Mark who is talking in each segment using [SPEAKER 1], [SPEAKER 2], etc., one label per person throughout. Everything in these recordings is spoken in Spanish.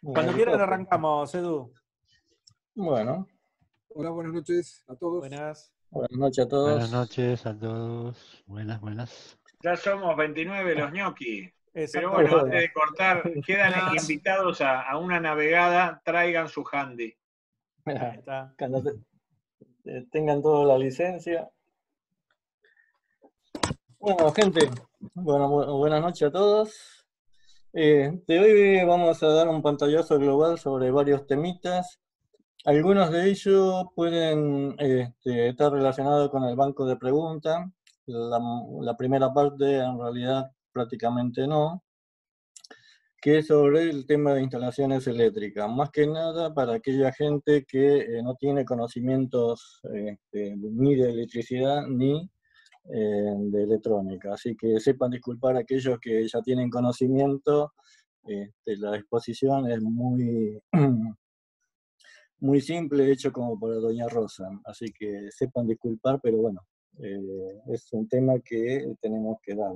[SPEAKER 1] Cuando quieran arrancamos, Edu.
[SPEAKER 2] Bueno.
[SPEAKER 3] Hola, buenas noches a todos.
[SPEAKER 1] Buenas.
[SPEAKER 2] Buenas noches a todos.
[SPEAKER 4] Buenas noches a todos. Buenas.
[SPEAKER 5] Ya somos 29 los ñoqui. Pero
[SPEAKER 1] Exactamente.
[SPEAKER 5] bueno, antes de cortar, quedan invitados a una navegada, traigan su handy.
[SPEAKER 1] Ahí está.
[SPEAKER 2] Cuando tengan toda la licencia. Bueno, gente, buenas noches a todos. De hoy vamos a dar un pantallazo global sobre varios temitas. Algunos de ellos pueden estar relacionados con el banco de preguntas. La primera parte en realidad prácticamente no, que es sobre el tema de instalaciones eléctricas, más que nada para aquella gente que no tiene conocimientos ni de electricidad ni de electrónica, así que sepan disculpar a aquellos que ya tienen conocimiento. La exposición es muy simple, hecho como por Doña Rosa, así que sepan disculpar, pero bueno, es un tema que tenemos que dar.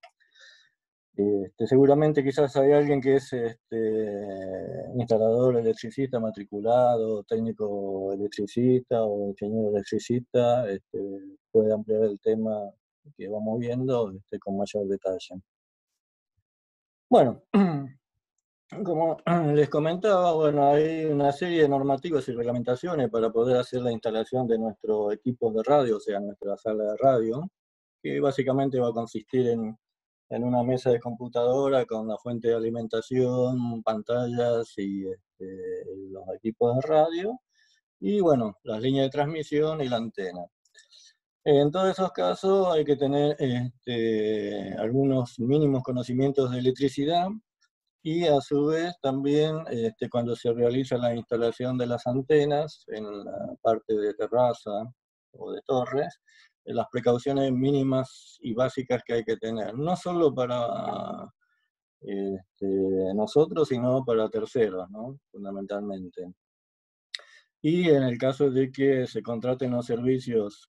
[SPEAKER 2] Seguramente quizás hay alguien que es instalador electricista matriculado, técnico electricista o ingeniero electricista, puede ampliar el tema que vamos viendo con mayor detalle. Bueno, como les comentaba, bueno, hay una serie de normativas y reglamentaciones para poder hacer la instalación de nuestro equipo de radio, o sea, nuestra sala de radio, que básicamente va a consistir en una mesa de computadora con la fuente de alimentación, pantallas y los equipos de radio, y bueno, las líneas de transmisión y la antena. En todos esos casos hay que tener algunos mínimos conocimientos de electricidad, y a su vez también cuando se realiza la instalación de las antenas en la parte de terraza o de torres, las precauciones mínimas y básicas que hay que tener, no solo para nosotros, sino para terceros, ¿no? Fundamentalmente. Y en el caso de que se contraten los servicios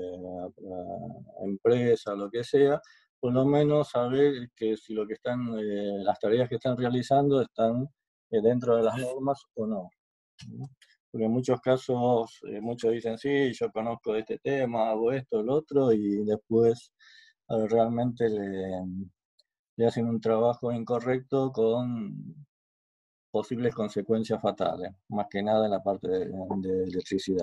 [SPEAKER 2] a empresa, lo que sea, por lo menos saber que si lo que están, las tareas que están realizando están dentro de las normas o no. Porque en muchos casos, muchos dicen, sí, yo conozco este tema, hago esto, lo otro, y después realmente le hacen un trabajo incorrecto con posibles consecuencias fatales, más que nada en la parte de electricidad.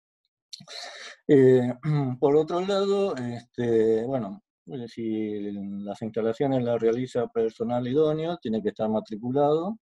[SPEAKER 2] Por otro lado, bueno, si las instalaciones las realiza personal idóneo, tiene que estar matriculado,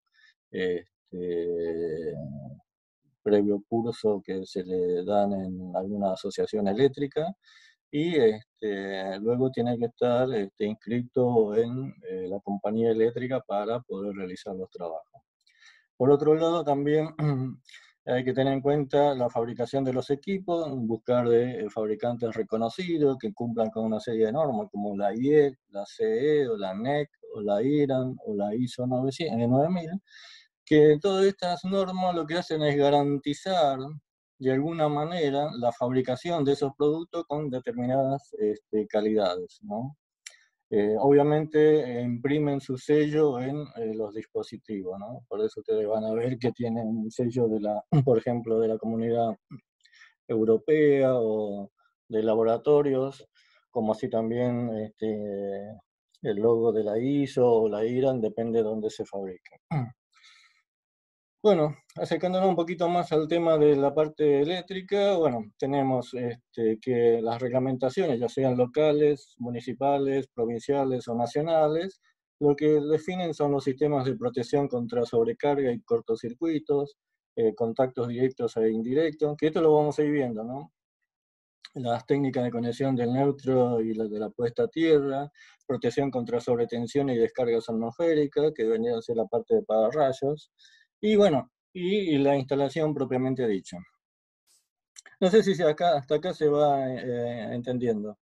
[SPEAKER 2] previo curso que se le dan en alguna asociación eléctrica, y luego tiene que estar inscrito en la compañía eléctrica para poder realizar los trabajos. Por otro lado, también hay que tener en cuenta la fabricación de los equipos, buscar de fabricantes reconocidos que cumplan con una serie de normas como la IEC, la CE, o la NEC, o la IRAN, o la ISO 9000, que todas estas normas lo que hacen es garantizar de alguna manera la fabricación de esos productos con determinadas calidades, ¿no? Obviamente imprimen su sello en los dispositivos, ¿no? Por eso ustedes van a ver que tienen un sello de por ejemplo, de la Comunidad Europea o de laboratorios, como así también el logo de la ISO o la IRAN, depende de dónde se fabrique. Bueno, acercándonos un poquito más al tema de la parte eléctrica, bueno, tenemos que las reglamentaciones, ya sean locales, municipales, provinciales o nacionales, lo que definen son los sistemas de protección contra sobrecarga y cortocircuitos, contactos directos e indirectos, que esto lo vamos a ir viendo, ¿no? Las técnicas de conexión del neutro y la de la puesta a tierra, protección contra sobretensión y descargas atmosféricas, que vendría a ser la parte de pararrayos, y bueno, y la instalación propiamente dicha. No sé si hasta acá se va entendiendo.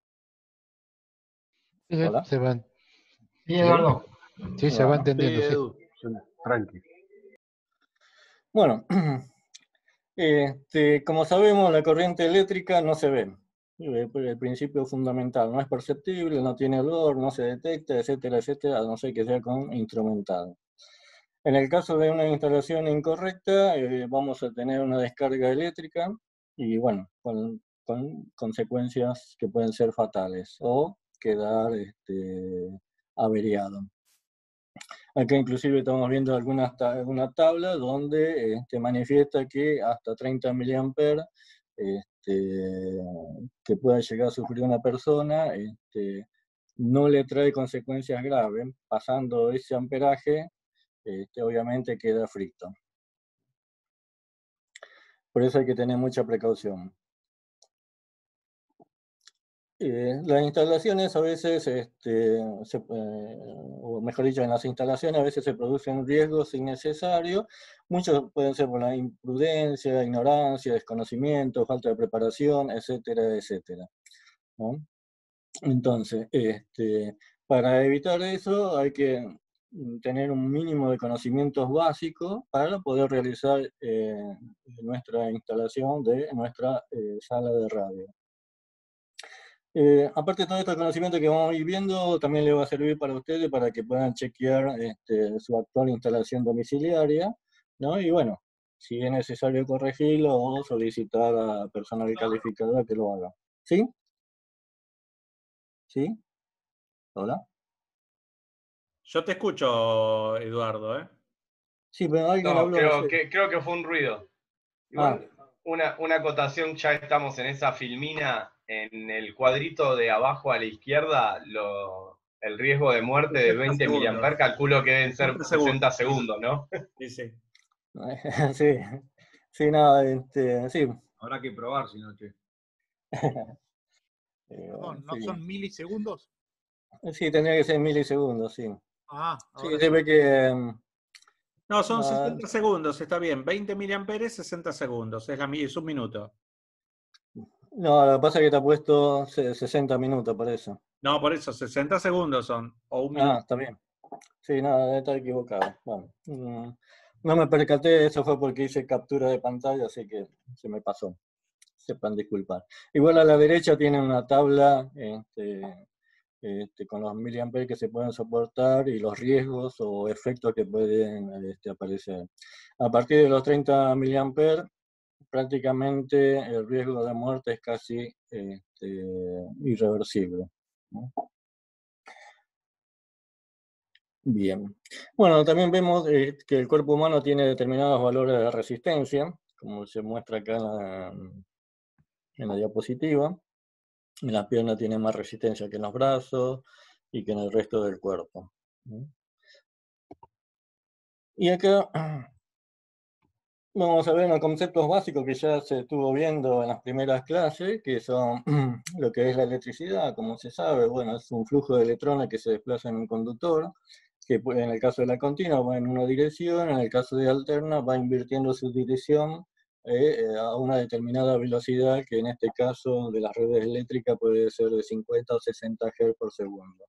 [SPEAKER 4] Sí,
[SPEAKER 2] ¿Hola?
[SPEAKER 4] se va.
[SPEAKER 6] Sí, Eduardo.
[SPEAKER 4] Sí, se va entendiendo, sí.
[SPEAKER 3] Edu, tranqui.
[SPEAKER 2] Bueno, como sabemos, la corriente eléctrica no se ve. El principio fundamental, no es perceptible, no tiene olor, no se detecta, etcétera, etcétera, a no ser que sea con instrumental. En el caso de una instalación incorrecta, vamos a tener una descarga eléctrica y bueno, con consecuencias que pueden ser fatales o quedar averiado. Acá inclusive estamos viendo una tabla donde manifiesta que hasta 30 mA que pueda llegar a sufrir una persona no le trae consecuencias graves. Pasando ese amperaje, obviamente queda frito. Por eso hay que tener mucha precaución. Las instalaciones a veces, o mejor dicho, en las instalaciones a veces se producen riesgos innecesarios. Muchos pueden ser por la imprudencia, ignorancia, desconocimiento, falta de preparación, etcétera, etcétera, ¿no? Entonces, para evitar eso hay que tener un mínimo de conocimientos básicos para poder realizar nuestra instalación de nuestra sala de radio. Aparte de todo este conocimiento que vamos a ir viendo, también le va a servir para ustedes para que puedan chequear su actual instalación domiciliaria, ¿no? Y bueno, si es necesario corregirlo o solicitar a personal calificador que lo haga. ¿Sí? ¿Sí? ¿Hola?
[SPEAKER 1] Yo te escucho, Eduardo, ¿eh?
[SPEAKER 2] Sí, pero alguien
[SPEAKER 7] No,
[SPEAKER 2] habló.
[SPEAKER 7] creo que fue un ruido. Igual, una acotación, ya estamos en esa filmina, en el cuadrito de abajo a la izquierda, el riesgo de muerte de 20 mA, calculo que deben ser 60 segundos, ¿no?
[SPEAKER 1] Sí, sí.
[SPEAKER 2] Sí, sí, nada, sí.
[SPEAKER 3] Habrá que probar, si no, che.
[SPEAKER 8] Perdón, ¿no
[SPEAKER 2] sí.
[SPEAKER 8] son milisegundos?
[SPEAKER 2] Sí, tendría que ser milisegundos, sí.
[SPEAKER 8] Ah,
[SPEAKER 2] Sí,
[SPEAKER 8] ahora
[SPEAKER 2] se ve que...
[SPEAKER 1] No, son 60 segundos, está bien. 20 miliamperes, 60 segundos. Es un minuto.
[SPEAKER 2] No, lo que pasa es que está puesto 60 minutos, por eso.
[SPEAKER 1] No, por eso, 60 segundos son. O un minuto.
[SPEAKER 2] Está bien. Sí, nada, está equivocado. Bueno, no me percaté, eso fue porque hice captura de pantalla, así que se me pasó. Sepan disculpar. Igual a la derecha tiene una tabla con los miliamperes que se pueden soportar y los riesgos o efectos que pueden aparecer. A partir de los 30 miliamperes, prácticamente el riesgo de muerte es casi irreversible, ¿no? Bien. Bueno, también vemos que el cuerpo humano tiene determinados valores de resistencia, como se muestra acá en la diapositiva. En la pierna tiene más resistencia que en los brazos y que en el resto del cuerpo, ¿no? Y acá vamos a ver unos conceptos básicos que ya se estuvo viendo en las primeras clases, que son lo que es la electricidad. Como se sabe, bueno, es un flujo de electrones que se desplaza en un conductor, que en el caso de la continua va en una dirección, en el caso de alterna va invirtiendo su dirección a una determinada velocidad, que en este caso de las redes eléctricas puede ser de 50 o 60 Hz por segundo.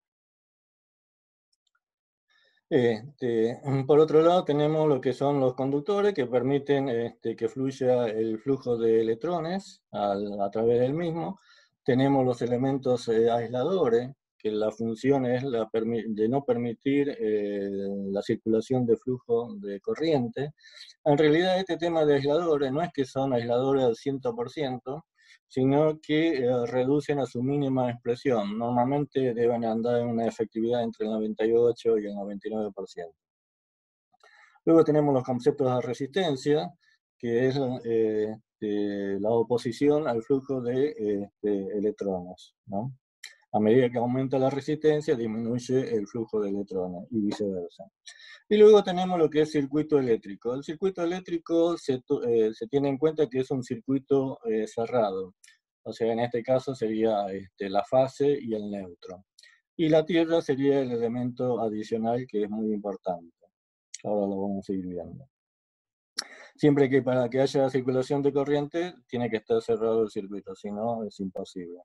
[SPEAKER 2] Por otro lado tenemos lo que son los conductores, que permiten que fluya el flujo de electrones a través del mismo. Tenemos los elementos aisladores, que la función es de no permitir la circulación de flujo de corriente. En realidad este tema de aisladores no es que son aisladores al 100%, sino que reducen a su mínima expresión. Normalmente deben andar en una efectividad entre el 98 y el 99%. Luego tenemos los conceptos de resistencia, que es la oposición al flujo de electrones, ¿no? A medida que aumenta la resistencia, disminuye el flujo de electrones y viceversa. Y luego tenemos lo que es circuito eléctrico. El circuito eléctrico se tiene en cuenta que es un circuito cerrado. O sea, en este caso sería la fase y el neutro. Y la tierra sería el elemento adicional que es muy importante. Ahora lo vamos a ir viendo. Siempre que para que haya circulación de corriente, tiene que estar cerrado el circuito, si no es imposible.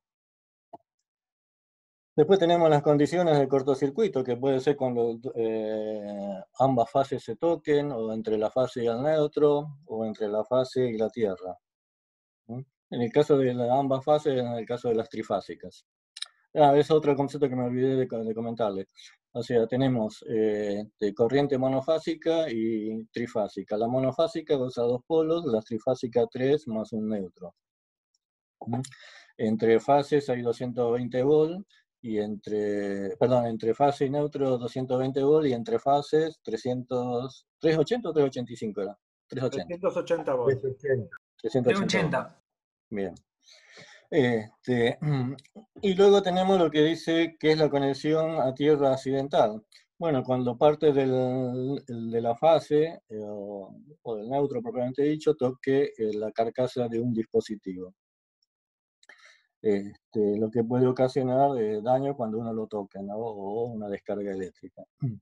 [SPEAKER 2] Después tenemos las condiciones de cortocircuito, que puede ser cuando ambas fases se toquen, o entre la fase y el neutro, o entre la fase y la tierra. En el caso de ambas fases, en el caso de las trifásicas. Es otro concepto que me olvidé de comentarles. O sea, tenemos corriente monofásica y trifásica. La monofásica usa 2 polos, la trifásica 3 más un neutro. Entre fases hay 220 volt, y entre fase y neutro 220 volt, y entre fases 380 o 385 era.
[SPEAKER 1] 380 volts.
[SPEAKER 6] 380.
[SPEAKER 2] Bien. Y luego tenemos lo que dice que es la conexión a tierra accidental. Bueno, cuando parte de la fase o del neutro propiamente dicho, toque la carcasa de un dispositivo. Lo que puede ocasionar daño cuando uno lo toca, ¿no? O una descarga eléctrica.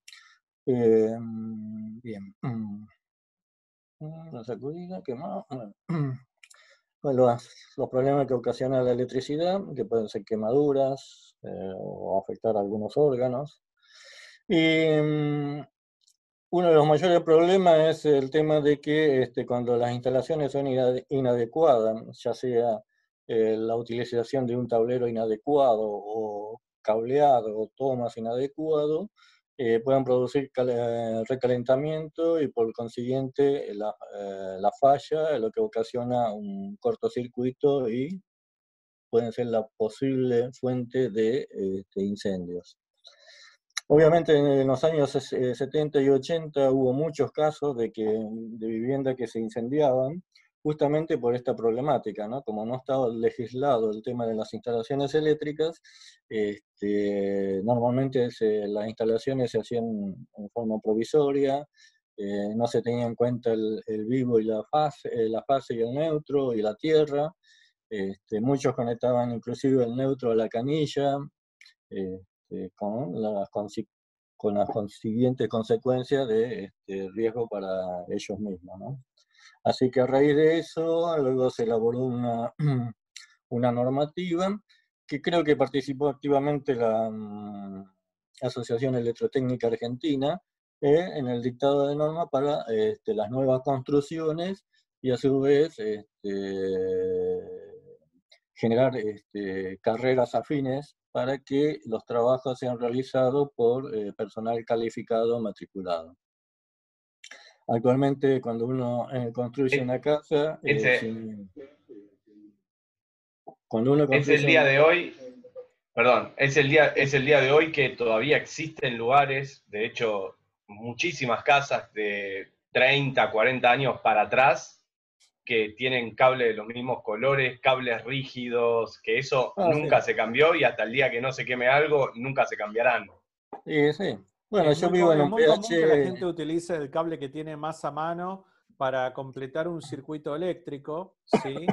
[SPEAKER 2] Bien. Una sacudida, ¿qué más? Bueno, los problemas que ocasiona la electricidad, que pueden ser quemaduras o afectar a algunos órganos. Y uno de los mayores problemas es el tema de que cuando las instalaciones son inadecuadas, ya sea la utilización de un tablero inadecuado o cableado o tomas inadecuado, pueden producir recalentamiento y por consiguiente la falla, lo que ocasiona un cortocircuito y pueden ser la posible fuente de incendios. Obviamente en los años 70 y 80 hubo muchos casos de viviendas que se incendiaban justamente por esta problemática, ¿no? Como no estaba legislado el tema de las instalaciones eléctricas, normalmente las instalaciones se hacían en forma provisoria, no se tenía en cuenta el vivo y la fase y el neutro y la tierra, muchos conectaban inclusive el neutro a la canilla, con las consiguientes consecuencias de riesgo para ellos mismos, ¿no? Así que a raíz de eso, luego se elaboró una normativa que creo que participó activamente la Asociación Electrotécnica Argentina en el dictado de normas para las nuevas construcciones y a su vez generar carreras afines para que los trabajos sean realizados por personal calificado matriculado. Actualmente, cuando uno construye una casa, cuando uno construye
[SPEAKER 7] es el día de hoy, perdón, es el día de hoy que todavía existen lugares, de hecho, muchísimas casas de 30, 40 años para atrás, que tienen cables de los mismos colores, cables rígidos, que eso nunca se cambió y hasta el día que no se queme algo, nunca se cambiarán.
[SPEAKER 2] Sí. Bueno, yo vivo en un
[SPEAKER 8] muy común que la gente utilice el cable que tiene más a mano para completar un circuito eléctrico, ¿sí?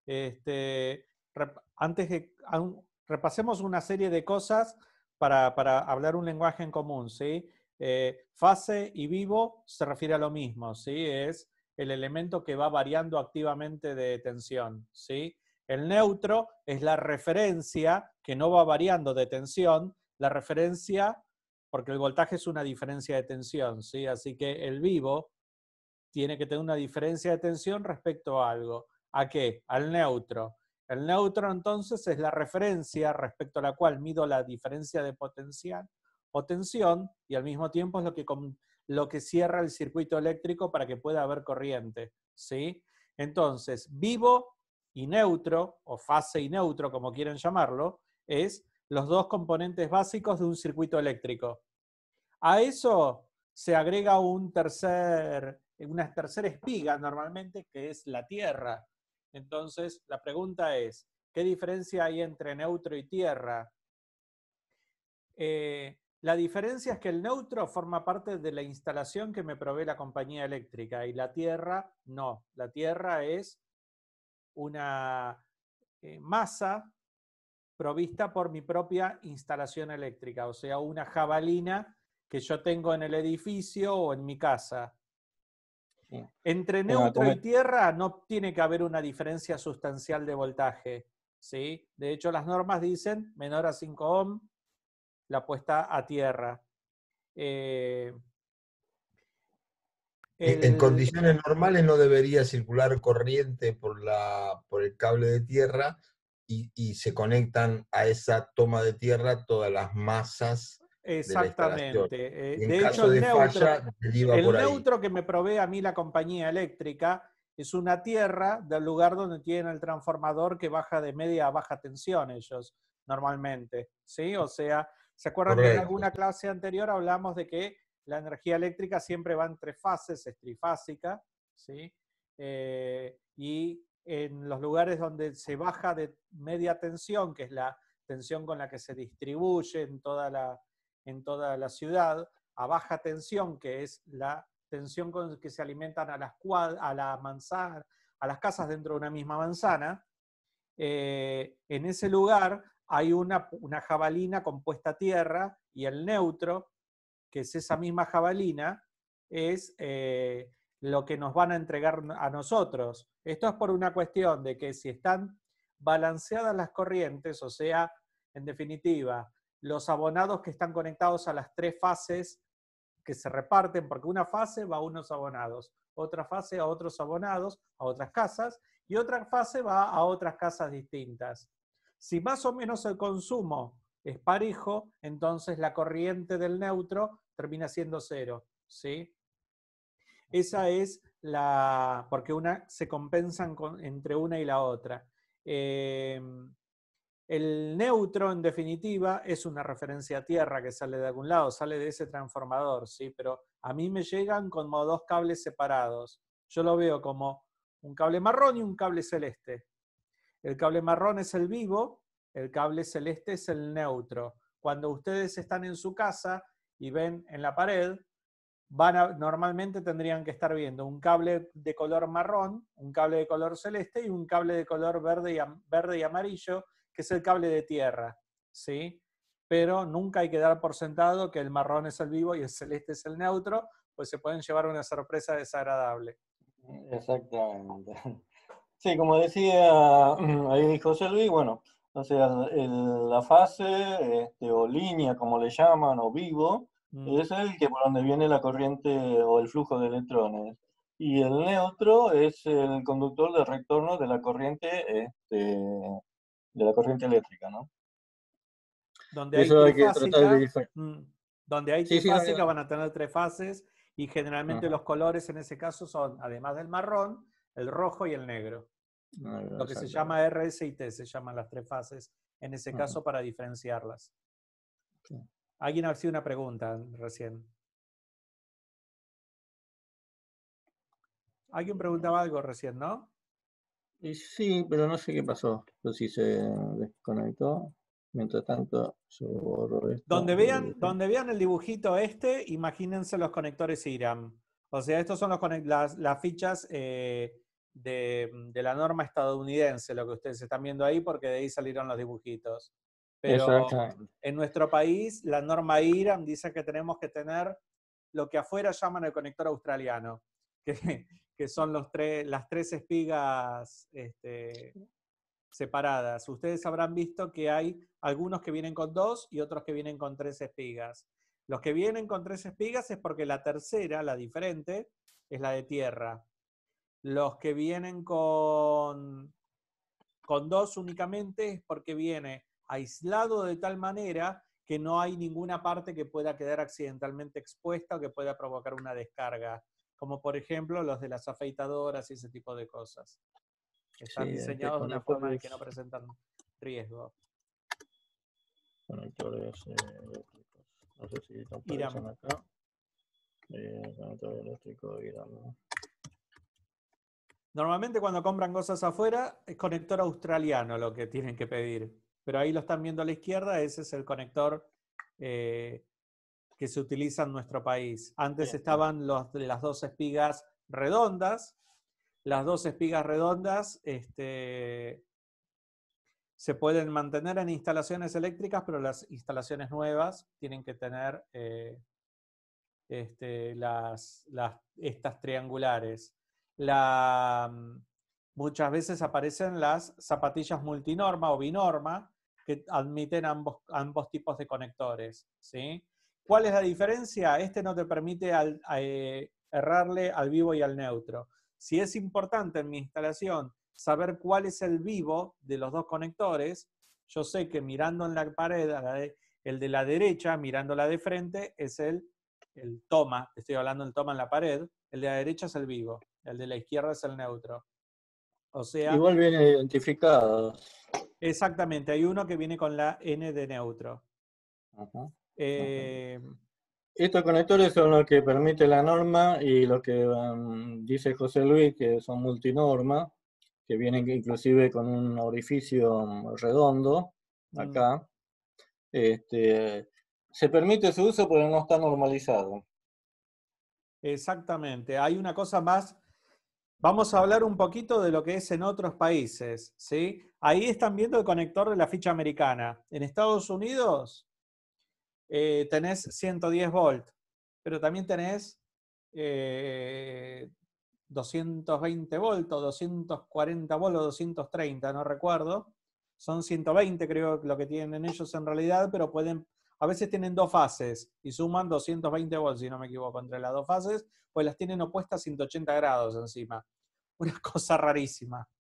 [SPEAKER 8] Repasemos una serie de cosas para hablar un lenguaje en común, ¿sí? Fase y vivo se refiere a lo mismo, ¿sí? Es el elemento que va variando activamente de tensión, ¿sí? El neutro es la referencia que no va variando de tensión, la referencia, porque el voltaje es una diferencia de tensión, ¿sí? Así que el vivo tiene que tener una diferencia de tensión respecto a algo. ¿A qué? Al neutro. El neutro entonces es la referencia respecto a la cual mido la diferencia de potencial o tensión y al mismo tiempo es lo que cierra el circuito eléctrico para que pueda haber corriente, ¿sí? Entonces, vivo y neutro, o fase y neutro, como quieren llamarlo, es los dos componentes básicos de un circuito eléctrico. A eso se agrega una tercera espiga normalmente, que es la tierra. Entonces, la pregunta es, ¿qué diferencia hay entre neutro y tierra? La diferencia es que el neutro forma parte de la instalación que me provee la compañía eléctrica y la tierra no. La tierra es una masa provista por mi propia instalación eléctrica, o sea, una jabalina que yo tengo en el edificio o en mi casa. Entre neutro y tierra no tiene que haber una diferencia sustancial de voltaje, ¿sí? De hecho, las normas dicen menor a 5 ohm la puesta a tierra.
[SPEAKER 9] En condiciones normales no debería circular corriente por el cable de tierra,
[SPEAKER 10] y se conectan a esa toma de tierra todas las masas de la instalación.
[SPEAKER 8] Exactamente.
[SPEAKER 10] Y en
[SPEAKER 8] De
[SPEAKER 10] caso
[SPEAKER 8] hecho,
[SPEAKER 10] de falla, deriva
[SPEAKER 8] el
[SPEAKER 10] por ahí.
[SPEAKER 8] neutro que me provee a mí la compañía eléctrica es una tierra del lugar donde tienen el transformador que baja de media a baja tensión ellos, normalmente. ¿Sí? O sea, ¿se acuerdan que en
[SPEAKER 10] Correcto.
[SPEAKER 8] alguna clase anterior hablamos de que la energía eléctrica siempre va en 3 fases, es trifásica, ¿sí? Y en los lugares donde se baja de media tensión, que es la tensión con la que se distribuye en toda la ciudad, a baja tensión, que es la tensión con que se alimentan a las casas dentro de una misma manzana, en ese lugar hay una jabalina compuesta a tierra, y el neutro, que es esa misma jabalina, es lo que nos van a entregar a nosotros. Esto es por una cuestión de que si están balanceadas las corrientes, o sea, en definitiva, los abonados que están conectados a las 3 fases que se reparten, porque una fase va a unos abonados, otra fase a otros abonados, a otras casas, y otra fase va a otras casas distintas. Si más o menos el consumo es parejo, entonces la corriente del neutro termina siendo 0, ¿sí? Esa es porque se compensan entre una y la otra. El neutro, en definitiva, es una referencia a tierra que sale de algún lado, sale de ese transformador, ¿sí? Pero a mí me llegan como 2 cables separados. Yo lo veo como un cable marrón y un cable celeste. El cable marrón es el vivo, el cable celeste es el neutro. Cuando ustedes están en su casa y ven en la pared, normalmente tendrían que estar viendo un cable de color marrón, un cable de color celeste y un cable de color verde y amarillo, que es el cable de tierra, ¿sí? Pero nunca hay que dar por sentado que el marrón es el vivo y el celeste es el neutro, pues se pueden llevar una sorpresa desagradable.
[SPEAKER 2] Exactamente. Sí, como decía ahí José Luis, bueno, o sea, la fase o línea, como le llaman, o vivo, es el que por donde viene la corriente o el flujo de electrones. Y el neutro es el conductor de retorno de la corriente eléctrica, ¿no?
[SPEAKER 8] Donde hay trifásica, van a tener 3 fases, y generalmente los colores en ese caso son, además del marrón, el rojo y el negro. Lo que se llama RS y T, se llaman las 3 fases en ese caso para diferenciarlas. Alguien hacía una pregunta recién. Alguien preguntaba algo recién, ¿no?
[SPEAKER 2] Sí, pero no sé qué pasó. No sé si se desconectó. Mientras tanto, yo borro esto.
[SPEAKER 8] Donde vean el dibujito imagínense los conectores IRAM. O sea, estos son las fichas de la norma estadounidense, lo que ustedes están viendo ahí, porque de ahí salieron los dibujitos. Pero en nuestro país, la norma IRAM dice que tenemos que tener lo que afuera llaman el conector australiano, que son las 3 espigas separadas. Ustedes habrán visto que hay algunos que vienen con 2 y otros que vienen con 3 espigas. Los que vienen con 3 espigas es porque la tercera, la diferente, es la de tierra. Los que vienen con 2 únicamente es porque viene aislado de tal manera que no hay ninguna parte que pueda quedar accidentalmente expuesta o que pueda provocar una descarga, como por ejemplo los de las afeitadoras y ese tipo de cosas. Están diseñados de una forma de que no presentan riesgo.
[SPEAKER 2] Conectores eléctricos. No sé si aparecen acá. Conector eléctrico IRAM.
[SPEAKER 8] Normalmente cuando compran cosas afuera es conector australiano lo que tienen que pedir. Pero ahí lo están viendo a la izquierda, ese es el conector que se utiliza en nuestro país. Antes estaban las 2 espigas redondas. Las 2 espigas redondas se pueden mantener en instalaciones eléctricas, pero las instalaciones nuevas tienen que tener estas triangulares. Muchas veces aparecen las zapatillas multinorma o binorma, que admiten ambos tipos de conectores, ¿sí? ¿Cuál es la diferencia? No te permite errarle al vivo y al neutro. Si es importante en mi instalación saber cuál es el vivo de los dos conectores. Yo sé que mirando en la pared, el de la derecha, mirando la de frente, es el toma. Estoy hablando del toma en la pared. El de la derecha es el vivo. El de la izquierda es el neutro. O sea...
[SPEAKER 2] Igual viene identificado.
[SPEAKER 8] Exactamente. Hay uno que viene con la N de neutro.
[SPEAKER 2] Ajá. Estos conectores son los que permite la norma y lo que dice José Luis, que son multinorma, que vienen inclusive con un orificio redondo, acá. Se permite su uso, pero no está normalizado.
[SPEAKER 8] Exactamente. Hay una cosa más. Vamos a hablar un poquito de lo que es en otros países, ¿sí? Ahí están viendo el conector de la ficha americana. En Estados Unidos tenés 110 volt, pero también tenés 220 volt, o 240 volt, o 230, no recuerdo. Son 120 creo lo que tienen ellos en realidad, pero a veces tienen dos fases y suman 220 volts, si no me equivoco, entre las dos fases, pues las tienen opuestas 180 grados encima. Una cosa rarísima.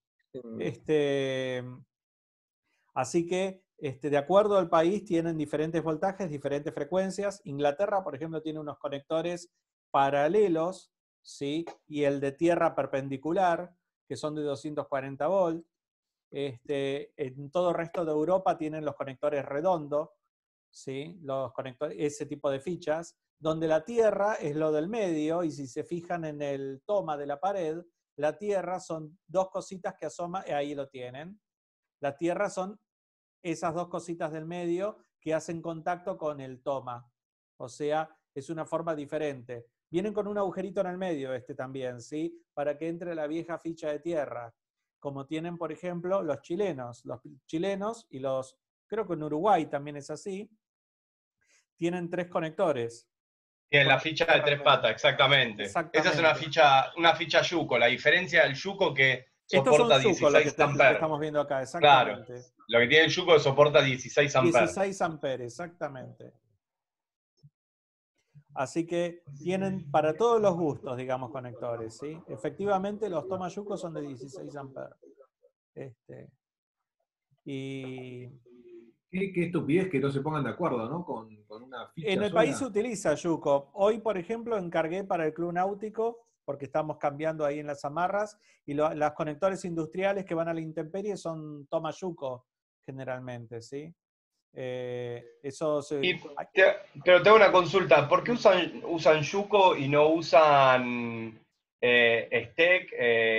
[SPEAKER 8] Así que, de acuerdo al país, tienen diferentes voltajes, diferentes frecuencias. Inglaterra, por ejemplo, tiene unos conectores paralelos, ¿sí? Y el de tierra perpendicular, que son de 240 volts. En todo el resto de Europa tienen los conectores redondos, ¿sí? Los conectores, ese tipo de fichas, donde la tierra es lo del medio, y si se fijan en el toma de la pared, la tierra son dos cositas que asoman, y ahí lo tienen. La tierra son esas dos cositas del medio que hacen contacto con el toma. O sea, es una forma diferente. Vienen con un agujerito en el medio también, ¿sí? Para que entre la vieja ficha de tierra. Como tienen, por ejemplo, los chilenos. Los chilenos y creo que en Uruguay también es así, tienen 3 conectores.
[SPEAKER 7] En la ficha de 3 patas, exactamente. Esa es una ficha Yuko. La diferencia del Yuko que soporta 16 amperes.
[SPEAKER 8] Lo que estamos viendo acá, exactamente.
[SPEAKER 7] Claro, lo que tiene el Yuko soporta 16 amperes.
[SPEAKER 8] 16 amperes, exactamente. Así que tienen para todos los gustos, digamos, conectores, ¿sí? Efectivamente, los toma Yuko son de 16 amperes.
[SPEAKER 3] Qué estupidez que no se pongan de acuerdo, ¿no? Con una ficha
[SPEAKER 8] En el
[SPEAKER 3] sola.
[SPEAKER 8] país se utiliza Yuko. Hoy, por ejemplo, encargué para el Club Náutico, porque estamos cambiando ahí en las amarras, y los conectores industriales que van a la intemperie son toma Yuko, generalmente, ¿sí?
[SPEAKER 7] Pero tengo una consulta. ¿Por qué usan Yuko y no usan STEC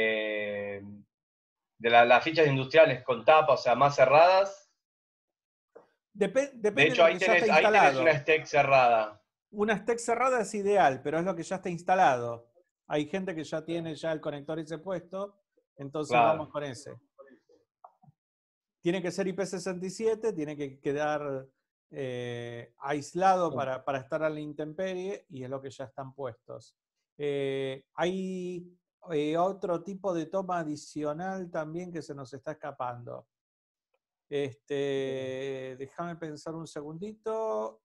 [SPEAKER 7] de las fichas industriales con tapa, o sea, más cerradas?
[SPEAKER 8] Depende
[SPEAKER 7] de hecho, ahí tenés una STEC cerrada.
[SPEAKER 8] Una STEC cerrada es ideal, pero es lo que ya está instalado. Hay gente que ya tiene el conector ese puesto, entonces vamos con ese. Tiene que ser IP67, tiene que quedar aislado para estar a la intemperie, y es lo que ya están puestos. Hay otro tipo de toma adicional también que se nos está escapando. Déjame pensar un segundito.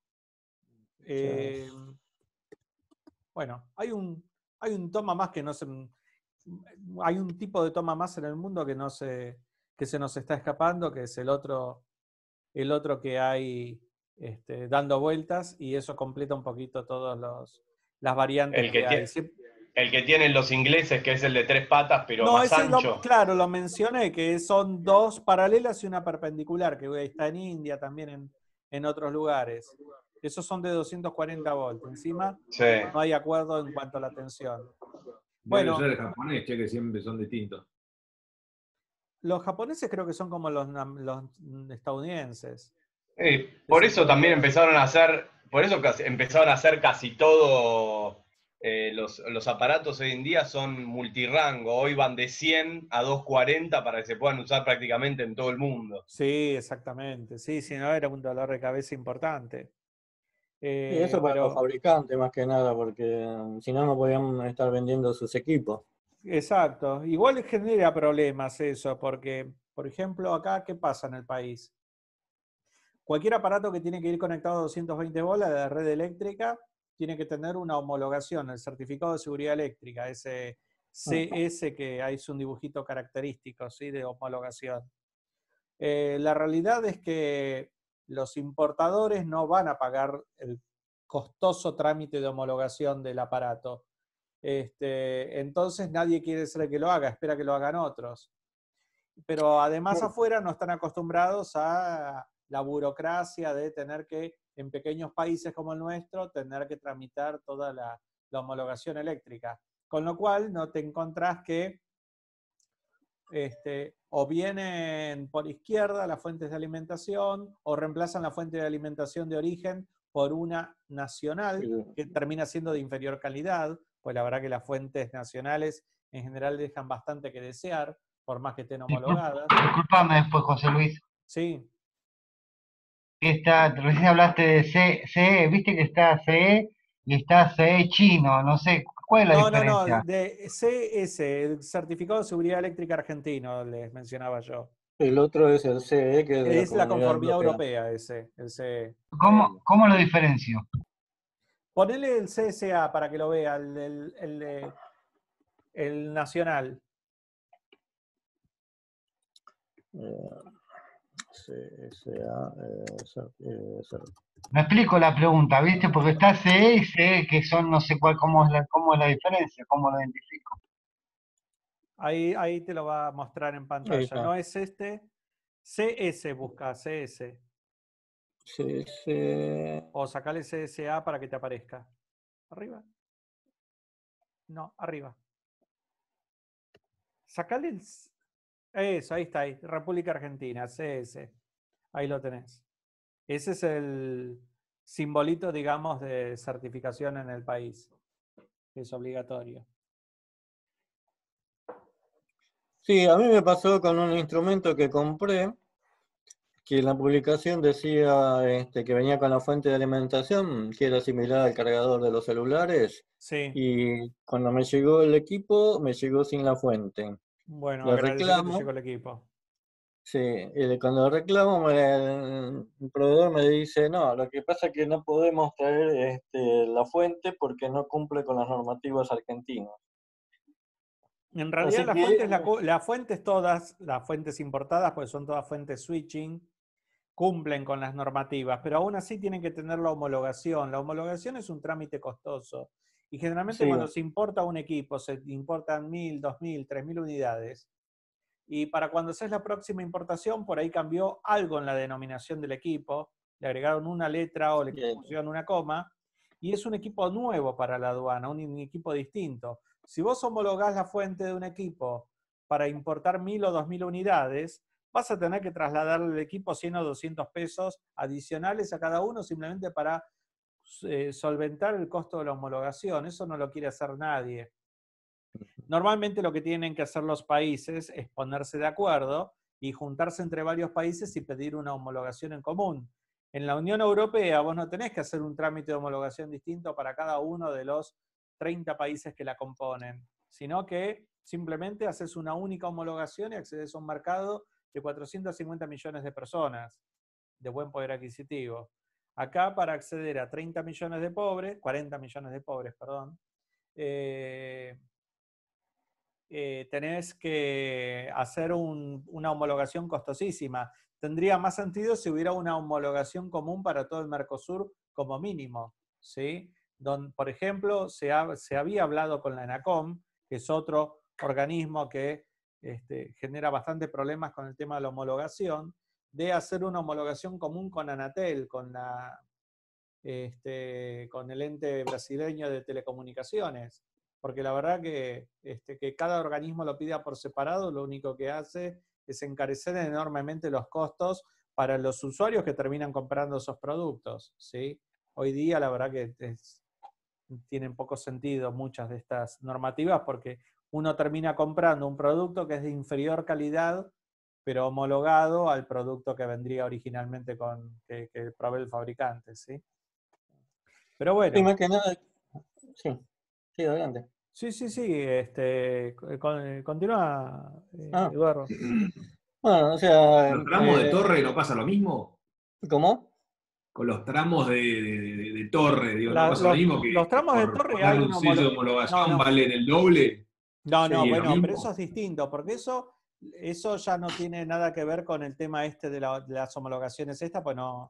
[SPEAKER 8] Bueno, hay un toma más que no se... Hay un tipo de toma más en el mundo que se nos está escapando, que es el otro que hay dando vueltas, y eso completa un poquito todas las variantes que hay.
[SPEAKER 7] El que tienen los ingleses, que es el de 3 patas, pero más ancho.
[SPEAKER 8] Claro, lo mencioné, que son 2 paralelas y una perpendicular, que está en India, también en otros lugares. Esos son de 240 volts. Encima no hay acuerdo en cuanto a la tensión.
[SPEAKER 3] Bueno, el japonés, que siempre son distintos.
[SPEAKER 8] Los japoneses creo que son como los estadounidenses.
[SPEAKER 7] Por eso también empezaron a hacer casi todo. Los aparatos hoy en día son multirango. Hoy van de 100 a 240 para que se puedan usar prácticamente en todo el mundo.
[SPEAKER 8] Sí, exactamente. Sí, si no era un dolor de cabeza importante.
[SPEAKER 2] Y eso para los fabricantes más que nada, porque si no, no podían estar vendiendo sus equipos.
[SPEAKER 8] Exacto. Igual genera problemas eso, porque, por ejemplo, acá, ¿qué pasa en el país? Cualquier aparato que tiene que ir conectado a 220 volts a la red eléctrica tiene que tener una homologación, el certificado de seguridad eléctrica, ese CS, que ahí es un dibujito característico, ¿sí? De homologación. La realidad es que los importadores no van a pagar el costoso trámite de homologación del aparato. Entonces nadie quiere ser el que lo haga, espera que lo hagan otros. Pero además afuera no están acostumbrados a la burocracia de tener que, en pequeños países como el nuestro, tener que tramitar toda la homologación eléctrica. Con lo cual no te encontrás que o vienen por izquierda las fuentes de alimentación o reemplazan la fuente de alimentación de origen por una nacional que termina siendo de inferior calidad, pues la verdad que las fuentes nacionales en general dejan bastante que desear, por más que estén homologadas.
[SPEAKER 11] Disculpame después, José Luis.
[SPEAKER 8] Sí.
[SPEAKER 11] Recién hablaste de CE, viste que está CE y está CE chino, no sé, ¿cuál es la diferencia?
[SPEAKER 8] No, de CS, el Certificado de Seguridad Eléctrica Argentino, les mencionaba yo.
[SPEAKER 2] El otro es el CE, que
[SPEAKER 8] es la conformidad europea, el CE.
[SPEAKER 11] ¿Cómo lo diferencio?
[SPEAKER 8] Ponele el CSA para que lo vea, el nacional.
[SPEAKER 2] CSA.
[SPEAKER 11] Me explico la pregunta, ¿viste? Porque está CE y CE, que son no sé cuál, cómo es la diferencia, cómo lo identifico.
[SPEAKER 8] Ahí te lo va a mostrar en pantalla. No es CS, busca CS.
[SPEAKER 2] CS.
[SPEAKER 8] O sacale CSA para que te aparezca. ¿Arriba? No, arriba. Sacale el... Eso, ahí está, ahí. República Argentina, CS. Ahí lo tenés. Ese es el simbolito, digamos, de certificación en el país. Es obligatorio.
[SPEAKER 2] Sí, a mí me pasó con un instrumento que compré, que en la publicación decía que venía con la fuente de alimentación, que era similar al cargador de los celulares.
[SPEAKER 8] Sí.
[SPEAKER 2] Y cuando me llegó el equipo, me llegó sin la fuente.
[SPEAKER 8] Bueno,
[SPEAKER 2] le reclamo.
[SPEAKER 8] Que te llegó el equipo.
[SPEAKER 2] Sí, cuando reclamo, el proveedor me dice, no, lo que pasa es que no podemos traer la fuente porque no cumple con las normativas argentinas.
[SPEAKER 8] En realidad las fuentes todas, las fuentes importadas, pues son todas fuentes switching, cumplen con las normativas, pero aún así tienen que tener la homologación. La homologación es un trámite costoso. Y generalmente cuando se importa un equipo, se importan 1.000, 2.000, 3.000 unidades. Y para cuando haces la próxima importación, por ahí cambió algo en la denominación del equipo, le agregaron una letra o le pusieron una coma, y es un equipo nuevo para la aduana, un equipo distinto. Si vos homologás la fuente de un equipo para importar 1.000 o 2.000 unidades, vas a tener que trasladarle el equipo 100 o 200 pesos adicionales a cada uno simplemente para solventar el costo de la homologación. Eso no lo quiere hacer nadie. Normalmente lo que tienen que hacer los países es ponerse de acuerdo y juntarse entre varios países y pedir una homologación en común. En la Unión Europea vos no tenés que hacer un trámite de homologación distinto para cada uno de los 30 países que la componen, sino que simplemente haces una única homologación y accedes a un mercado de 450 millones de personas de buen poder adquisitivo. Acá, para acceder a 30 millones de pobres, 40 millones de pobres, perdón, tenés que hacer una homologación costosísima. Tendría más sentido si hubiera una homologación común para todo el Mercosur como mínimo, ¿sí? Por ejemplo, se había hablado con la ENACOM, que es otro organismo que genera bastante problemas con el tema de la homologación, de hacer una homologación común con Anatel, con el ente brasileño de telecomunicaciones. Porque la verdad que cada organismo lo pida por separado, lo único que hace es encarecer enormemente los costos para los usuarios que terminan comprando esos productos, ¿sí? Hoy día la verdad que tienen poco sentido muchas de estas normativas porque uno termina comprando un producto que es de inferior calidad, pero homologado al producto que vendría originalmente que provee el fabricante, ¿sí? Pero bueno.
[SPEAKER 2] Sí, más que nada, sí, adelante.
[SPEAKER 8] Sí. Continúa, Eduardo.
[SPEAKER 2] Bueno, o sea...
[SPEAKER 3] ¿Los tramos de torre no pasa lo mismo?
[SPEAKER 2] ¿Cómo?
[SPEAKER 3] Con los tramos de torre, digo, ¿no pasa lo mismo? Que
[SPEAKER 8] los tramos de torre
[SPEAKER 3] hay un sello de homologación valen el doble.
[SPEAKER 8] No,
[SPEAKER 3] Sí,
[SPEAKER 8] bueno,
[SPEAKER 3] mismo.
[SPEAKER 8] pero eso es distinto, porque eso ya no tiene nada que ver con el tema de las homologaciones pues no.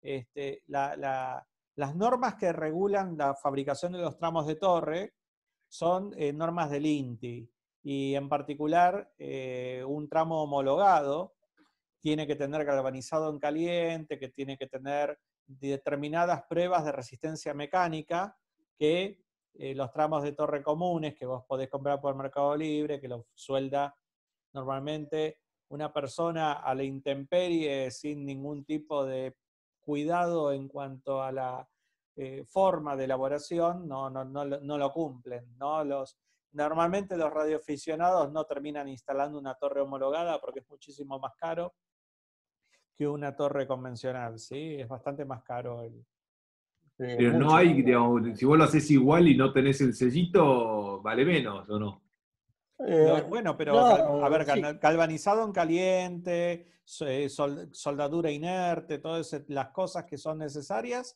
[SPEAKER 8] Las normas que regulan la fabricación de los tramos de torre son normas del INTI, y en particular un tramo homologado tiene que tener galvanizado en caliente, que tiene que tener determinadas pruebas de resistencia mecánica que los tramos de torre comunes que vos podés comprar por Mercado Libre, que los suelda normalmente una persona a la intemperie sin ningún tipo de cuidado en cuanto a la forma de elaboración, no lo cumplen, ¿no? Normalmente los radioaficionados no terminan instalando una torre homologada porque es muchísimo más caro que una torre convencional, ¿sí? Es bastante más caro.
[SPEAKER 3] Pero no hay, digamos, si vos lo haces igual y no tenés el sellito, vale menos, ¿o no?
[SPEAKER 8] Bueno, pero
[SPEAKER 2] no,
[SPEAKER 8] a ver,
[SPEAKER 2] sí.
[SPEAKER 8] galvanizado en caliente, soldadura inerte, todas las cosas que son necesarias,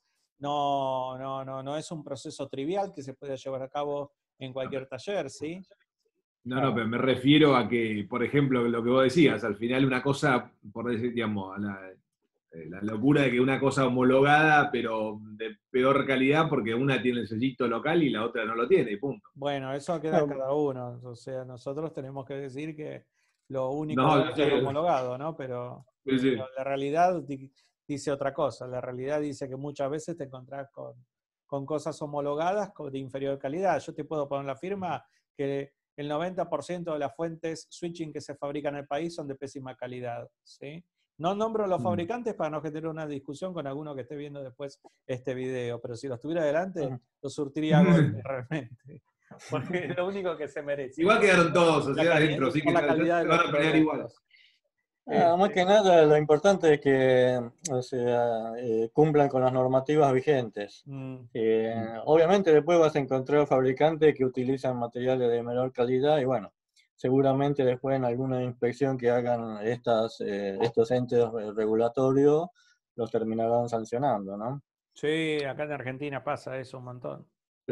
[SPEAKER 8] no es un proceso trivial que se puede llevar a cabo en cualquier taller, ¿sí?
[SPEAKER 3] No, pero me refiero a que, por ejemplo, lo que vos decías, al final una cosa, por decir, digamos, la locura de que una cosa homologada, pero de peor calidad, porque una tiene el sellito local y la otra no lo tiene, punto.
[SPEAKER 8] Bueno, eso queda en cada uno. O sea, nosotros tenemos que decir que lo único
[SPEAKER 3] No,
[SPEAKER 8] es ser homologado, ¿no? Pero
[SPEAKER 3] sí.
[SPEAKER 8] la realidad dice otra cosa. La realidad dice que muchas veces te encontrás con cosas homologadas de inferior calidad. Yo te puedo poner la firma que el 90% de las fuentes switching que se fabrican en el país son de pésima calidad, ¿sí? No nombro a los fabricantes para no generar una discusión con alguno que esté viendo después este video, pero si los tuviera delante, los surtiría a golpe realmente. Porque es lo único que se merece.
[SPEAKER 3] Igual quedaron todos, o sea, adentro, así que
[SPEAKER 8] la calidad
[SPEAKER 3] se
[SPEAKER 8] de
[SPEAKER 3] van
[SPEAKER 8] los
[SPEAKER 3] a pelear igual.
[SPEAKER 8] productos.
[SPEAKER 2] Más que nada, lo importante es que, o sea, cumplan con las normativas vigentes. Obviamente después vas a encontrar fabricantes que utilizan materiales de menor calidad y bueno, seguramente después en alguna inspección que hagan estos entes regulatorios los terminarán sancionando, ¿no?
[SPEAKER 8] Sí, acá en Argentina pasa eso un montón.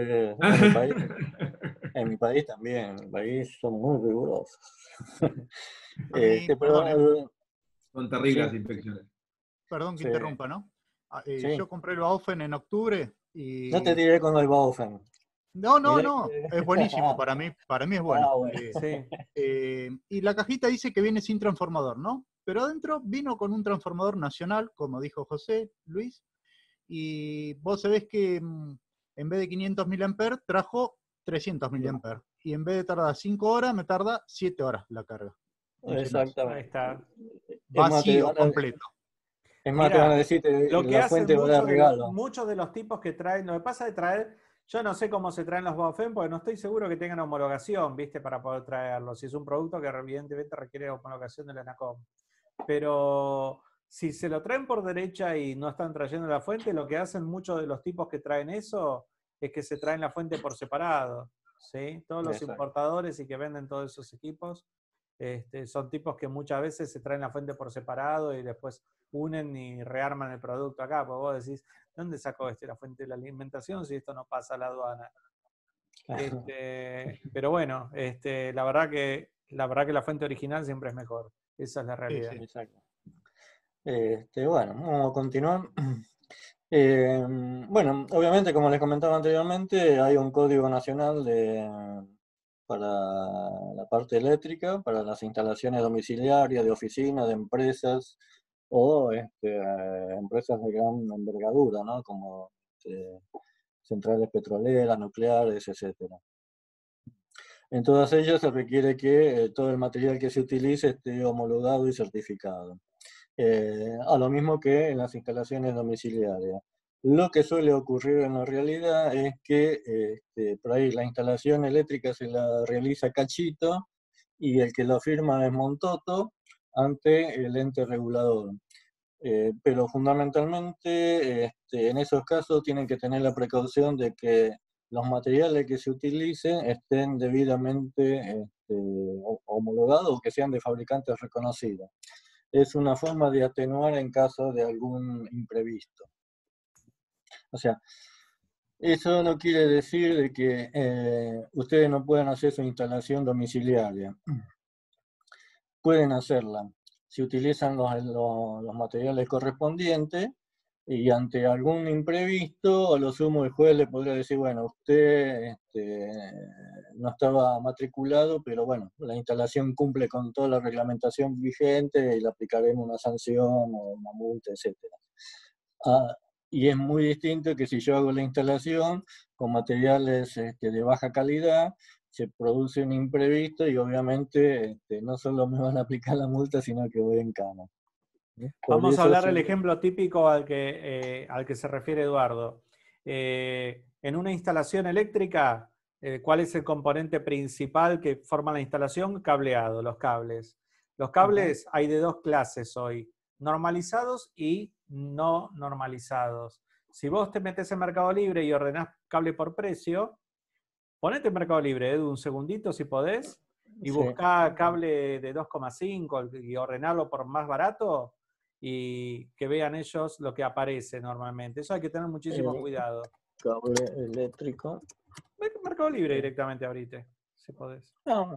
[SPEAKER 2] En mi país también, en mi país son muy rigurosos.
[SPEAKER 3] Son terribles las inspecciones.
[SPEAKER 12] Perdón que
[SPEAKER 2] Sí.
[SPEAKER 12] interrumpa, ¿no?
[SPEAKER 2] Sí.
[SPEAKER 12] Yo compré el Baufen en octubre y...
[SPEAKER 2] No te diré con el Baufen.
[SPEAKER 12] No, es buenísimo, para mí es bueno.
[SPEAKER 2] Bueno.
[SPEAKER 12] Y la cajita dice que viene sin transformador, ¿no? Pero adentro vino con un transformador nacional, como dijo José Luis, y vos sabés que en vez de 500 mA trajo 300 mA, y en vez de tardar 5 horas, me tarda 7 horas la carga.
[SPEAKER 2] Exactamente.
[SPEAKER 8] Ahí está.
[SPEAKER 12] Vacío, completo.
[SPEAKER 2] Es más, te van a decir
[SPEAKER 8] lo que
[SPEAKER 2] la
[SPEAKER 8] hacen
[SPEAKER 2] fuente va a dar regalo.
[SPEAKER 8] muchos de los tipos que traen, lo que pasa de traer, yo no sé cómo se traen los Baufen, porque no estoy seguro que tengan homologación, ¿viste? Para poder traerlos. Si es un producto que evidentemente requiere homologación de la ANACOM. Pero si se lo traen por derecha y no están trayendo la fuente, lo que hacen muchos de los tipos que traen eso es que se traen la fuente por separado, ¿sí? Todos los importadores y que venden todos esos equipos son tipos que muchas veces se traen la fuente por separado y después unen y rearman el producto acá, porque vos decís, ¿dónde sacó la fuente de la alimentación si esto no pasa a la aduana? Pero bueno, la verdad que la fuente original siempre es mejor. Esa es la realidad.
[SPEAKER 2] Sí, exacto. Bueno, vamos a continuar. Bueno, obviamente, como les comentaba anteriormente, hay un código nacional para la parte eléctrica, para las instalaciones domiciliarias, de oficinas, de empresas o empresas de gran envergadura, ¿no? Como centrales petroleras, nucleares, etc. En todas ellas se requiere que todo el material que se utilice esté homologado y certificado. A lo mismo que en las instalaciones domiciliarias. Lo que suele ocurrir en la realidad es que por ahí la instalación eléctrica se la realiza Cachito y el que lo firma es Montoto ante el ente regulador. Pero fundamentalmente en esos casos tienen que tener la precaución de que los materiales que se utilicen estén debidamente homologados o que sean de fabricantes reconocidos. Es una forma de atenuar en caso de algún imprevisto. O sea, Eso no quiere decir de que ustedes no puedan hacer su instalación domiciliaria. Pueden hacerla. Si utilizan los materiales correspondientes y ante algún imprevisto, a lo sumo el juez le podría decir, bueno, usted no estaba matriculado, pero bueno, la instalación cumple con toda la reglamentación vigente y le aplicaremos una sanción o una multa, etc. Y es muy distinto que si yo hago la instalación con materiales de baja calidad, se produce un imprevisto y obviamente no solo me van a aplicar la multa, sino que voy en cana.
[SPEAKER 8] Vamos a hablar del ejemplo típico al que se refiere Eduardo. En una instalación eléctrica, ¿cuál es el componente principal que forma la instalación? Cableado, los cables. Los cables hay de dos clases hoy, normalizados y no normalizados. Si vos te metés en Mercado Libre y ordenás cable por precio, ponete en Mercado Libre, Edu, un segundito si podés, y buscá cable de 2,5 y ordenarlo por más barato y que vean ellos lo que aparece normalmente. Eso hay que tener muchísimo cuidado.
[SPEAKER 2] Cable eléctrico.
[SPEAKER 8] Mercado Libre directamente abrite, si podés.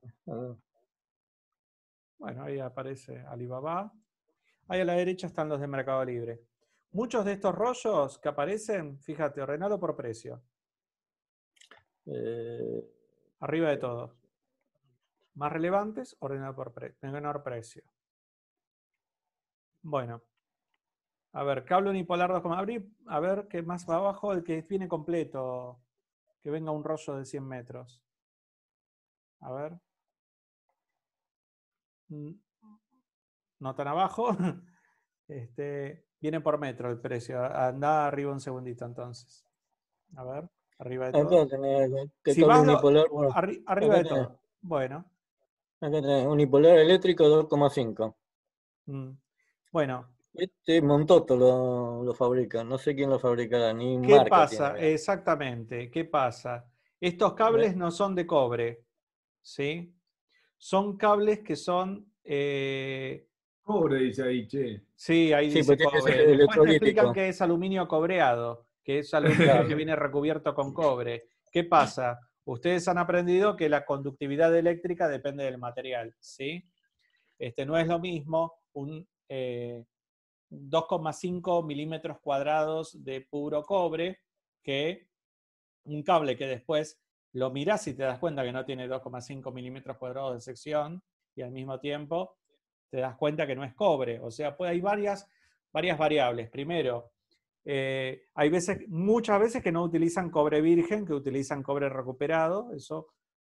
[SPEAKER 8] Bueno, ahí aparece Alibaba. Ahí a la derecha están los de Mercado Libre. Muchos de estos rollos que aparecen, fíjate, ordenado por precio. Arriba de todos. Más relevantes, ordenado por menor precio. Bueno. A ver, cable unipolar 2, abrir, a ver qué más va abajo, el que viene completo. Que venga un rollo de 100 metros. A ver. No tan abajo. Viene por metro el precio. Anda arriba un segundito entonces. A ver, arriba de todo.
[SPEAKER 2] Si vas unipolar,
[SPEAKER 8] arriba de todo. Bueno.
[SPEAKER 2] Acá tenés unipolar eléctrico 2,5.
[SPEAKER 8] Bueno.
[SPEAKER 2] Montoto lo fabrica. No sé quién lo fabricará, ni
[SPEAKER 8] ¿Qué
[SPEAKER 2] marca
[SPEAKER 8] pasa?
[SPEAKER 2] tiene.
[SPEAKER 8] Exactamente. ¿Qué pasa? Estos cables no son de cobre. ¿Sí? Son cables que son...
[SPEAKER 3] Cobre dice ahí, che.
[SPEAKER 8] Sí, ahí dice cobre. Después te explican que es aluminio cobreado, que es aluminio que viene recubierto con cobre. ¿Qué pasa? Ustedes han aprendido que la conductividad eléctrica depende del material, ¿sí? No es lo mismo un 2,5 milímetros cuadrados de puro cobre que un cable que después lo mirás y te das cuenta que no tiene 2,5 milímetros cuadrados de sección y al mismo tiempo te das cuenta que no es cobre. O sea, hay varias variables. Primero, hay muchas veces que no utilizan cobre virgen, que utilizan cobre recuperado. Eso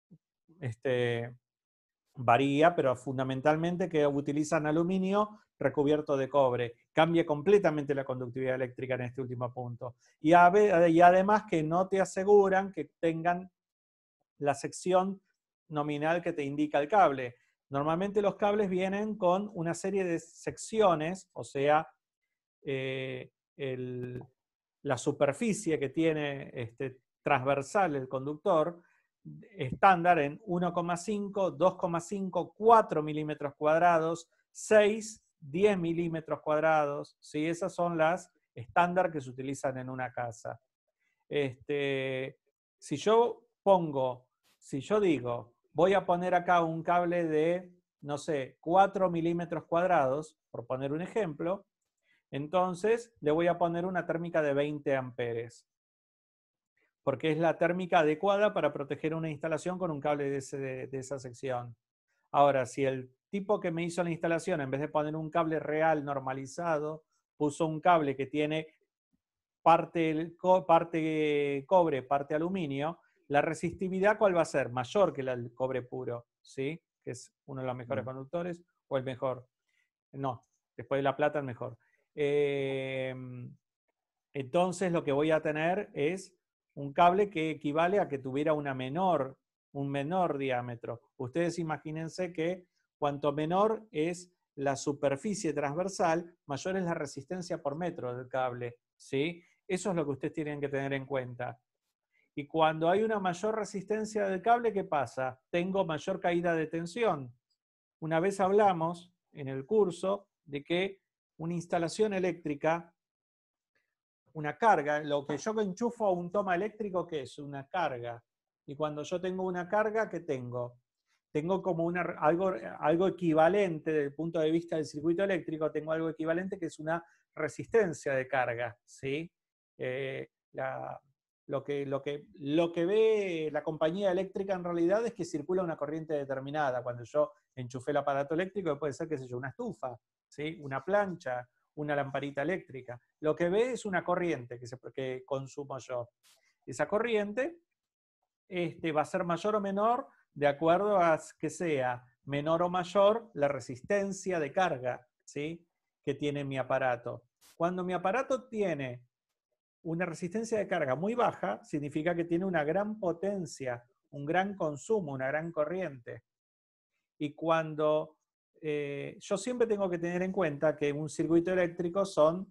[SPEAKER 8] varía, pero fundamentalmente que utilizan aluminio recubierto de cobre. Cambia completamente la conductividad eléctrica en este último punto. Y además que no te aseguran que tengan la sección nominal que te indica el cable. Normalmente los cables vienen con una serie de secciones, o sea, la superficie que tiene transversal el conductor, estándar en 1,5, 2,5, 4 milímetros cuadrados, 6, 10 milímetros cuadrados, ¿sí? Esas son las estándar que se utilizan en una casa. Si yo digo, voy a poner acá un cable de, no sé, 4 milímetros cuadrados, por poner un ejemplo, entonces le voy a poner una térmica de 20 amperes. Porque es la térmica adecuada para proteger una instalación con un cable de esa sección. Ahora, si el tipo que me hizo la instalación, en vez de poner un cable real normalizado, puso un cable que tiene parte cobre, parte aluminio, la resistividad, ¿cuál va a ser? Mayor que el cobre puro, ¿sí? Que es uno de los mejores conductores, o el mejor. No, después de la plata el mejor. Entonces lo que voy a tener es un cable que equivale a que tuviera un menor diámetro. Ustedes imagínense que cuanto menor es la superficie transversal, mayor es la resistencia por metro del cable, ¿sí? Eso es lo que ustedes tienen que tener en cuenta. Y cuando hay una mayor resistencia del cable, ¿qué pasa? Tengo mayor caída de tensión. Una vez hablamos en el curso de que una instalación eléctrica, una carga. Lo que yo enchufo a un toma eléctrico, ¿qué es? Una carga. Y cuando yo tengo una carga, ¿qué tengo? Tengo como algo equivalente desde el punto de vista del circuito eléctrico, tengo algo equivalente que es una resistencia de carga, ¿sí? Lo que ve la compañía eléctrica en realidad es que circula una corriente determinada. Cuando yo enchufé el aparato eléctrico, puede ser, qué sé yo, una estufa, ¿sí? Una plancha, una lamparita eléctrica. Lo que ve es una corriente que consumo yo. Esa corriente va a ser mayor o menor de acuerdo a que sea menor o mayor la resistencia de carga, ¿sí? Que tiene mi aparato. Cuando mi aparato tiene una resistencia de carga muy baja, significa que tiene una gran potencia, un gran consumo, una gran corriente. Y cuando yo siempre tengo que tener en cuenta que un circuito eléctrico son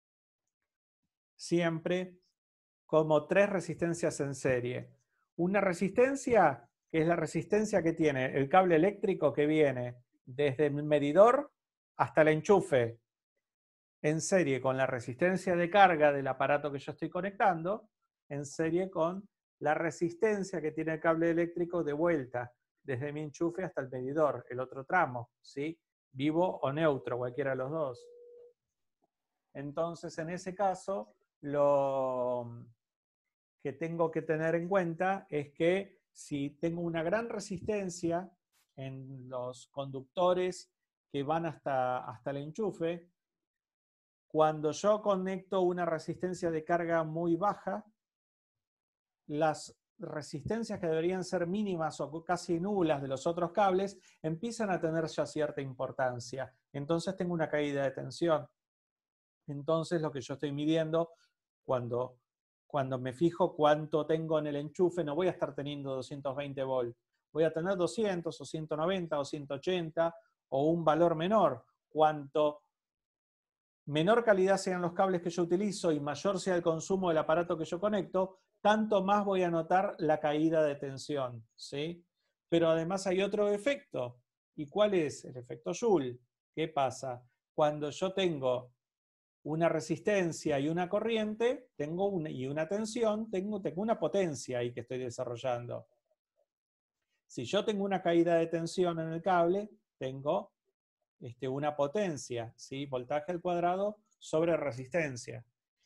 [SPEAKER 8] siempre como 3 resistencias en serie. Una resistencia, que es la resistencia que tiene el cable eléctrico que viene desde el medidor hasta el enchufe, en serie con la resistencia de carga del aparato que yo estoy conectando, en serie con la resistencia que tiene el cable eléctrico de vuelta, desde mi enchufe hasta el medidor, el otro tramo, ¿sí? Vivo o neutro, cualquiera de los dos. Entonces, en ese caso, lo que tengo que tener en cuenta es que si tengo una gran resistencia en los conductores que van hasta el enchufe, cuando yo conecto una resistencia de carga muy baja, las resistencias que deberían ser mínimas o casi nulas de los otros cables empiezan a tener ya cierta importancia. Entonces tengo una caída de tensión. Entonces lo que yo estoy midiendo cuando me fijo cuánto tengo en el enchufe, no voy a estar teniendo 220 volts. Voy a tener 200 o 190 o 180 o un valor menor. Cuanto menor calidad sean los cables que yo utilizo y mayor sea el consumo del aparato que yo conecto, tanto más voy a notar la caída de tensión, ¿sí? Pero además hay otro efecto. ¿Y cuál es? El efecto Joule. ¿Qué pasa? Cuando yo tengo una resistencia y una corriente, y una tensión, tengo una potencia ahí que estoy desarrollando. Si yo tengo una caída de tensión en el cable, tengo una potencia, ¿sí? Voltaje al cuadrado sobre resistencia.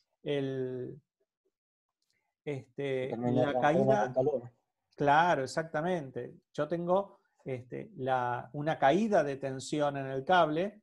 [SPEAKER 8] La caída... Claro, exactamente. Yo tengo una caída de tensión en el cable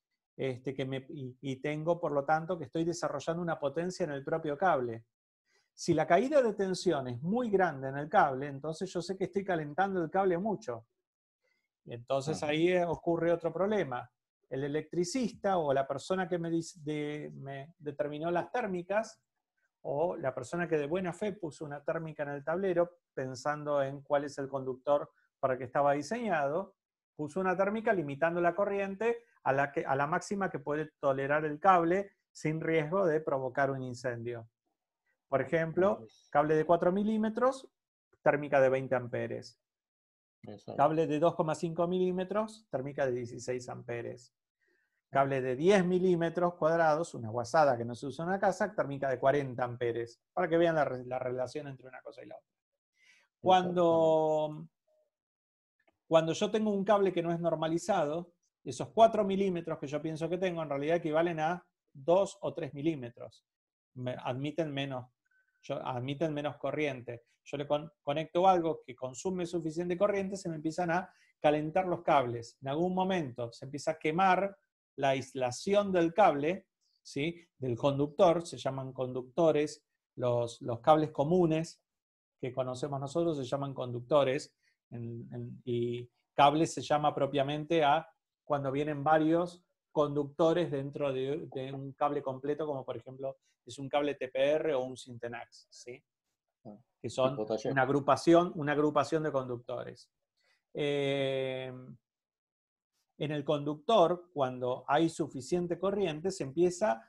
[SPEAKER 8] y tengo, por lo tanto, que estoy desarrollando una potencia en el propio cable. Si la caída de tensión es muy grande en el cable, entonces yo sé que estoy calentando el cable mucho. Entonces ahí ocurre otro problema. El electricista o la persona que me determinó las térmicas, o la persona que de buena fe puso una térmica en el tablero, pensando en cuál es el conductor para que estaba diseñado, puso una térmica limitando la corriente a la máxima que puede tolerar el cable sin riesgo de provocar un incendio. Por ejemplo, cable de 4 milímetros, térmica de 20 amperes. Exacto. Cable de 2,5 milímetros, térmica de 16 amperes. Cable de 10 milímetros cuadrados, una guasada que no se usa en una casa, térmica de 40 amperes, para que vean la relación entre una cosa y la otra. Cuando yo tengo un cable que no es normalizado, esos 4 milímetros que yo pienso que tengo, en realidad equivalen a 2 o 3 milímetros. Admiten menos corriente. Yo le conecto algo que consume suficiente corriente, se me empiezan a calentar los cables. En algún momento se empieza a quemar la aislación del cable, ¿sí? Del conductor, se llaman conductores, los cables comunes que conocemos nosotros se llaman conductores, y cable se llama propiamente a cuando vienen varios conductores dentro de un cable completo, como por ejemplo es un cable TPR o un Syntenax, ¿sí? Que son una agrupación de conductores. En el conductor, cuando hay suficiente corriente, se empieza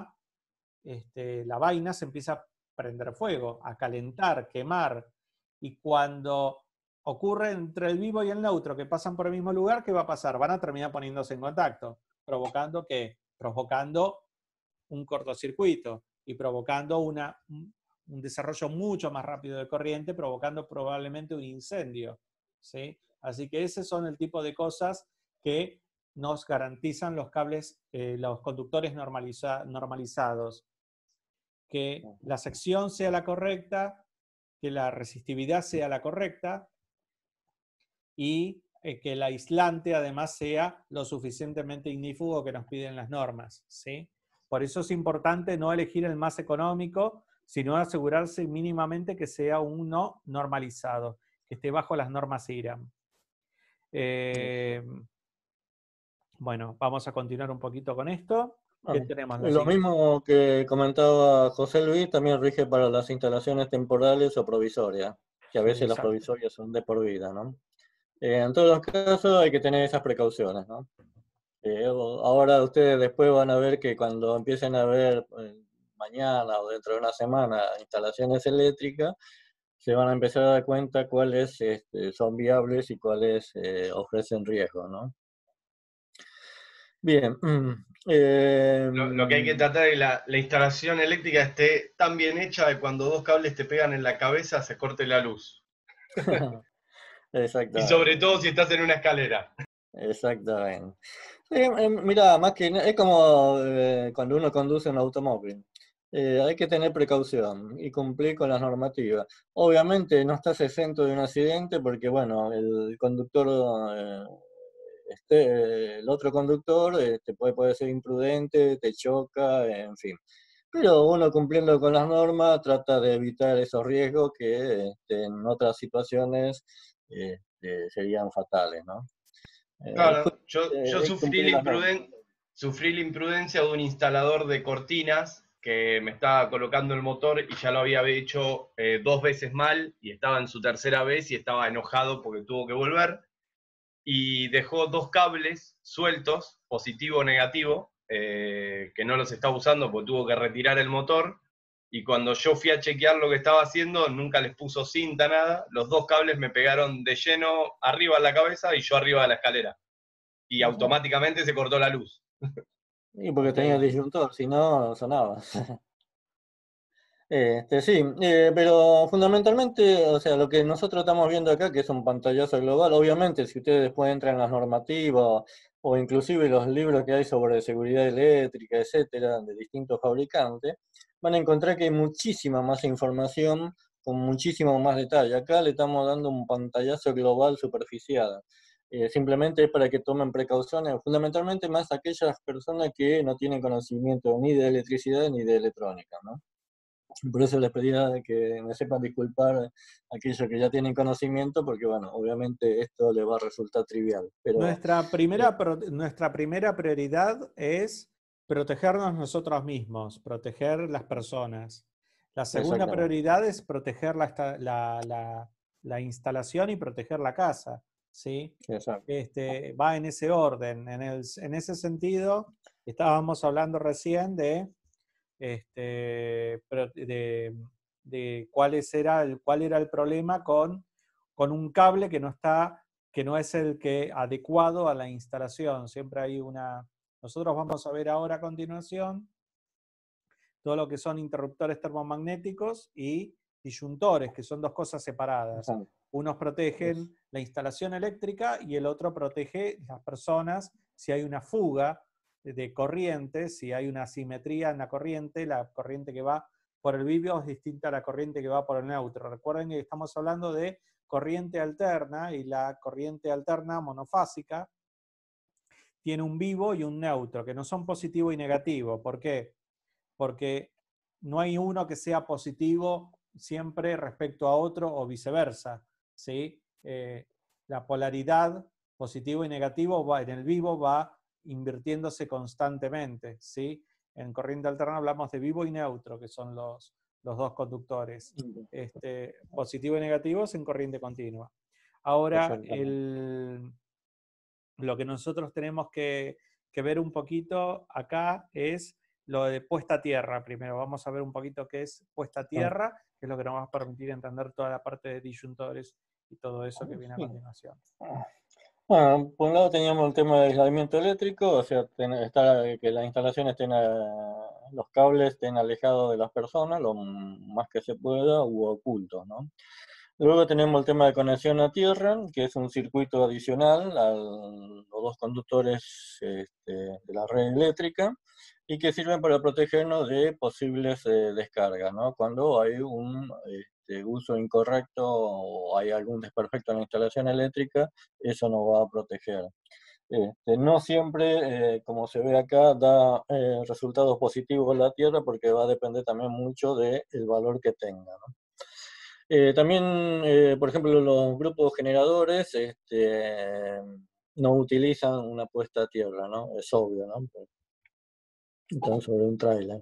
[SPEAKER 8] la vaina se empieza a prender fuego, a calentar, quemar, y cuando ocurre entre el vivo y el neutro que pasan por el mismo lugar, ¿qué va a pasar? Van a terminar poniéndose en contacto, provocando un cortocircuito. y provocando un desarrollo mucho más rápido de corriente, provocando probablemente un incendio, ¿sí? Así que ese son el tipo de cosas que nos garantizan los cables, los conductores normalizados. Que la sección sea la correcta, que la resistividad sea la correcta y que el aislante además sea lo suficientemente ignífugo que nos piden las normas, ¿sí? Por eso es importante no elegir el más económico, sino asegurarse mínimamente que sea uno normalizado, que esté bajo las normas IRAM. Bueno, vamos a continuar un poquito con esto. ¿Qué tenemos?
[SPEAKER 2] Lo mismo que comentaba José Luis también rige para las instalaciones temporales o provisorias, que a veces las provisorias son de por vida, ¿no? En todos los casos hay que tener esas precauciones, ¿no? Ahora ustedes después van a ver que cuando empiecen a ver mañana o dentro de una semana instalaciones eléctricas, se van a empezar a dar cuenta cuáles son viables y cuáles ofrecen riesgo, ¿no? Bien.
[SPEAKER 7] Lo que hay que tratar es que la instalación eléctrica esté tan bien hecha que cuando dos cables te pegan en la cabeza se corte la luz.
[SPEAKER 2] Exactamente.
[SPEAKER 7] Y sobre todo si estás en una escalera.
[SPEAKER 2] Exactamente. Sí, mira, más que es como cuando uno conduce un automóvil. Hay que tener precaución y cumplir con las normativas. Obviamente no estás exento de un accidente porque, bueno, el conductor, el otro conductor puede ser imprudente, te choca, en fin. Pero uno cumpliendo con las normas trata de evitar esos riesgos que en otras situaciones serían fatales, ¿no?
[SPEAKER 7] Claro, yo sufrí la imprudencia de un instalador de cortinas que me estaba colocando el motor y ya lo había hecho 2 veces mal y estaba en su tercera vez y estaba enojado porque tuvo que volver y dejó 2 cables sueltos, positivo o negativo, que no los estaba usando porque tuvo que retirar el motor. Y cuando yo fui a chequear lo que estaba haciendo, nunca les puso cinta, nada. Los 2 cables me pegaron de lleno arriba de la cabeza y yo arriba de la escalera. Y automáticamente se cortó la luz.
[SPEAKER 2] Y porque tenía disyuntor, si no, sonaba. Sí, pero fundamentalmente, o sea, lo que nosotros estamos viendo acá, que es un pantallazo global, obviamente, si ustedes después entran en las normativas o inclusive los libros que hay sobre seguridad eléctrica, etcétera, de distintos fabricantes, van a encontrar que hay muchísima más información con muchísimo más detalle. Acá le estamos dando un pantallazo global superficial. Simplemente es para que tomen precauciones, fundamentalmente más aquellas personas que no tienen conocimiento ni de electricidad ni de electrónica, ¿no? Por eso les pedía que me sepan disculpar a aquellos que ya tienen conocimiento, porque bueno, obviamente esto les va a resultar trivial. Pero,
[SPEAKER 8] nuestra primera prioridad es protegernos nosotros mismos, proteger las personas. La segunda prioridad es proteger la instalación y proteger la casa, ¿sí? Va en ese orden. En ese sentido, estábamos hablando recién de cuál era el problema con un cable que no es el que adecuado a la instalación. Siempre hay nosotros vamos a ver ahora a continuación todo lo que son interruptores termomagnéticos y disyuntores, que son 2 cosas separadas. Unos protegen la instalación eléctrica y el otro protege las personas si hay una fuga de corriente, si hay una asimetría en la corriente que va por el vivo es distinta a la corriente que va por el neutro. Recuerden que estamos hablando de corriente alterna y la corriente alterna monofásica tiene un vivo y un neutro, que no son positivo y negativo. ¿Por qué? Porque no hay uno que sea positivo siempre respecto a otro o viceversa, ¿sí? La polaridad positivo y negativo en el vivo va invirtiéndose constantemente, ¿sí? En corriente alterna hablamos de vivo y neutro, que son los 2 conductores. Positivo y negativo es en corriente continua. Ahora, lo que nosotros tenemos que ver un poquito acá es lo de puesta a tierra. Primero vamos a ver un poquito qué es puesta a tierra, que es lo que nos va a permitir entender toda la parte de disyuntores y todo eso que viene a continuación.
[SPEAKER 2] Bueno, por un lado teníamos el tema del aislamiento eléctrico, o sea, que las instalaciones los cables estén alejados de las personas lo más que se pueda u ocultos, ¿no? Luego tenemos el tema de conexión a tierra, que es un circuito adicional a los dos conductores de la red eléctrica y que sirven para protegernos de posibles descargas, ¿no? Cuando hay un uso incorrecto o hay algún desperfecto en la instalación eléctrica, eso nos va a proteger. No siempre, como se ve acá, da resultados positivos la tierra porque va a depender también mucho del valor que tenga, ¿no? También, por ejemplo, los grupos generadores no utilizan una puesta a tierra, ¿no? Es obvio, ¿no? Están sobre un tráiler.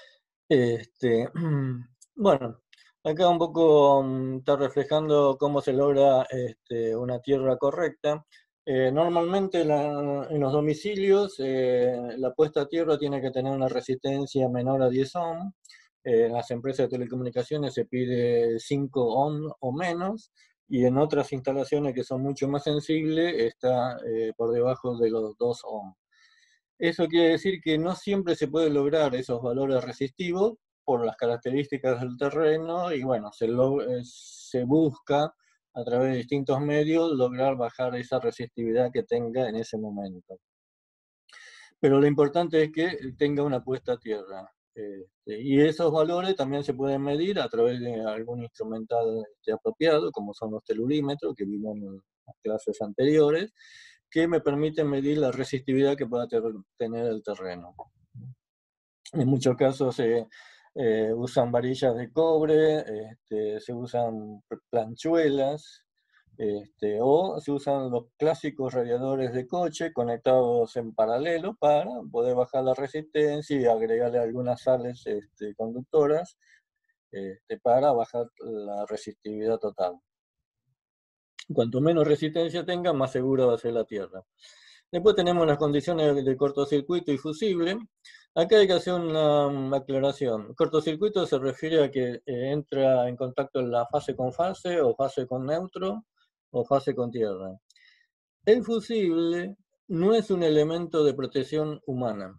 [SPEAKER 2] Bueno, acá un poco está reflejando cómo se logra una tierra correcta. Normalmente en los domicilios la puesta a tierra tiene que tener una resistencia menor a 10 ohm. En las empresas de telecomunicaciones se pide 5 ohm o menos, y en otras instalaciones que son mucho más sensibles está por debajo de los 2 ohm. Eso quiere decir que no siempre se puede lograr esos valores resistivos por las características del terreno, y bueno, se busca a través de distintos medios lograr bajar esa resistividad que tenga en ese momento. Pero lo importante es que tenga una puesta a tierra. Y esos valores también se pueden medir a través de algún instrumental apropiado, como son los telurímetros, que vimos en las clases anteriores, que me permiten medir la resistividad que pueda tener el terreno. En muchos casos se usan varillas de cobre, se usan planchuelas, o se usan los clásicos radiadores de coche conectados en paralelo para poder bajar la resistencia y agregarle algunas sales conductoras para bajar la resistividad total. Cuanto menos resistencia tenga, más segura va a ser la tierra. Después tenemos las condiciones de cortocircuito y fusible. Acá hay que hacer una aclaración. Cortocircuito se refiere a que entra en contacto en la fase con fase, o fase con neutro, o fase con tierra. El fusible no es un elemento de protección humana.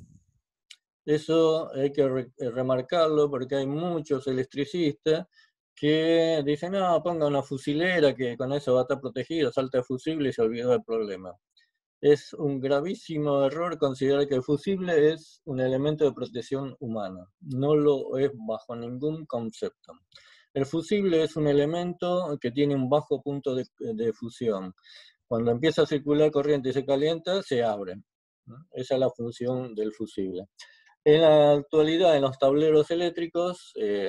[SPEAKER 2] Eso hay que remarcarlo porque hay muchos electricistas que dicen, no, ponga una fusilera que con eso va a estar protegido, salta el fusible y se olvidó del problema. Es un gravísimo error considerar que el fusible es un elemento de protección humana. No lo es bajo ningún concepto. El fusible es un elemento que tiene un bajo punto de fusión. Cuando empieza a circular corriente y se calienta, se abre. Esa es la función del fusible. En la actualidad, en los tableros eléctricos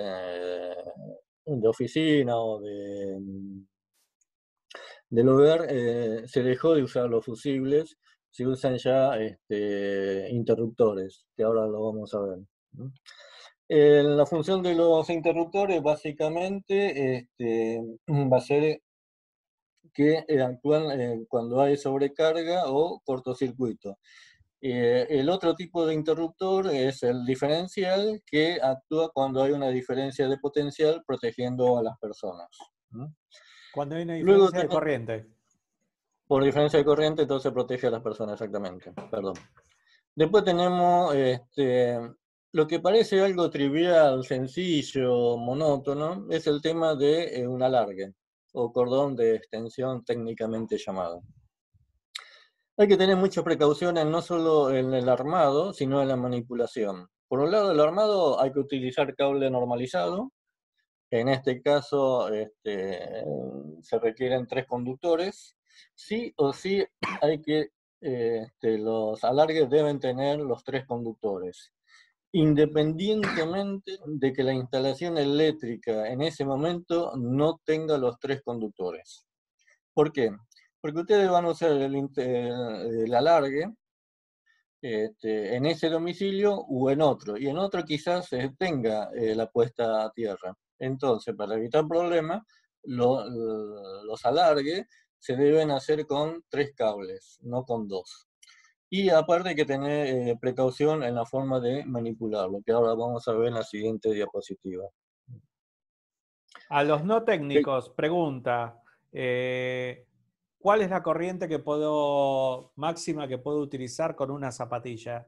[SPEAKER 2] de oficina o del hogar, se dejó de usar los fusibles, se usan ya interruptores, que ahora lo vamos a ver, ¿no? La función de los interruptores básicamente va a ser que actúan cuando hay sobrecarga o cortocircuito. El otro tipo de interruptor es el diferencial, que actúa cuando hay una diferencia de potencial protegiendo a las personas, ¿no?
[SPEAKER 8] Cuando hay una diferencia de corriente.
[SPEAKER 2] Por diferencia de corriente, entonces protege a las personas, exactamente. Perdón. Después tenemos lo que parece algo trivial, sencillo, monótono, es el tema de un alargue o cordón de extensión técnicamente llamado. Hay que tener muchas precauciones no solo en el armado, sino en la manipulación. Por un lado, el armado hay que utilizar cable normalizado. En este caso se requieren 3 conductores. Sí o sí hay que, los alargues deben tener los 3 conductores, independientemente de que la instalación eléctrica en ese momento no tenga los 3 conductores. ¿Por qué? Porque ustedes van a usar el alargue en ese domicilio o en otro, y en otro quizás tenga la puesta a tierra. Entonces, para evitar problemas, los alargues se deben hacer con 3 cables, no con 2. Y aparte hay que tener precaución en la forma de manipularlo, que ahora vamos a ver en la siguiente diapositiva.
[SPEAKER 8] A los no técnicos, pregunta, ¿Cuál es la corriente que máxima que puedo utilizar con una zapatilla?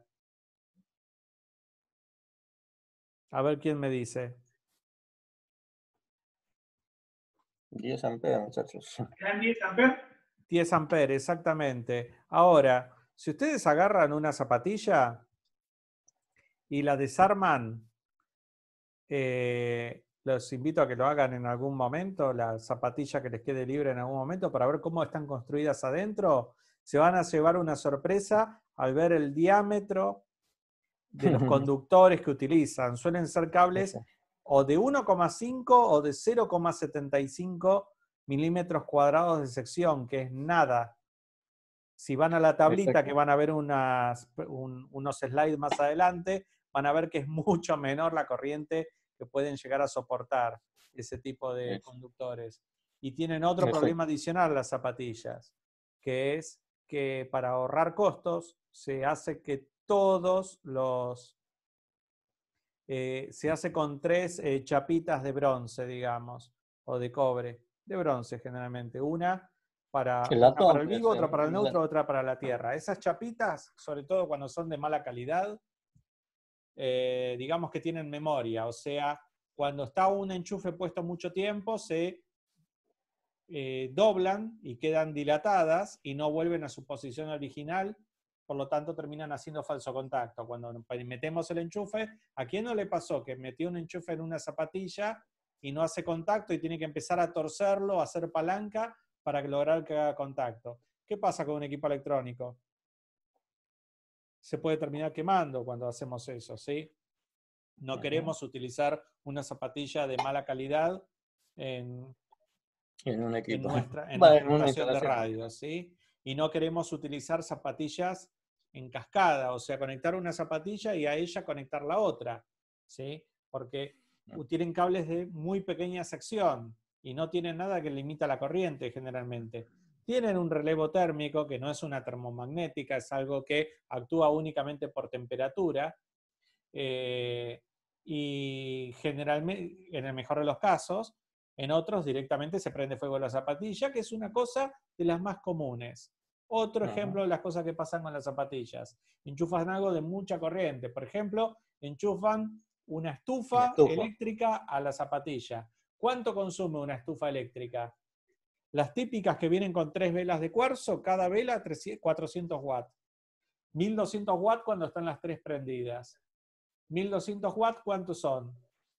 [SPEAKER 8] A ver quién me dice.
[SPEAKER 2] 10 amperes, muchachos.
[SPEAKER 5] ¿Eran 10 amperes?
[SPEAKER 8] 10 amperes, exactamente. Ahora, si ustedes agarran una zapatilla y la desarman, los invito a que lo hagan en algún momento, la zapatilla que les quede libre en algún momento, para ver cómo están construidas adentro. Se van a llevar una sorpresa al ver el diámetro de los conductores que utilizan. Suelen ser cables o de 1,5 o de 0,75 milímetros cuadrados de sección, que es nada. Si van a la tablita, que van a ver unos slides más adelante, van a ver que es mucho menor la corriente que pueden llegar a soportar ese tipo de conductores. Y tienen otro problema adicional las zapatillas, que es que para ahorrar costos se hace que todos los... se hace con 3 chapitas de bronce, digamos, o de cobre, de bronce generalmente. Una para el vivo, otra para el neutro, otra para la tierra. Esas chapitas, sobre todo cuando son de mala calidad, digamos que tienen memoria, o sea, cuando está un enchufe puesto mucho tiempo, se doblan y quedan dilatadas y no vuelven a su posición original, por lo tanto terminan haciendo falso contacto. Cuando metemos el enchufe, ¿a quién no le pasó que metió un enchufe en una zapatilla y no hace contacto y tiene que empezar a torcerlo, a hacer palanca para lograr que haga contacto? ¿Qué pasa con un equipo electrónico? Se puede terminar quemando cuando hacemos eso, ¿sí? No queremos utilizar una zapatilla de mala calidad en
[SPEAKER 2] un equipo.
[SPEAKER 8] En nuestra estación de radio, ¿sí? Y no queremos utilizar zapatillas en cascada, o sea, conectar una zapatilla y a ella conectar la otra, ¿sí? Porque tienen cables de muy pequeña sección y no tienen nada que limita la corriente generalmente. Tienen un relevo térmico que no es una termomagnética, es algo que actúa únicamente por temperatura y generalmente, en el mejor de los casos, en otros directamente se prende fuego la zapatilla, que es una cosa de las más comunes. Otro ejemplo de las cosas que pasan con las zapatillas. Enchufan algo de mucha corriente. Por ejemplo, enchufan una estufa eléctrica a la zapatilla. ¿Cuánto consume una estufa eléctrica? Las típicas que vienen con 3 velas de cuarzo, cada vela 400 watts. 1200 watts cuando están las 3 prendidas. 1200 watts, ¿cuántos son?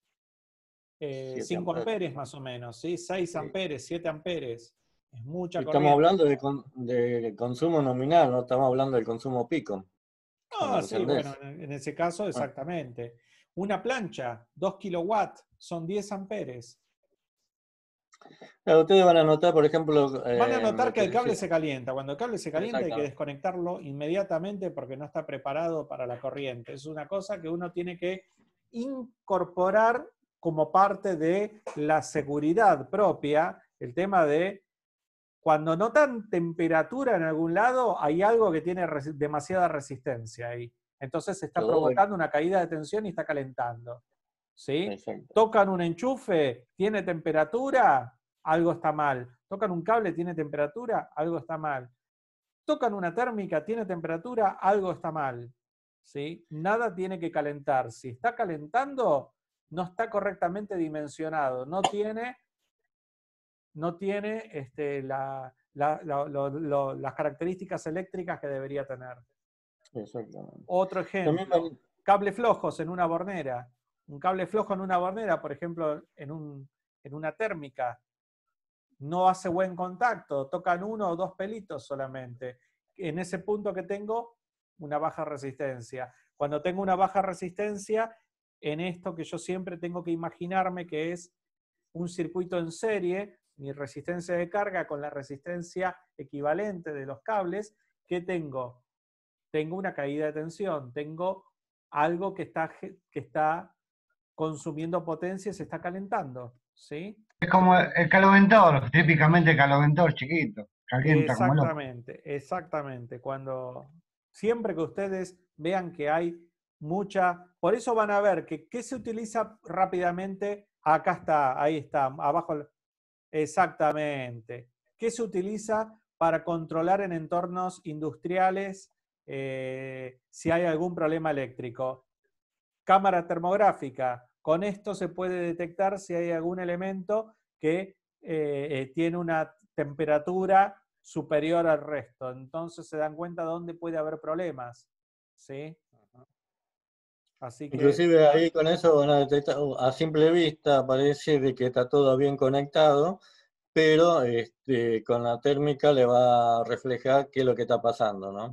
[SPEAKER 8] 5 amperes más o menos, ¿sí? 6 amperes, 7 amperes. Es mucha corriente.
[SPEAKER 2] Estamos hablando de consumo nominal, no estamos hablando del consumo pico.
[SPEAKER 8] Ah, sí, bueno, en ese caso exactamente. Una plancha, 2 kilowatts, son 10 amperes.
[SPEAKER 2] Claro, ustedes van a notar, por ejemplo...
[SPEAKER 8] van a notar que el cable se calienta. Cuando el cable se calienta hay que desconectarlo inmediatamente porque no está preparado para la corriente. Es una cosa que uno tiene que incorporar como parte de la seguridad propia, el tema de cuando notan temperatura en algún lado, hay algo que tiene demasiada resistencia ahí. Entonces se está provocando una caída de tensión y está calentando. ¿Sí? Tocan un enchufe, tiene temperatura, algo está mal. Tocan un cable, tiene temperatura, algo está mal. Tocan una térmica, tiene temperatura, algo está mal. ¿Sí? Nada tiene que calentar. Si está calentando, no está correctamente dimensionado, no tiene las características eléctricas que debería tener.
[SPEAKER 2] Exactamente.
[SPEAKER 8] Otro ejemplo, cables flojos en una bornera. Un cable flojo en una bornera, por ejemplo, en una térmica, no hace buen contacto, tocan 1 o 2 pelitos solamente. En ese punto que tengo una baja resistencia. Cuando tengo una baja resistencia, en esto que yo siempre tengo que imaginarme que es un circuito en serie, mi resistencia de carga con la resistencia equivalente de los cables, ¿qué tengo? Tengo una caída de tensión, tengo algo que está consumiendo potencia y se está calentando, ¿sí?
[SPEAKER 11] Es como el caloventor, típicamente el caloventor chiquito, calienta como loco.
[SPEAKER 8] Exactamente. Siempre que ustedes vean que hay mucha... Por eso van a ver que ¿qué se utiliza rápidamente? Acá está, ahí está, abajo. Exactamente. ¿Qué se utiliza para controlar en entornos industriales si hay algún problema eléctrico. Cámara termográfica. Con esto se puede detectar si hay algún elemento que tiene una temperatura superior al resto. Entonces se dan cuenta dónde puede haber problemas. ¿Sí? Así que,
[SPEAKER 2] inclusive ahí con eso van a detectar, a simple vista parece de que está todo bien conectado, pero con la térmica le va a reflejar qué es lo que está pasando, ¿no?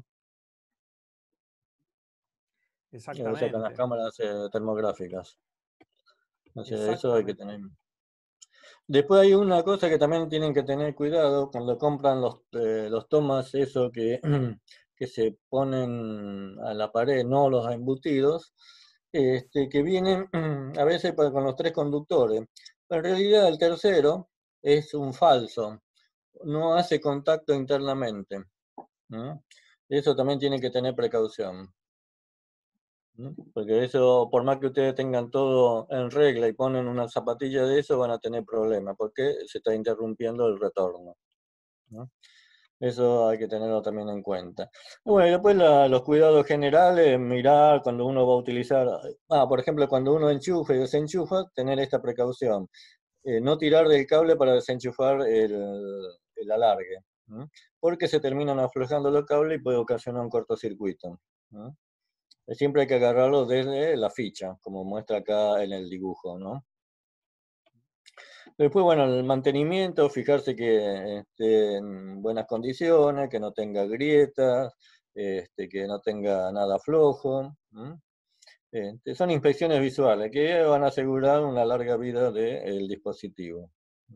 [SPEAKER 8] exactamente.
[SPEAKER 2] O sea, con las cámaras termográficas. O sea, eso hay que tener. Después hay una cosa que también tienen que tener cuidado cuando compran los tomas, eso que, que se ponen a la pared, no los embutidos, que vienen a veces con los 3 conductores. En realidad el tercero es un falso, no hace contacto internamente. Eso también tienen que tener precaución. Porque eso, por más que ustedes tengan todo en regla y ponen una zapatilla de eso, van a tener problemas, porque se está interrumpiendo el retorno, ¿no? Eso hay que tenerlo también en cuenta. Bueno, y después los cuidados generales, mirar cuando uno va a utilizar, por ejemplo, cuando uno enchufa y desenchufa, tener esta precaución. No tirar del cable para desenchufar el alargue, ¿no? Porque se terminan aflojando los cables y puede ocasionar un cortocircuito, ¿no? Siempre hay que agarrarlo desde la ficha, como muestra acá en el dibujo, ¿no? Después, bueno, el mantenimiento, fijarse que esté en buenas condiciones, que no tenga grietas, que no tenga nada flojo. Son inspecciones visuales que van a asegurar una larga vida del dispositivo.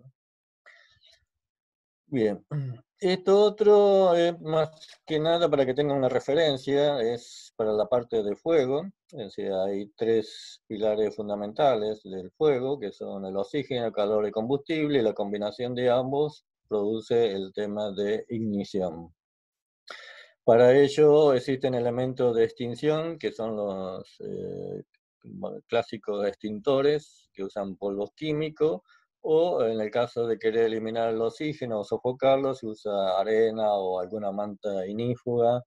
[SPEAKER 2] Bien, esto otro es más que nada para que tengan una referencia, es para la parte de fuego, es decir, hay 3 pilares fundamentales del fuego, que son el oxígeno, el calor y combustible, y la combinación de ambos produce el tema de ignición. Para ello existen elementos de extinción, que son los clásicos extintores, que usan polvos químicos, o en el caso de querer eliminar el oxígeno o sofocarlo, se usa arena o alguna manta ignífuga,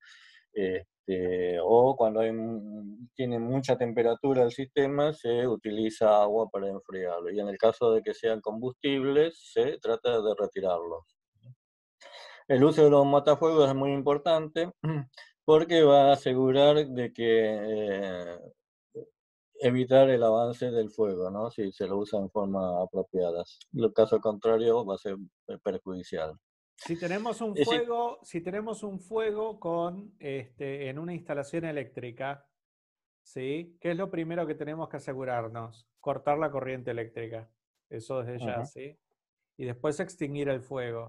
[SPEAKER 2] o cuando tiene mucha temperatura el sistema, se utiliza agua para enfriarlo. Y en el caso de que sean combustibles, se trata de retirarlos. El uso de los matafuegos es muy importante porque va a asegurar de que evitar el avance del fuego, ¿no? Si se lo usa en forma apropiada. En caso contrario, va a ser perjudicial.
[SPEAKER 8] Si tenemos un fuego con, en una instalación eléctrica, ¿sí? ¿Qué es lo primero que tenemos que asegurarnos? Cortar la corriente eléctrica. Eso desde ya, ¿sí? Y después extinguir el fuego.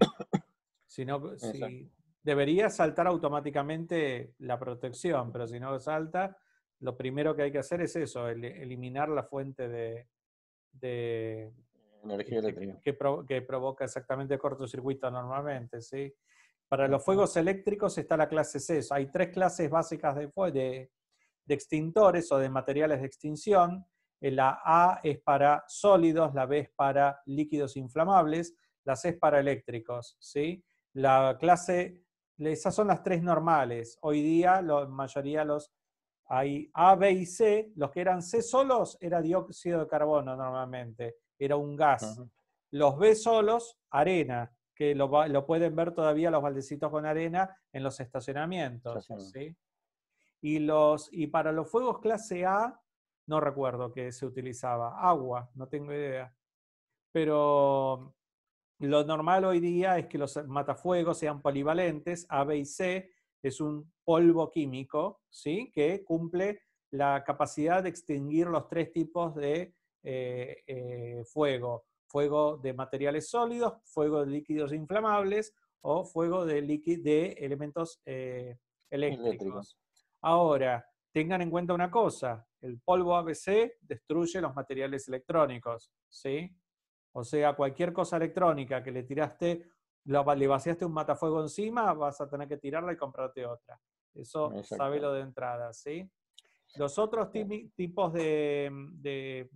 [SPEAKER 8] Debería saltar automáticamente la protección, pero si no salta, lo primero que hay que hacer es eso, eliminar la fuente de
[SPEAKER 2] energía eléctrica
[SPEAKER 8] que provoca exactamente cortocircuito normalmente, ¿sí? Para los fuegos eléctricos está la clase C. Hay 3 clases básicas de extintores o de materiales de extinción. La A es para sólidos, la B es para líquidos inflamables, la C es para eléctricos, ¿sí? La clase, esas son las 3 normales. Hoy día, la mayoría hay A, B y C. Los que eran C solos era dióxido de carbono normalmente, era un gas. Los B solos, arena, que lo pueden ver todavía los baldecitos con arena en los estacionamientos, ¿sí? Y para los fuegos clase A, no recuerdo qué se utilizaba. Agua, no tengo idea. Pero lo normal hoy día es que los matafuegos sean polivalentes. A, B y C es un polvo químico, ¿sí? Que cumple la capacidad de extinguir los 3 tipos de fuego. Fuego de materiales sólidos, fuego de líquidos inflamables o fuego de elementos eléctricos. Ahora, tengan en cuenta una cosa, el polvo ABC destruye los materiales electrónicos, ¿sí? O sea, cualquier cosa electrónica que le tiraste, le vaciaste un matafuego encima, vas a tener que tirarla y comprarte otra. Eso sábelo de entrada, ¿sí? Los otros tipos de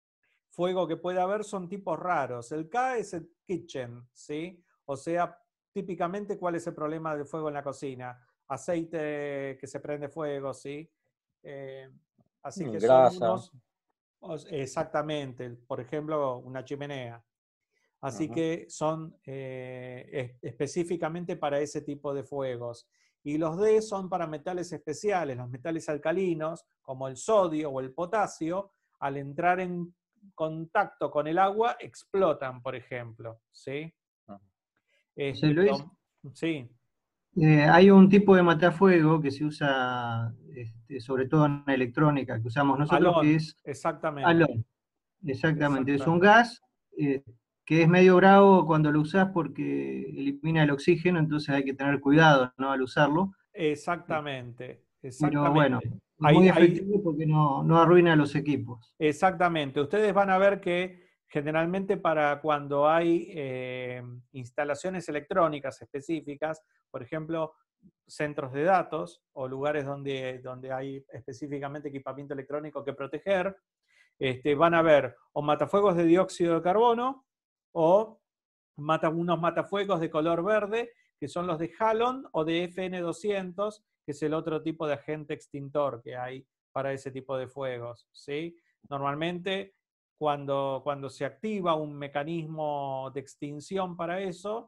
[SPEAKER 8] fuego que puede haber son tipos raros. El K es el kitchen, ¿sí? O sea, típicamente, ¿cuál es el problema del fuego en la cocina? Aceite que se prende fuego, ¿sí? Así que
[SPEAKER 2] grasa.
[SPEAKER 8] son exactamente, por ejemplo, una chimenea. Así que son específicamente para ese tipo de fuegos. Y los D son para metales especiales, los metales alcalinos, como el sodio o el potasio, al entrar en contacto con el agua, explotan, por ejemplo. ¿Sí?
[SPEAKER 13] José Luis,
[SPEAKER 8] sí.
[SPEAKER 13] Hay un tipo de matafuego que se usa sobre todo en electrónica, que usamos nosotros,
[SPEAKER 8] Halón,
[SPEAKER 13] que es
[SPEAKER 8] exactamente.
[SPEAKER 13] halón. Exactamente, es un gas que es medio bravo cuando lo usás porque elimina el oxígeno, entonces hay que tener cuidado, ¿no?, al usarlo.
[SPEAKER 8] Exactamente.
[SPEAKER 13] Pero bueno, es muy efectivo porque no arruina los equipos.
[SPEAKER 8] Exactamente. Ustedes van a ver que generalmente para cuando hay instalaciones electrónicas específicas, por ejemplo, centros de datos o lugares donde hay específicamente equipamiento electrónico que proteger, van a ver o matafuegos de dióxido de carbono o unos matafuegos de color verde, que son los de halon o de FN200, que es el otro tipo de agente extintor que hay para ese tipo de fuegos, ¿sí? Normalmente, cuando se activa un mecanismo de extinción para eso,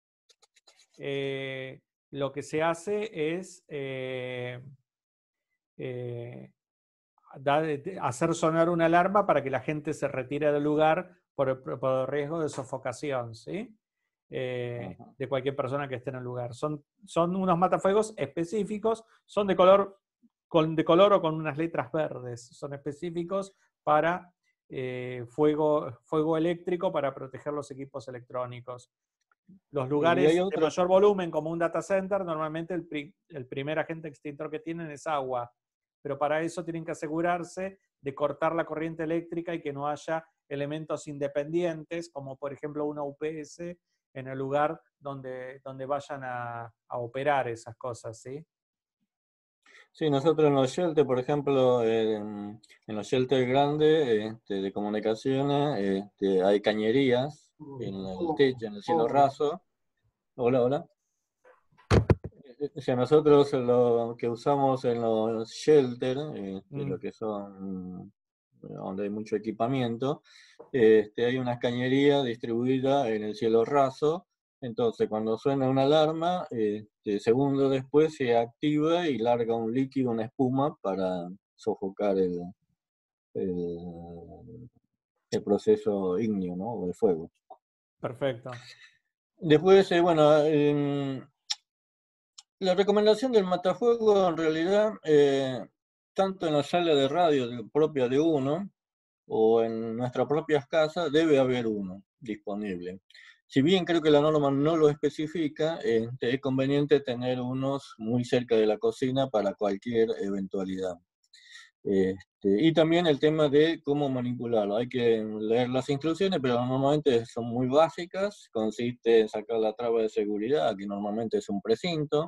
[SPEAKER 8] lo que se hace es hacer sonar una alarma para que la gente se retire del lugar por el riesgo de sofocación, ¿sí? De cualquier persona que esté en el lugar. Son unos matafuegos específicos, son de color o con unas letras verdes, son específicos para fuego eléctrico, para proteger los equipos electrónicos. Los lugares de mayor volumen, como un data center, normalmente el primer agente extintor que tienen es agua, pero para eso tienen que asegurarse de cortar la corriente eléctrica y que no haya elementos independientes, como por ejemplo una UPS, en el lugar donde vayan a operar esas cosas, ¿sí?
[SPEAKER 2] Sí, nosotros en los shelters, por ejemplo, en los shelters grandes de comunicaciones, hay cañerías en el techo, en el cielo raso. Hola, hola. O sea, nosotros lo que usamos en los shelters, lo que son donde hay mucho equipamiento, hay unas cañerías distribuidas en el cielo raso. Entonces, cuando suena una alarma, segundos después se activa y larga un líquido, una espuma, para sofocar el proceso ígneo, ¿no?, o el fuego.
[SPEAKER 8] Perfecto.
[SPEAKER 2] Después, bueno, la recomendación del matafuego, en realidad, tanto en la sala de radio propia de uno, o en nuestras propias casas, debe haber uno disponible. Si bien creo que la norma no lo especifica, es conveniente tener unos muy cerca de la cocina para cualquier eventualidad. Y también el tema de cómo manipularlo. Hay que leer las instrucciones, pero normalmente son muy básicas. Consiste en sacar la traba de seguridad, que normalmente es un precinto.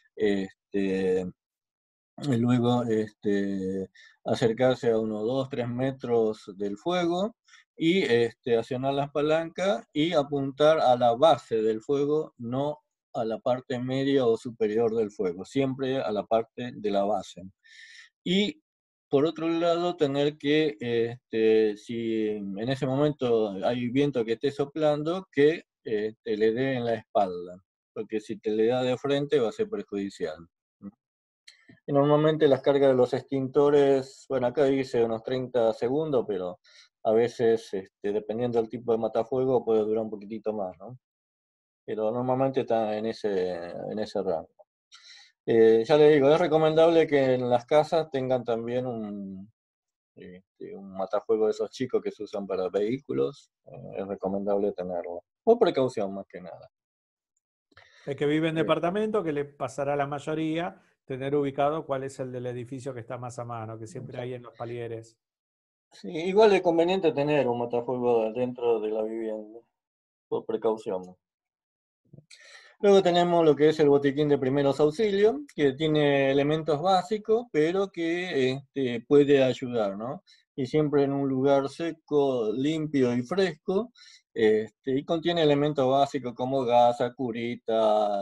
[SPEAKER 2] Y luego acercarse a unos 2-3 metros del fuego y accionar las palancas y apuntar a la base del fuego, no a la parte media o superior del fuego, siempre a la parte de la base. Y por otro lado, tener que, si en ese momento hay viento que esté soplando, que le dé en la espalda, porque si te le da de frente va a ser perjudicial. Y normalmente las cargas de los extintores, bueno, acá dice unos 30 segundos, pero a veces, dependiendo del tipo de matafuego, puede durar un poquitito más, ¿no? Pero normalmente está en ese rango. Ya le digo, es recomendable que en las casas tengan también un matafuego de esos chicos que se usan para vehículos. Es recomendable tenerlo. Por precaución, más que nada.
[SPEAKER 8] El que vive en departamento, que le pasará a la mayoría, tener ubicado cuál es el del edificio que está más a mano, que siempre hay en los palieres.
[SPEAKER 2] Sí, igual es conveniente tener un matafuego dentro de la vivienda, por precaución. Luego tenemos lo que es el botiquín de primeros auxilios, que tiene elementos básicos, pero que puede ayudar, ¿no? Y siempre en un lugar seco, limpio y fresco, Y contiene elementos básicos como gasa, curita,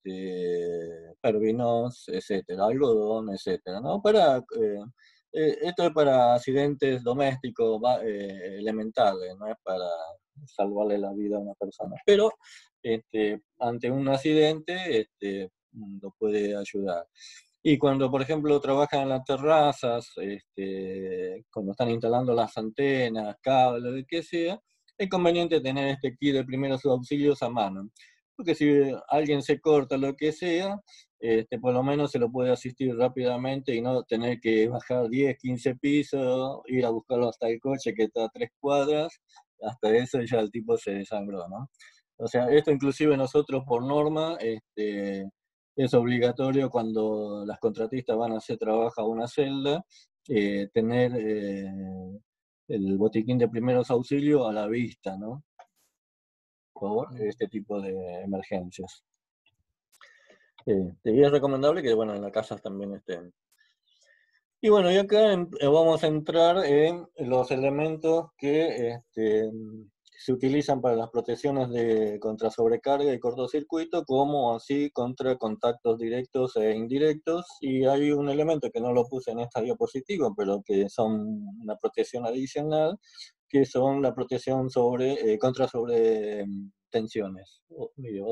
[SPEAKER 2] pervinos, etcétera, algodón, etcétera, ¿no? Esto es para accidentes domésticos elementales, no es para salvarle la vida a una persona. Pero ante un accidente lo puede ayudar. Y cuando, por ejemplo, trabajan en las terrazas, cuando están instalando las antenas, cables, lo que sea, es conveniente tener este kit de primeros auxilios a mano. Porque si alguien se corta, lo que sea, por lo menos se lo puede asistir rápidamente y no tener que bajar 10, 15 pisos, ir a buscarlo hasta el coche que está a 3 cuadras, hasta eso ya el tipo se desangró, ¿no? O sea, esto inclusive nosotros por norma, es obligatorio cuando las contratistas van a hacer trabajo a una celda, tener el botiquín de primeros auxilios a la vista, ¿no? Por este tipo de emergencias. Y es recomendable que, bueno, en las casas también estén. Y bueno, y acá vamos a entrar en los elementos que se utilizan para las protecciones contra sobrecarga y cortocircuito, como así contra contactos directos e indirectos. Y hay un elemento que no lo puse en esta diapositiva, pero que son una protección adicional, que son la protección contra tensiones o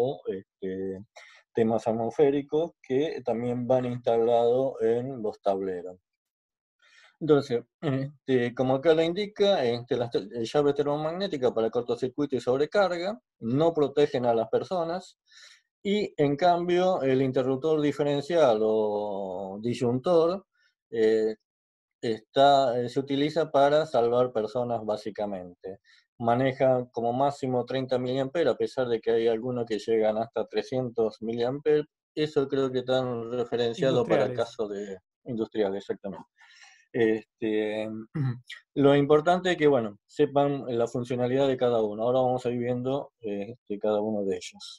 [SPEAKER 2] temas atmosféricos que también van instalados en los tableros. Entonces, como acá lo indica, las llaves termomagnéticas para cortocircuito y sobrecarga no protegen a las personas, y en cambio el interruptor diferencial o disyuntor se utiliza para salvar personas básicamente. Maneja como máximo 30 mA, a pesar de que hay algunos que llegan hasta 300 mA. Eso creo que están referenciados para el caso de industrial, exactamente. Lo importante es que, bueno, sepan la funcionalidad de cada uno. Ahora vamos a ir viendo cada uno de ellos.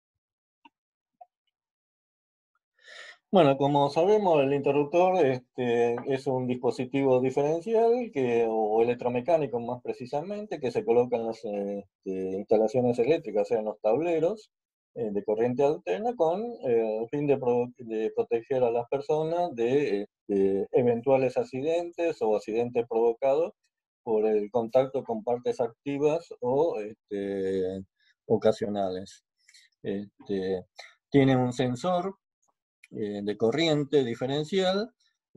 [SPEAKER 2] Bueno, como sabemos, el interruptor es un dispositivo diferencial o electromecánico más precisamente, que se coloca en las instalaciones eléctricas, o sea, en los tableros de corriente alterna, con el fin de proteger a las personas de eventuales accidentes o accidentes provocados por el contacto con partes activas o ocasionales. Tiene un sensor de corriente diferencial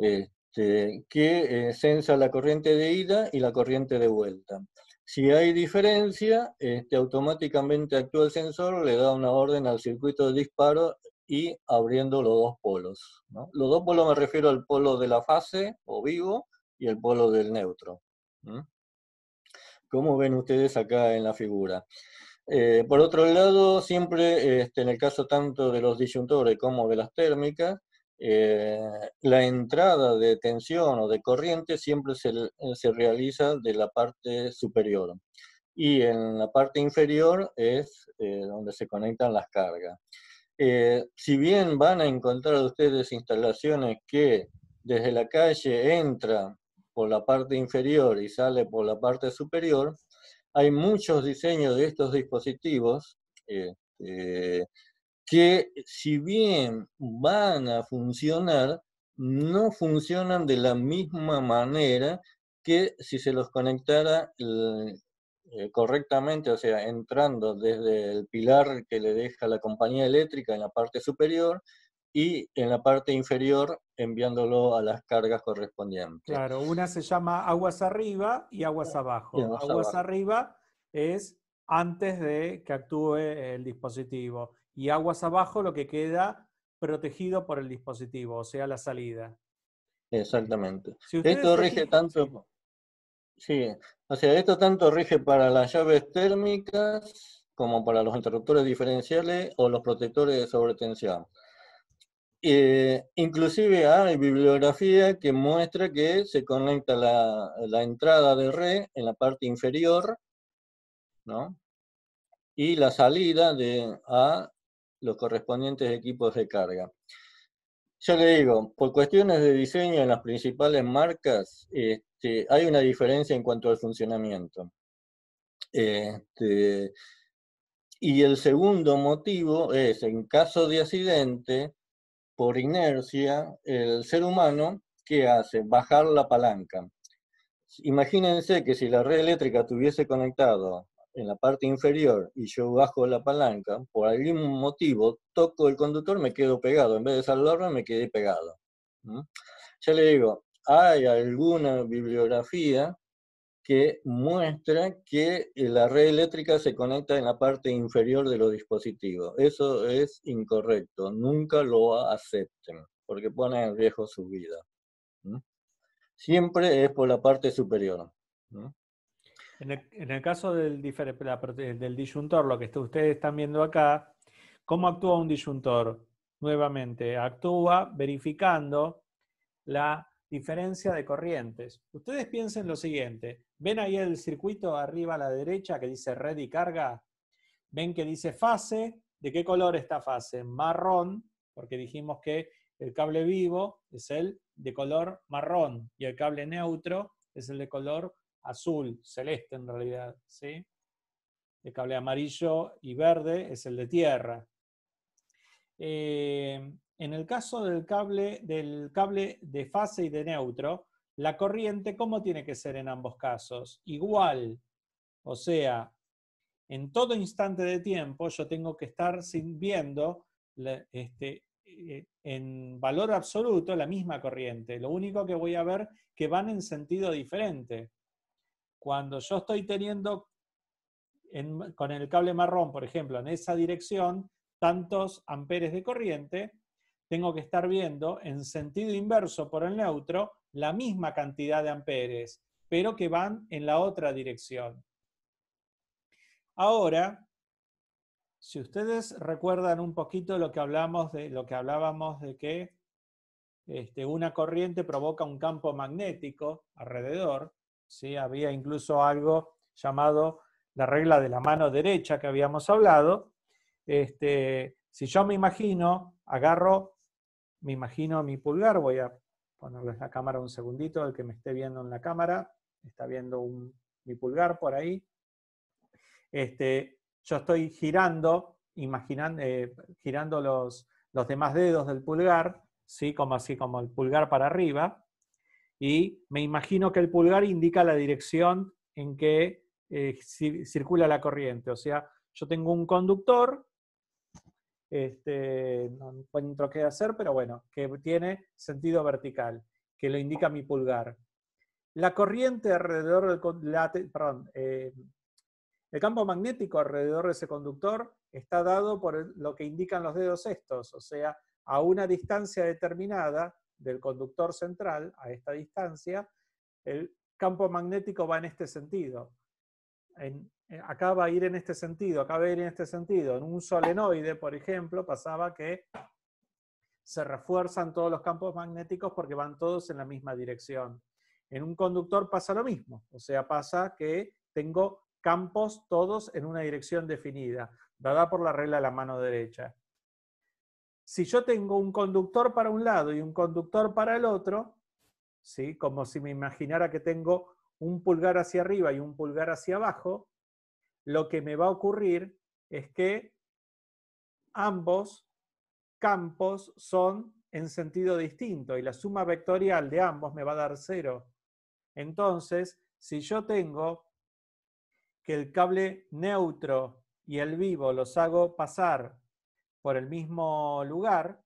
[SPEAKER 2] que sensa la corriente de ida y la corriente de vuelta. Si hay diferencia, automáticamente actúa el sensor, le da una orden al circuito de disparo y abriendo los dos polos, ¿no? Los dos polos me refiero al polo de la fase o vivo y el polo del neutro, ¿no? Como ven ustedes acá en la figura. Por otro lado, siempre en el caso tanto de los disyuntores como de las térmicas, la entrada de tensión o de corriente siempre se realiza de la parte superior. Y en la parte inferior es donde se conectan las cargas. Si bien van a encontrar ustedes instalaciones que desde la calle entra por la parte inferior y sale por la parte superior, hay muchos diseños de estos dispositivos que, si bien van a funcionar, no funcionan de la misma manera que si se los conectara correctamente, o sea, entrando desde el pilar que le deja la compañía eléctrica en la parte superior y en la parte inferior enviándolo a las cargas correspondientes.
[SPEAKER 8] Claro, una se llama aguas arriba y aguas abajo. Aguas arriba es antes de que actúe el dispositivo, y aguas abajo lo que queda protegido por el dispositivo, o sea, la salida.
[SPEAKER 2] Exactamente. Esto rige tanto... Sí, o sea, esto tanto rige para las llaves térmicas como para los interruptores diferenciales o los protectores de sobretensión. Inclusive hay bibliografía que muestra que se conecta la entrada de red en la parte inferior, ¿no? Y la salida a los correspondientes equipos de carga. Ya le digo, por cuestiones de diseño en las principales marcas, hay una diferencia en cuanto al funcionamiento. Y el segundo motivo es, en caso de accidente, por inercia, el ser humano, ¿qué hace? Bajar la palanca. Imagínense que si la red eléctrica estuviese conectado en la parte inferior y yo bajo la palanca, por algún motivo toco el conductor, me quedo pegado. En vez de salvarme, me quedé pegado. Ya le digo, hay alguna bibliografía que muestra que la red eléctrica se conecta en la parte inferior de los dispositivos. Eso es incorrecto, nunca lo acepten, porque pone en riesgo su vida. Siempre es por la parte superior.
[SPEAKER 8] En el caso del disyuntor, lo que ustedes están viendo acá, ¿cómo actúa un disyuntor? Nuevamente, actúa verificando la diferencia de corrientes. Ustedes piensen lo siguiente, ¿ven ahí el circuito arriba a la derecha que dice red y carga? ¿Ven que dice fase? ¿De qué color está fase? Marrón, porque dijimos que el cable vivo es el de color marrón y el cable neutro es el de color azul, celeste en realidad, ¿sí? El cable amarillo y verde es el de tierra. En el caso del cable de fase y de neutro, la corriente, ¿cómo tiene que ser en ambos casos? Igual. O sea, en todo instante de tiempo yo tengo que estar viendo en valor absoluto la misma corriente. Lo único que voy a ver que van en sentido diferente. Cuando yo estoy teniendo con el cable marrón, por ejemplo, en esa dirección, tantos amperes de corriente, tengo que estar viendo en sentido inverso por el neutro la misma cantidad de amperes, pero que van en la otra dirección. Ahora, si ustedes recuerdan un poquito lo que hablábamos de que una corriente provoca un campo magnético alrededor, ¿sí? Había incluso algo llamado la regla de la mano derecha que habíamos hablado. Si yo me imagino mi pulgar, voy a ponerles la cámara un segundito, el que me esté viendo en la cámara, está viendo mi pulgar por ahí. Yo estoy girando los demás dedos del pulgar, ¿sí? Así como el pulgar para arriba, y me imagino que el pulgar indica la dirección en que circula la corriente. O sea, yo tengo un conductor, no encuentro qué hacer, pero bueno, que tiene sentido vertical, que lo indica mi pulgar. La corriente alrededor del el campo magnético alrededor de ese conductor está dado por lo que indican los dedos estos, o sea, a una distancia determinada del conductor central, a esta distancia, el campo magnético va en este sentido. Acá va a ir en este sentido, acá va a ir en este sentido. En un solenoide, por ejemplo, pasaba que se refuerzan todos los campos magnéticos porque van todos en la misma dirección. En un conductor pasa lo mismo, o sea, pasa que tengo campos todos en una dirección definida, dada por la regla de la mano derecha. Si yo tengo un conductor para un lado y un conductor para el otro, ¿sí? Como si me imaginara que tengo un pulgar hacia arriba y un pulgar hacia abajo, lo que me va a ocurrir es que ambos campos son en sentido distinto y la suma vectorial de ambos me va a dar 0. Entonces, si yo tengo que el cable neutro y el vivo los hago pasar por el mismo lugar,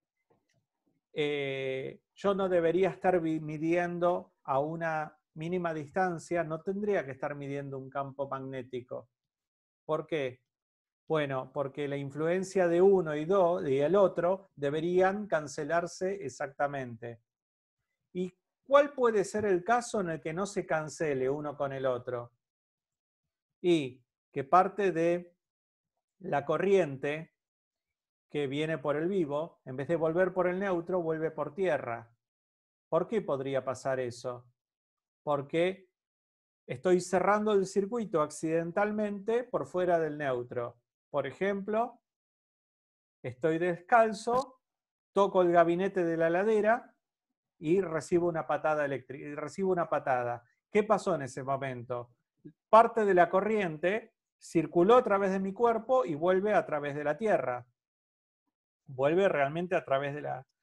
[SPEAKER 8] yo no debería estar midiendo a una mínima distancia, no tendría que estar midiendo un campo magnético. ¿Por qué? Bueno, porque la influencia de uno y el otro deberían cancelarse exactamente. ¿Y cuál puede ser el caso en el que no se cancele uno con el otro? Y que parte de la corriente que viene por el vivo, en vez de volver por el neutro, vuelve por tierra. ¿Por qué podría pasar eso? Porque estoy cerrando el circuito accidentalmente por fuera del neutro. Por ejemplo, estoy descalzo, toco el gabinete de la heladera y recibo una patada eléctrica. ¿Qué pasó en ese momento? parte de la corriente circuló a través de mi cuerpo y vuelve a través de la Tierra. Vuelve realmente a través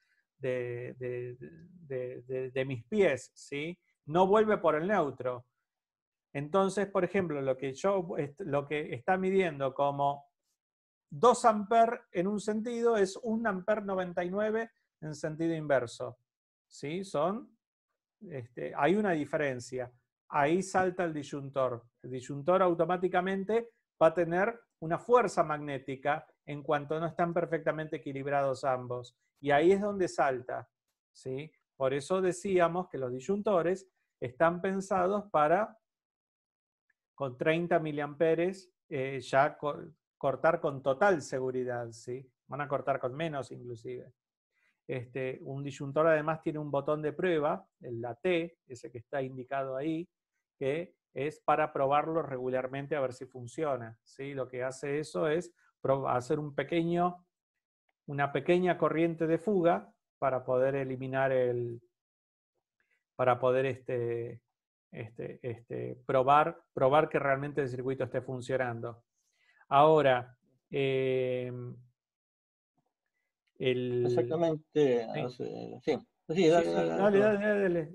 [SPEAKER 8] de mis pies, ¿sí? No vuelve por el neutro. Entonces, por ejemplo, lo que está midiendo como 2 amperes en un sentido es 1 ampere 99 en sentido inverso. ¿Sí? Hay una diferencia. Ahí salta el disyuntor. El disyuntor automáticamente va a tener una fuerza magnética en cuanto no están perfectamente equilibrados ambos. Y ahí es donde salta. ¿Sí? Por eso decíamos que los disyuntores están pensados para, con 30 miliamperes, ya cortar con total seguridad. ¿Sí? Van a cortar con menos inclusive. Un disyuntor además tiene un botón de prueba, la T, ese que está indicado ahí, que es para probarlo regularmente a ver si funciona. ¿Sí? Lo que hace eso es hacer una pequeña corriente de fuga para poder eliminar para poder probar que realmente el circuito esté funcionando. Ahora,
[SPEAKER 2] exactamente. Sí, dale.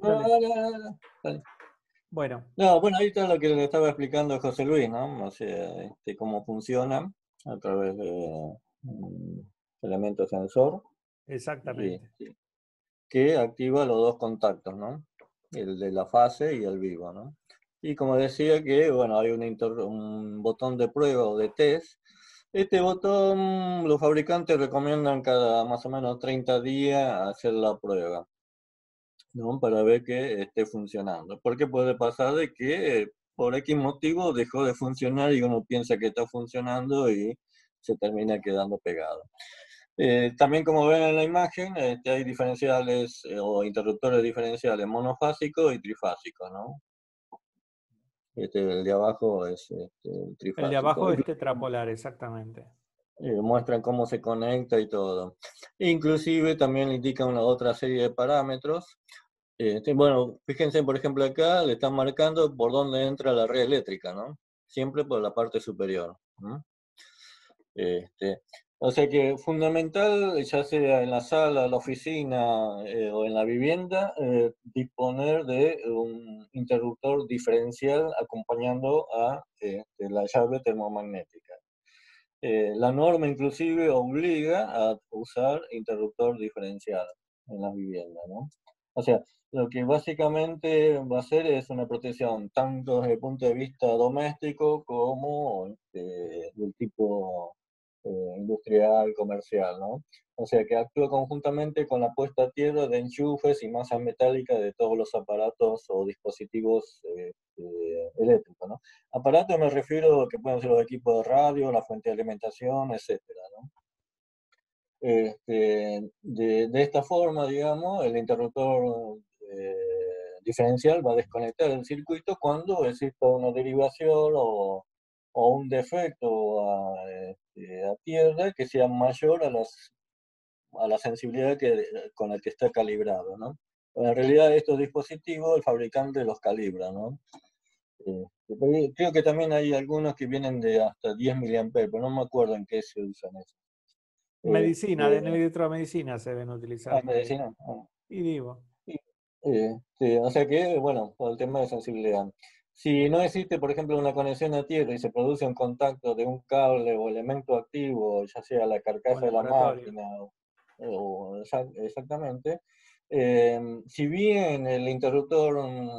[SPEAKER 8] Bueno.
[SPEAKER 2] No, bueno, ahí está lo que le estaba explicando José Luis, ¿no? O sea, cómo funciona a través de un elemento sensor.
[SPEAKER 8] Exactamente.
[SPEAKER 2] Que activa los dos contactos, ¿no? El de la fase y el vivo, ¿no? Y como decía que, bueno, hay un botón de prueba o de test. Este botón los fabricantes recomiendan cada más o menos 30 días hacer la prueba, ¿no? Para ver que esté funcionando. Porque puede pasar de que por X motivo dejó de funcionar y uno piensa que está funcionando y se termina quedando pegado. También, como ven en la imagen, hay diferenciales o interruptores diferenciales monofásicos y trifásicos, ¿no? El de abajo es el trifásico.
[SPEAKER 8] El de abajo es tetrapolar, exactamente.
[SPEAKER 2] Muestran cómo se conecta y todo. Inclusive también indica una otra serie de parámetros. Bueno, fíjense, por ejemplo, acá le están marcando por dónde entra la red eléctrica, ¿no? Siempre por la parte superior, ¿no? O sea que fundamental, ya sea en la sala, la oficina o en la vivienda, disponer de un interruptor diferencial acompañando a la llave termomagnética. La norma inclusive obliga a usar interruptor diferencial en las viviendas, ¿no? O sea, lo que básicamente va a hacer es una protección tanto desde el punto de vista doméstico como del tipo industrial, comercial, ¿no? O sea, que actúa conjuntamente con la puesta a tierra de enchufes y masa metálica de todos los aparatos o dispositivos eléctricos, ¿no? Aparatos me refiero a que pueden ser los equipos de radio, la fuente de alimentación, etcétera, ¿no? De esta forma, digamos, el interruptor diferencial va a desconectar el circuito cuando exista una derivación o un defecto a tierra que sea mayor a la sensibilidad con la que está calibrado, ¿no? En realidad estos dispositivos el fabricante los calibra, ¿no? Creo que también hay algunos que vienen de hasta 10 mA, pero no me acuerdo en qué se usan eso.
[SPEAKER 8] Medicina, de electromedicina se ven utilizar.
[SPEAKER 2] Medicina.
[SPEAKER 8] Y digo.
[SPEAKER 2] O sea que, bueno, por el tema de sensibilidad. Si no existe, por ejemplo, una conexión a tierra y se produce un contacto de un cable o elemento activo, ya sea la carcasa de la máquina exactamente, si bien el interruptor,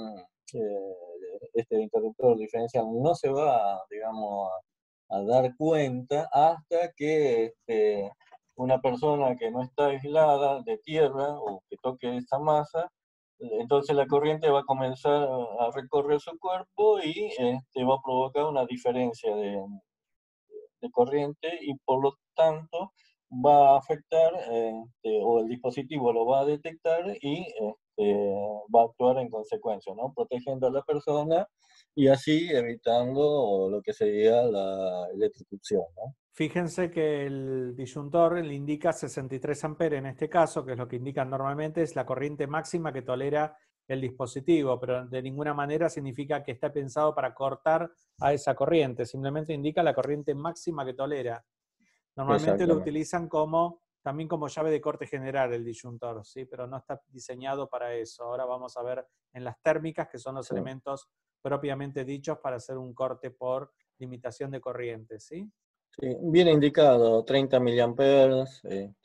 [SPEAKER 2] este interruptor diferencial no se va, digamos, a dar cuenta hasta que una persona que no está aislada de tierra o que toque esa masa, entonces la corriente va a comenzar a recorrer su cuerpo y va a provocar una diferencia de corriente y por lo tanto va a afectar o el dispositivo lo va a detectar y va a actuar en consecuencia, ¿no? Protegiendo a la persona y así evitando lo que sería la electrocución, ¿no?
[SPEAKER 8] Fíjense que el disyuntor le indica 63 amperes en este caso, que es lo que indican normalmente, es la corriente máxima que tolera el dispositivo, pero de ninguna manera significa que está pensado para cortar a esa corriente, simplemente indica la corriente máxima que tolera. Normalmente lo utilizan también como llave de corte general el disyuntor, ¿sí? Pero no está diseñado para eso. Ahora vamos a ver en las térmicas, que son los elementos propiamente dichos para hacer un corte por limitación de corriente, ¿sí?
[SPEAKER 2] Sí, viene indicado 30 miliamperes en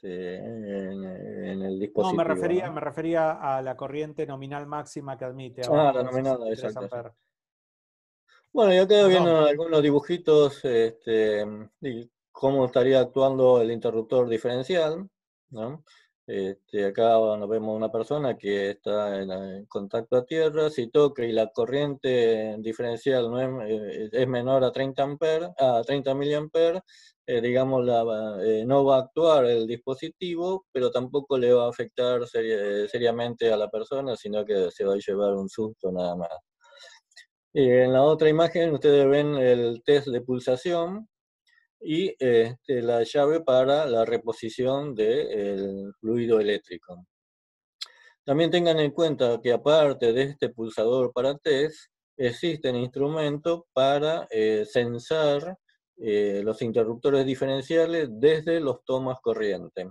[SPEAKER 2] el dispositivo.
[SPEAKER 8] No, me refería a la corriente nominal máxima que admite.
[SPEAKER 2] La nominal, exacto.
[SPEAKER 8] Amperes.
[SPEAKER 2] Bueno, ya quedo viendo algunos dibujitos y cómo estaría actuando el interruptor diferencial, ¿no? Acá nos vemos una persona que está en contacto a tierra, si toca y la corriente diferencial no es menor a 30 miliamperes, digamos, no va a actuar el dispositivo, pero tampoco le va a afectar seriamente a la persona, sino que se va a llevar un susto nada más. En la otra imagen ustedes ven el test de pulsación y la llave para la reposición del fluido eléctrico. También tengan en cuenta que aparte de este pulsador para test, existen instrumentos para censar los interruptores diferenciales desde los tomas corriente.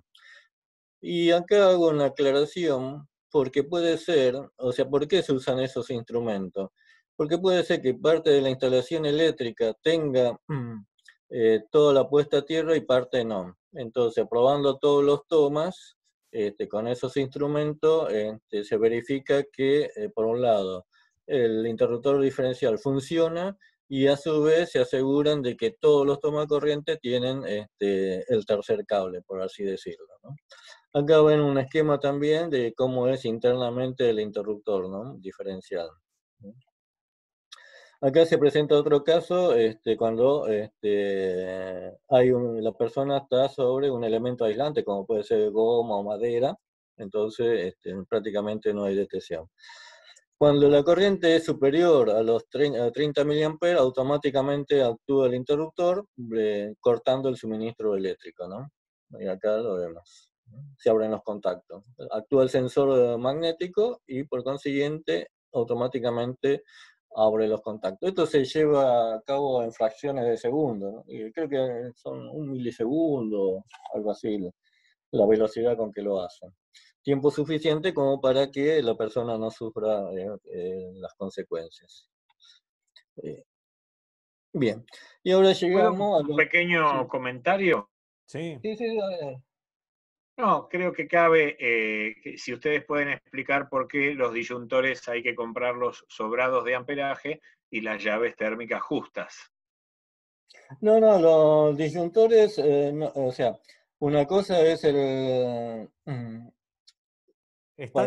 [SPEAKER 2] Y acá hago una aclaración, porque puede ser, o sea, ¿por qué se usan esos instrumentos? Porque puede ser que parte de la instalación eléctrica tenga toda la puesta a tierra y parte no. Entonces, probando todos los tomas, con esos instrumentos se verifica que, por un lado, el interruptor diferencial funciona y a su vez se aseguran de que todos los tomas corriente tienen el tercer cable, por así decirlo, ¿no? Acá ven un esquema también de cómo es internamente el interruptor, ¿no? Diferencial. Acá se presenta otro caso cuando la persona está sobre un elemento aislante, como puede ser goma o madera, entonces prácticamente no hay detección. Cuando la corriente es superior a los 30 mA, automáticamente actúa el interruptor cortando el suministro eléctrico, ¿no? Y acá lo vemos. Se abren los contactos. Actúa el sensor magnético y por consiguiente automáticamente abre los contactos. Esto se lleva a cabo en fracciones de segundo, ¿no? Y creo que son 1 milisegundo, algo así, la velocidad con que lo hacen. Tiempo suficiente como para que la persona no sufra las consecuencias. Bien, y ahora llegamos
[SPEAKER 5] a un pequeño comentario.
[SPEAKER 8] Sí.
[SPEAKER 5] No, creo que cabe, que si ustedes pueden explicar por qué los disyuntores hay que comprarlos sobrados de amperaje y las llaves térmicas justas.
[SPEAKER 2] No, los disyuntores, o sea, una cosa es
[SPEAKER 8] está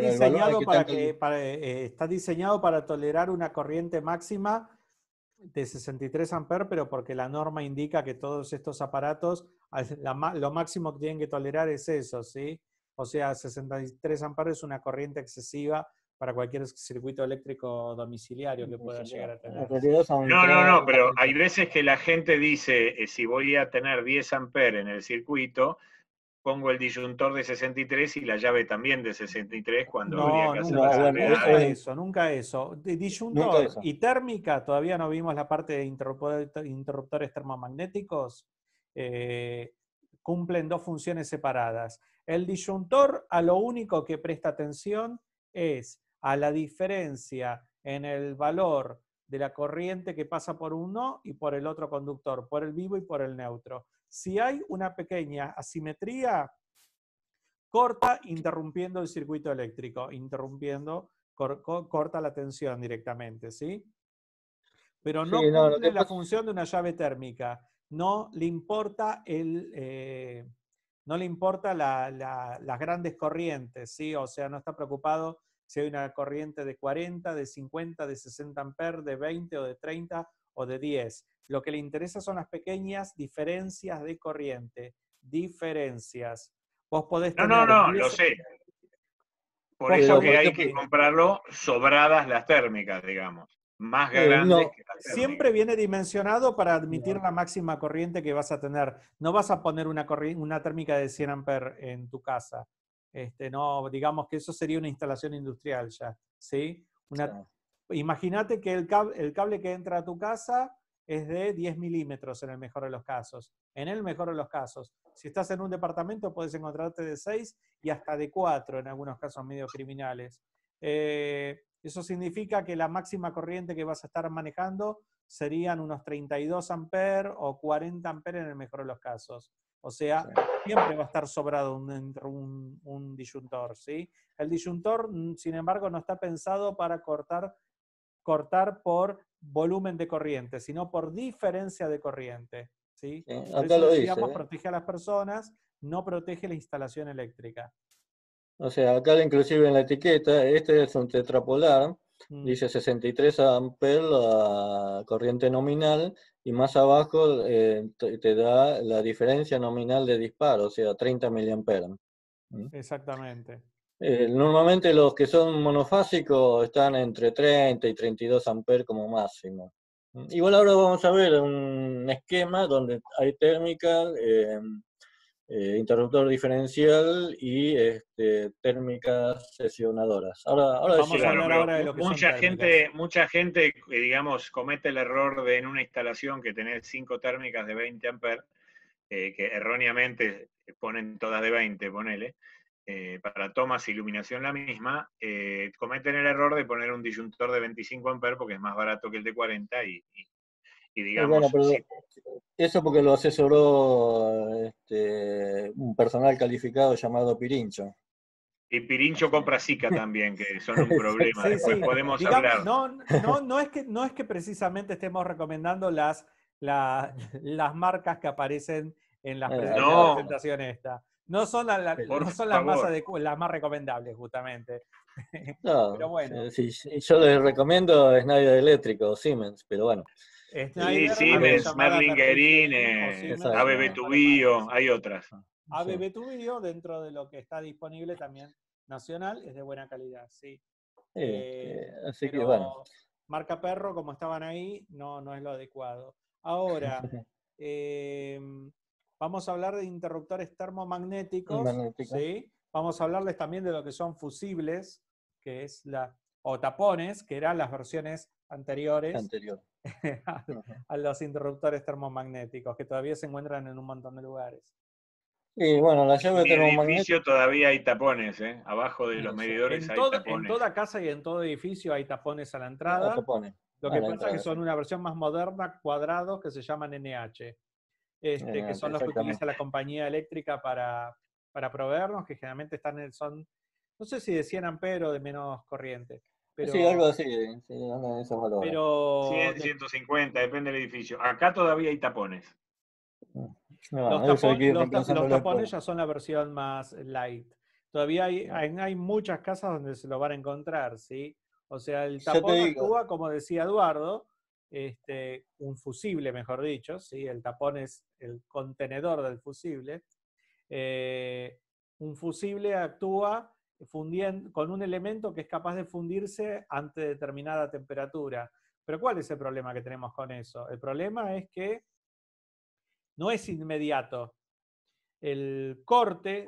[SPEAKER 8] diseñado para tolerar una corriente máxima de 63 amperes, pero porque la norma indica que todos estos aparatos, lo máximo que tienen que tolerar es eso, ¿sí? O sea, 63 amperes es una corriente excesiva para cualquier circuito eléctrico domiciliario que pueda llegar a tener.
[SPEAKER 5] No, pero hay veces que la gente dice, si voy a tener 10 amperes en el circuito, pongo el disyuntor de 63 y la llave también de 63 cuando habría que hacer
[SPEAKER 8] nunca eso. Disyuntor y térmica, todavía no vimos la parte de interruptores termomagnéticos, cumplen dos funciones separadas. El disyuntor a lo único que presta atención es a la diferencia en el valor de la corriente que pasa por uno y por el otro conductor, por el vivo y por el neutro. Si hay una pequeña asimetría, corta interrumpiendo el circuito eléctrico, corta la tensión directamente, ¿sí? Pero no cumple la función de una llave térmica. No le importa las grandes corrientes, ¿sí? O sea, no está preocupado si hay una corriente de 40, de 50, de 60 amperes, de 20 o de 30 o de 10. Lo que le interesa son las pequeñas diferencias de corriente. Diferencias. Vos podés tener...
[SPEAKER 5] No, lo sé. Por eso que hay que comprarlo sobradas las térmicas, digamos. Más grandes que las térmicas.
[SPEAKER 8] Siempre viene dimensionado para admitir la máxima corriente que vas a tener. No vas a poner una térmica de 100 amperes en tu casa. No, digamos que eso sería una instalación industrial ya, ¿sí? Imagínate que el cable que entra a tu casa es de 10 milímetros en el mejor de los casos. En el mejor de los casos. Si estás en un departamento puedes encontrarte de 6 y hasta de 4 en algunos casos medio criminales. Eso significa que la máxima corriente que vas a estar manejando serían unos 32 amperes o 40 amperes en el mejor de los casos. O sea, siempre va a estar sobrado un disyuntor, ¿sí? El disyuntor, sin embargo, no está pensado para cortar por volumen de corriente, sino por diferencia de corriente, ¿sí? Por
[SPEAKER 2] Acá
[SPEAKER 8] eso
[SPEAKER 2] lo
[SPEAKER 8] decíamos,
[SPEAKER 2] dice.
[SPEAKER 8] protege a las personas, no protege la instalación eléctrica.
[SPEAKER 2] O sea, acá inclusive en la etiqueta, este es un tetrapolar, dice 63 amperes la corriente nominal, y más abajo te da la diferencia nominal de disparo, o sea, 30 miliamperes.
[SPEAKER 8] Exactamente.
[SPEAKER 2] Normalmente los que son monofásicos están entre 30 y 32 amperes como máximo. Igual ahora vamos a ver un esquema donde hay térmica, interruptor diferencial y térmicas sesionadoras. Ahora
[SPEAKER 8] vamos a hablar ahora de lo que
[SPEAKER 5] mucha gente, digamos, comete el error de en una instalación que tenés 5 térmicas de 20 amperes, que erróneamente ponen todas de 20, ponele, para tomas e iluminación la misma, cometen el error de poner un disyuntor de 25 amperes porque es más barato que el de 40 y digamos...
[SPEAKER 2] Bueno, pero eso porque lo asesoró un personal calificado llamado Pirincho.
[SPEAKER 5] Y Pirincho compra Zika también, que son un problema. Después podemos hablar.
[SPEAKER 8] No es que precisamente estemos recomendando las marcas que aparecen en las presentaciones esta. No son las más recomendables, justamente.
[SPEAKER 2] No,
[SPEAKER 8] pero bueno.
[SPEAKER 2] Si yo les recomiendo Schneider Eléctrico o Siemens, pero bueno.
[SPEAKER 5] Schneider, Siemens, Merlin Gerin, ABB Tubio, hay otras.
[SPEAKER 8] ABB Tubio, dentro de lo que está disponible también nacional, es de buena calidad, sí.
[SPEAKER 2] Así que bueno.
[SPEAKER 8] Marca Perro, como estaban ahí, no es lo adecuado. Ahora, vamos a hablar de interruptores termomagnéticos, ¿sí? Vamos a hablarles también de lo que son fusibles, que es o tapones, que eran las versiones anteriores a los interruptores termomagnéticos, que todavía se encuentran en un montón de lugares.
[SPEAKER 2] Y bueno, la llave termomagnética...
[SPEAKER 5] En el edificio todavía hay tapones, abajo de los medidores hay tapones.
[SPEAKER 8] En toda casa y en todo edificio hay tapones a la entrada. Lo que pasa es que son una versión más moderna, cuadrados, que se llaman NH. Que son los que utiliza la compañía eléctrica para proveernos, que generalmente son, no sé si de 100 amperes o de menos corriente. Pero,
[SPEAKER 2] sí, algo así, de esos valores.
[SPEAKER 8] Pero,
[SPEAKER 5] 100, 150, depende del edificio. Acá todavía hay tapones.
[SPEAKER 8] Los tapones ya son la versión más light. Todavía hay muchas casas donde se lo van a encontrar, ¿sí? O sea, el tapón actúa, como decía Eduardo, un fusible, mejor dicho, ¿sí? El tapón es el contenedor del fusible. Un fusible actúa con un elemento que es capaz de fundirse ante determinada temperatura. Pero ¿cuál es el problema que tenemos con eso? El problema es que no es inmediato. El corte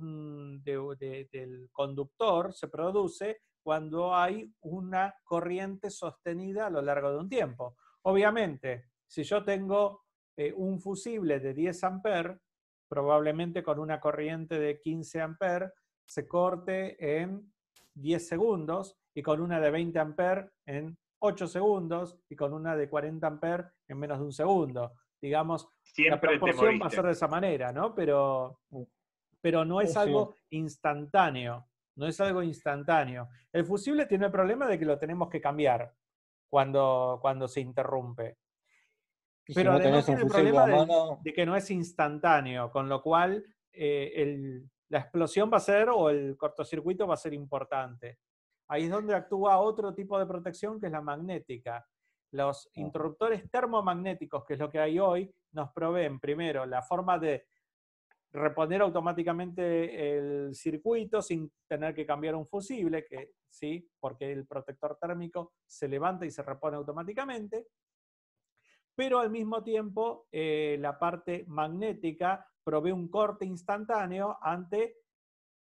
[SPEAKER 8] del conductor se produce cuando hay una corriente sostenida a lo largo de un tiempo. Obviamente, si yo tengo un fusible de 10 amperes, probablemente con una corriente de 15 amperes se corte en 10 segundos y con una de 20 amperes en 8 segundos y con una de 40 amperes en menos de un segundo. Digamos, la proporción va a ser de esa manera, ¿no? Pero no es algo instantáneo. No es algo instantáneo. El fusible tiene el problema de que lo tenemos que cambiar cuando se interrumpe. Pero si además tiene el problema de que no es instantáneo, con lo cual la explosión va a ser, o el cortocircuito va a ser importante. Ahí es donde actúa otro tipo de protección, que es la magnética. Los interruptores termomagnéticos, que es lo que hay hoy, nos proveen primero la forma de reponer automáticamente el circuito sin tener que cambiar un fusible, que sí, porque el protector térmico se levanta y se repone automáticamente, pero al mismo tiempo la parte magnética provee un corte instantáneo ante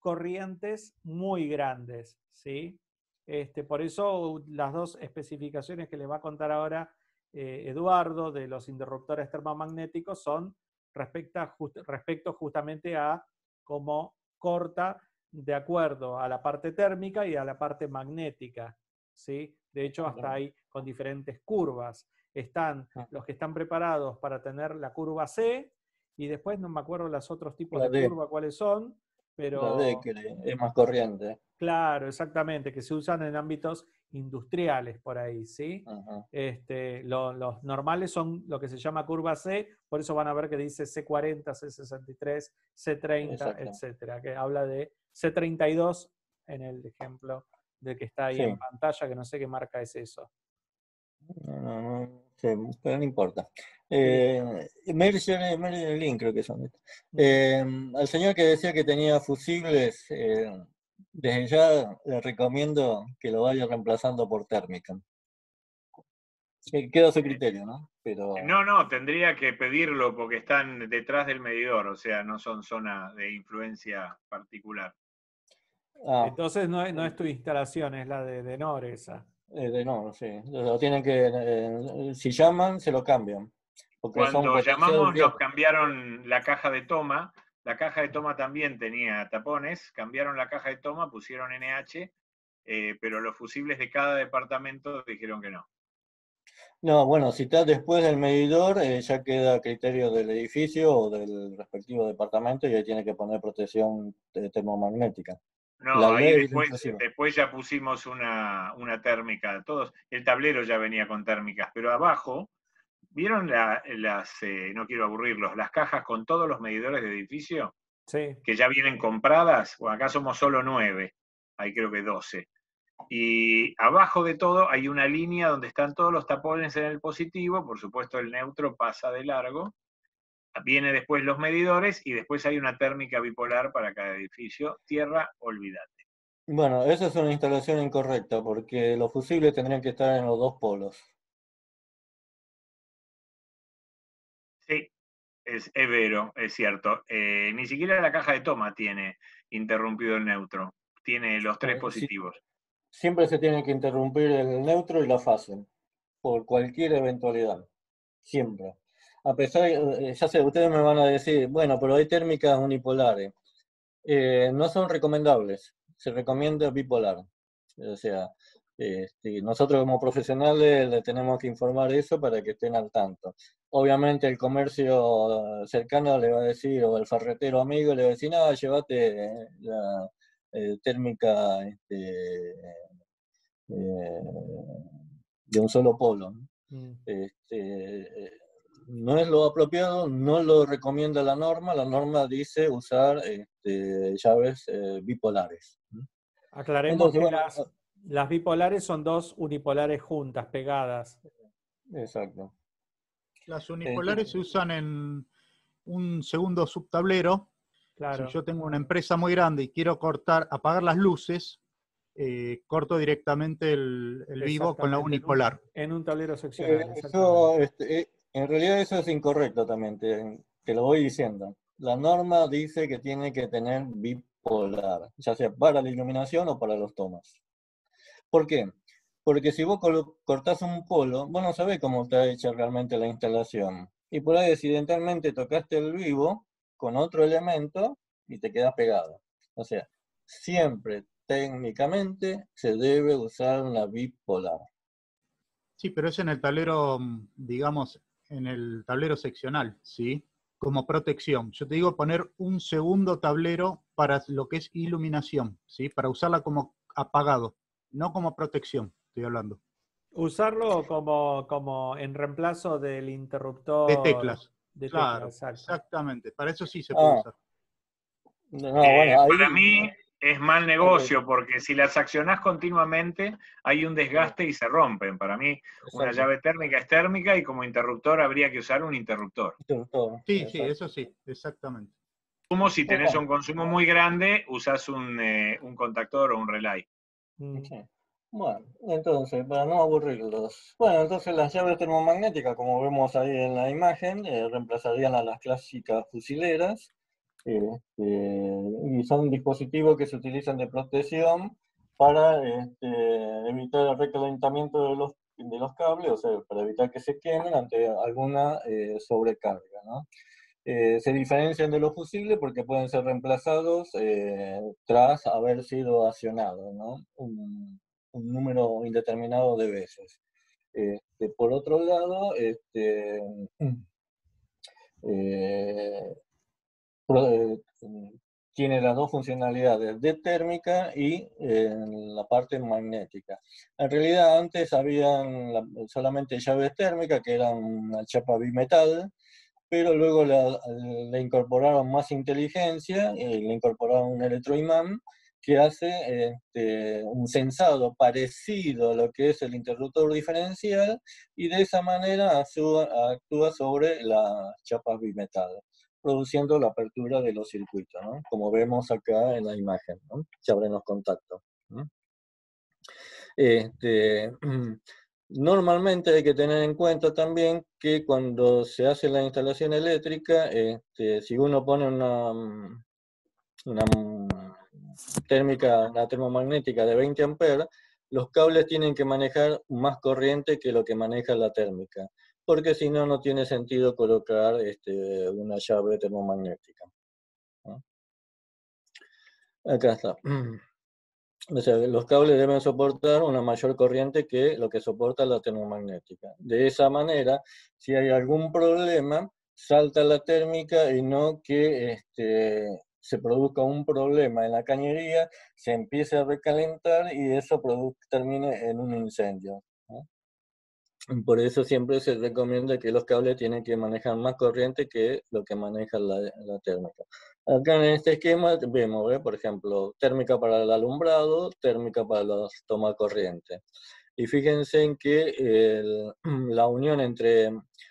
[SPEAKER 8] corrientes muy grandes, ¿sí? Por eso las dos especificaciones que les va a contar ahora Eduardo de los interruptores termomagnéticos son respecto justamente a cómo corta de acuerdo a la parte térmica y a la parte magnética, ¿sí? De hecho, hasta ahí con diferentes curvas. Están los que están preparados para tener la curva C, y después no me acuerdo los otros tipos de curva cuáles son, pero...
[SPEAKER 2] La D, que es más corriente.
[SPEAKER 8] Claro, exactamente, que se usan en ámbitos industriales por ahí, ¿sí? Los normales son lo que se llama curva C, por eso van a ver que dice C40, C63, C30, etcétera, que habla de C32 en el ejemplo de que está ahí en pantalla, que no sé qué marca es eso.
[SPEAKER 2] No sé, pero no importa. Mary Lynn creo que son. Al señor que decía que tenía fusibles, desde ya le recomiendo que lo vaya reemplazando por térmica. Queda a su criterio, ¿no? Pero...
[SPEAKER 5] No, tendría que pedirlo porque están detrás del medidor, o sea, no son zona de influencia particular.
[SPEAKER 8] Entonces no es tu instalación, es la de Denor esa.
[SPEAKER 2] De no, sí. Lo tienen que, si llaman, se lo cambian.
[SPEAKER 5] Cuando llamamos nos cambiaron la caja de toma. La caja de toma también tenía tapones. Cambiaron la caja de toma, pusieron NH, pero los fusibles de cada departamento dijeron que no.
[SPEAKER 2] No, bueno, si está después del medidor, ya queda a criterio del edificio o del respectivo departamento y ahí tiene que poner protección termomagnética.
[SPEAKER 5] No, ahí después ya pusimos una térmica. Todos, el tablero ya venía con térmicas, pero abajo, ¿vieron no quiero aburrirlos, las cajas con todos los medidores de edificio?
[SPEAKER 8] Sí.
[SPEAKER 5] Que ya vienen compradas. Bueno, acá somos solo 9, hay creo que 12. Y abajo de todo hay una línea donde están todos los tapones en el positivo, por supuesto el neutro pasa de largo. Viene después los medidores y después hay una térmica bipolar para cada edificio. Tierra, olvídate.
[SPEAKER 2] Bueno, esa es una instalación incorrecta porque los fusibles tendrían que estar en los dos polos.
[SPEAKER 5] Sí, es vero, es cierto. Ni siquiera la caja de toma tiene interrumpido el neutro. Tiene los tres positivos.
[SPEAKER 2] Siempre se tiene que interrumpir el neutro y la fase, por cualquier eventualidad. Siempre. A pesar, ya sé, ustedes me van a decir, bueno, pero hay térmicas unipolares. No son recomendables, se recomienda bipolar. O sea, nosotros como profesionales le tenemos que informar eso para que estén al tanto. Obviamente el comercio cercano le va a decir, o el ferretero amigo le va a decir, no, llévate la térmica de un solo polo. No es lo apropiado, no lo recomienda la norma dice usar llaves bipolares.
[SPEAKER 8] Aclaremos que las bipolares son dos unipolares juntas, pegadas.
[SPEAKER 2] Exacto.
[SPEAKER 12] Las unipolares se usan en un segundo subtablero.
[SPEAKER 8] Claro.
[SPEAKER 12] Si yo tengo una empresa muy grande y quiero apagar las luces, corto directamente el vivo con la unipolar.
[SPEAKER 8] En un tablero seccional.
[SPEAKER 2] En realidad eso es incorrecto también, te lo voy diciendo. La norma dice que tiene que tener bipolar, ya sea para la iluminación o para los tomas. ¿Por qué? Porque si vos cortás un polo, vos no sabés cómo está hecha realmente la instalación. Y por ahí accidentalmente tocaste el vivo con otro elemento y te quedas pegado. O sea, siempre técnicamente se debe usar una bipolar.
[SPEAKER 12] Sí, pero es en el tablero, digamos, en el tablero seccional, ¿sí? Como protección. Yo te digo poner un segundo tablero para lo que es iluminación, ¿sí? Para usarla como apagado, no como protección, estoy hablando.
[SPEAKER 8] Usarlo como en reemplazo del interruptor.
[SPEAKER 12] De teclas. Claro, exactamente. Para eso sí se puede usar.
[SPEAKER 5] Para mí es mal negocio, porque si las accionás continuamente, hay un desgaste y se rompen. Para mí, una llave térmica es térmica y como interruptor habría que usar un interruptor.
[SPEAKER 12] Sí, eso sí, exactamente.
[SPEAKER 5] Como si tenés un consumo muy grande, usás un contactor o un relay.
[SPEAKER 2] Bueno, entonces, para no aburrirlos. Bueno, entonces las llaves termomagnéticas, como vemos ahí en la imagen, reemplazarían a las clásicas fusileras. Y son dispositivos que se utilizan de protección para evitar el recalentamiento de los cables, o sea, para evitar que se quemen ante alguna sobrecarga, ¿no? Se diferencian de los fusibles porque pueden ser reemplazados tras haber sido accionados, ¿no? Un número indeterminado de veces. Por otro lado, tiene las dos funcionalidades de térmica y la parte magnética. En realidad antes habían solamente llaves térmicas, que eran una chapa bimetal, pero luego le incorporaron más inteligencia, le incorporaron un electroimán que hace un sensado parecido a lo que es el interruptor diferencial, y de esa manera actúa sobre las chapas bimetal, produciendo la apertura de los circuitos, ¿no? Como vemos acá en la imagen, ¿no? Se abren los contactos, ¿no? Normalmente hay que tener en cuenta también que cuando se hace la instalación eléctrica, si uno pone una termomagnética de 20 amperes, los cables tienen que manejar más corriente que lo que maneja la térmica, porque si no, no tiene sentido colocar una llave termomagnética, ¿no? Acá está. O sea, los cables deben soportar una mayor corriente que lo que soporta la termomagnética. De esa manera, si hay algún problema, salta la térmica y no que se produzca un problema en la cañería, se empiece a recalentar y eso termine en un incendio, ¿no? Por eso siempre se recomienda que los cables tienen que manejar más corriente que lo que maneja la térmica. Acá en este esquema vemos, por ejemplo, térmica para el alumbrado, térmica para los tomacorriente. Y fíjense en que la unión entre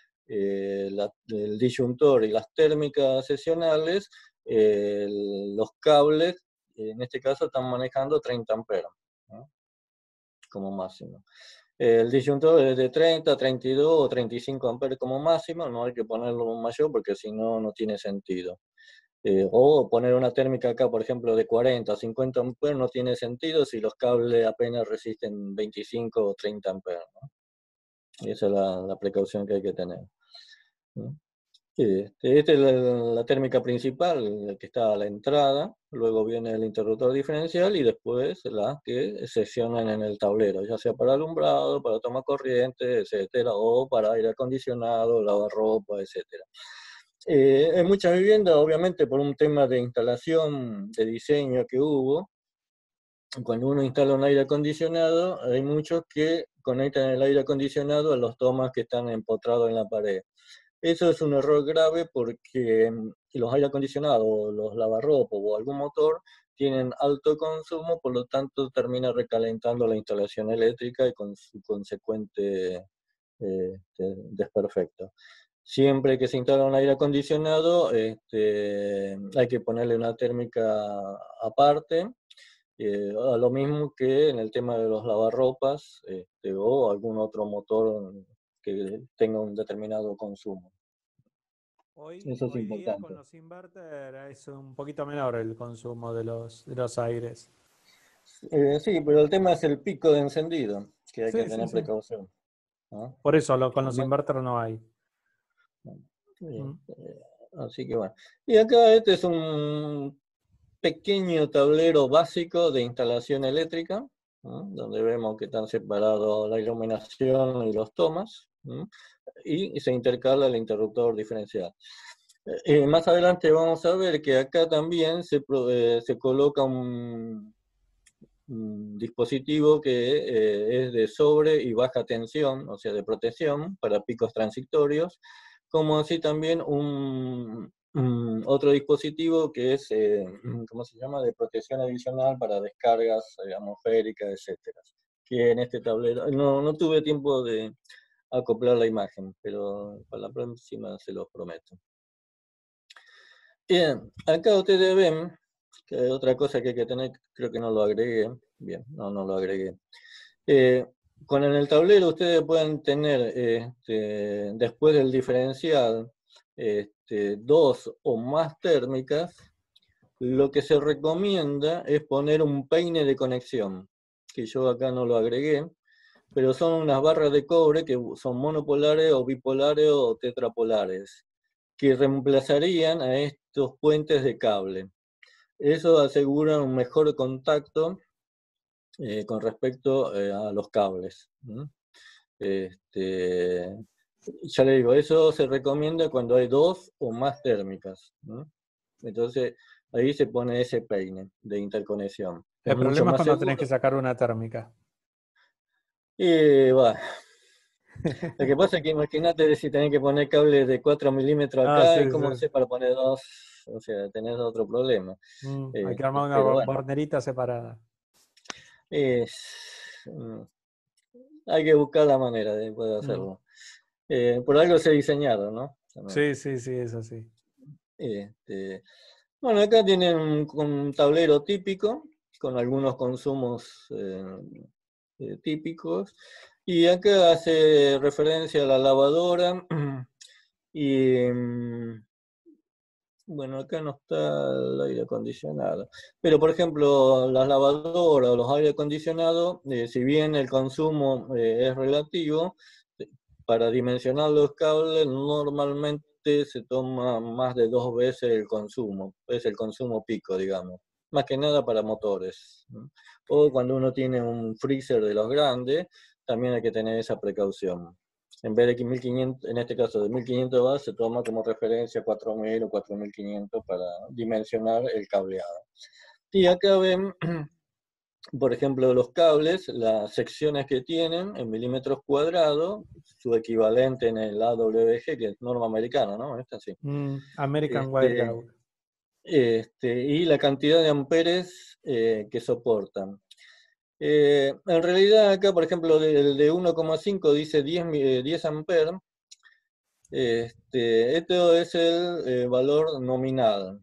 [SPEAKER 2] el disyuntor y las térmicas seccionales, los cables, en este caso están manejando 30 amperes, ¿no? Como máximo. El disyuntor es de 30, 32 o 35 amperes como máximo, no hay que ponerlo mayor porque si no, no tiene sentido. O poner una térmica acá, por ejemplo, de 40 o 50 amperes no tiene sentido si los cables apenas resisten 25 o 30 amperes, ¿no? Y esa es la precaución que hay que tener, ¿no? Esta es la térmica principal, que está a la entrada, luego viene el interruptor diferencial y después las que seccionan en el tablero, ya sea para alumbrado, para toma corriente, etcétera, o para aire acondicionado, lavarropa, etcétera. En muchas viviendas, obviamente, por un tema de instalación, de diseño que hubo, cuando uno instala un aire acondicionado, hay muchos que conectan el aire acondicionado a los tomas que están empotrados en la pared. Eso es un error grave porque los aire acondicionados, los lavarropas o algún motor tienen alto consumo, por lo tanto termina recalentando la instalación eléctrica y con su consecuente desperfecto. Siempre que se instala un aire acondicionado, hay que ponerle una térmica aparte, a lo mismo que en el tema de los lavarropas o algún otro motor que tenga un determinado consumo.
[SPEAKER 8] Hoy
[SPEAKER 2] Eso es
[SPEAKER 8] día
[SPEAKER 2] importante.
[SPEAKER 8] con los inverter es un poquito menor el consumo de los aires.
[SPEAKER 2] Sí, pero el tema es el pico de encendido, que hay que tener precaución, ¿no?
[SPEAKER 8] Por eso con los inverter no hay.
[SPEAKER 2] Así que bueno. Y acá este es un pequeño tablero básico de instalación eléctrica, ¿no? Donde vemos que están separados la iluminación y los tomas, ¿no? Y se intercala el interruptor diferencial. Más adelante vamos a ver que acá también se coloca un dispositivo que es de sobre y baja tensión, o sea, de protección para picos transitorios, como así también otro dispositivo que es, ¿cómo se llama?, de protección adicional para descargas atmosféricas, etcétera. Que en este tablero, no tuve tiempo de acoplar la imagen, pero para la próxima se los prometo. Bien, acá ustedes ven que hay otra cosa que hay que tener, creo que no lo agregué. Bien, no lo agregué. En el tablero ustedes pueden tener, después del diferencial, 2 o más térmicas, lo que se recomienda es poner un peine de conexión, que yo acá no lo agregué, pero son unas barras de cobre que son monopolares o bipolares o tetrapolares, que reemplazarían a estos puentes de cable. Eso asegura un mejor contacto con respecto a los cables. Ya le digo, eso se recomienda cuando hay 2 o más térmicas. Entonces, ahí se pone ese peine de interconexión.
[SPEAKER 8] El problema es cuando tenés que sacar una térmica.
[SPEAKER 2] Bueno. Lo que pasa es que imagínate si tenés que poner cables de 4 milímetros acá,
[SPEAKER 8] sí,
[SPEAKER 2] y cómo
[SPEAKER 8] sí.
[SPEAKER 2] hacer para poner 2, o sea, tenés otro problema.
[SPEAKER 8] Hay que armar una bornerita separada.
[SPEAKER 2] Hay que buscar la manera de poder hacerlo. Por algo se diseñaron, ¿no?
[SPEAKER 8] Sí, es así.
[SPEAKER 2] Bueno, acá tienen un tablero típico, con algunos consumos típicos, y acá hace referencia a la lavadora, y bueno, acá no está el aire acondicionado, pero por ejemplo, las lavadoras o los aire acondicionados, si bien el consumo es relativo, para dimensionar los cables normalmente se toma más de 2 veces el consumo, es el consumo pico, digamos, más que nada para motores, ¿no? O cuando uno tiene un freezer de los grandes, también hay que tener esa precaución. En vez de 1500, en este caso de 1500 watts, se toma como referencia 4000 o 4500 para dimensionar el cableado. Y acá ven, por ejemplo, los cables, las secciones que tienen en milímetros cuadrados, su equivalente en el AWG, que es norma americana, ¿no? Esta sí.
[SPEAKER 8] American Wire Gauge.
[SPEAKER 2] Y la cantidad de amperes que soportan. En realidad acá, por ejemplo, el de 1,5 dice 10 amperes. Esto es el valor nominal.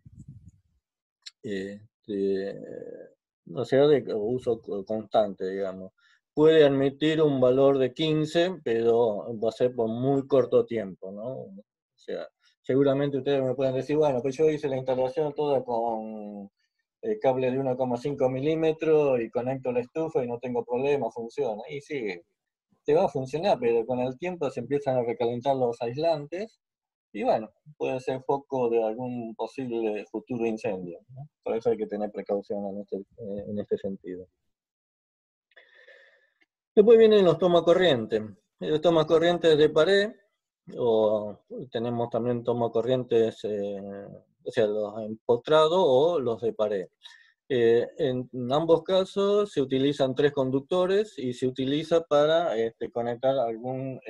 [SPEAKER 2] O sea, de uso constante, digamos. Puede admitir un valor de 15, pero va a ser por muy corto tiempo, ¿no? O sea, seguramente ustedes me pueden decir, bueno, pues yo hice la instalación toda con cable de 1,5 milímetros y conecto la estufa y no tengo problema, funciona. Y sí, te va a funcionar, pero con el tiempo se empiezan a recalentar los aislantes y bueno, puede ser foco de algún posible futuro incendio, ¿no? Por eso hay que tener precaución en este sentido. Después vienen los tomacorrientes. Los tomacorrientes de pared, o tenemos también tomacorrientes, o sea, los empotrados o los de pared. En ambos casos se utilizan 3 conductores y se utiliza para conectar algún,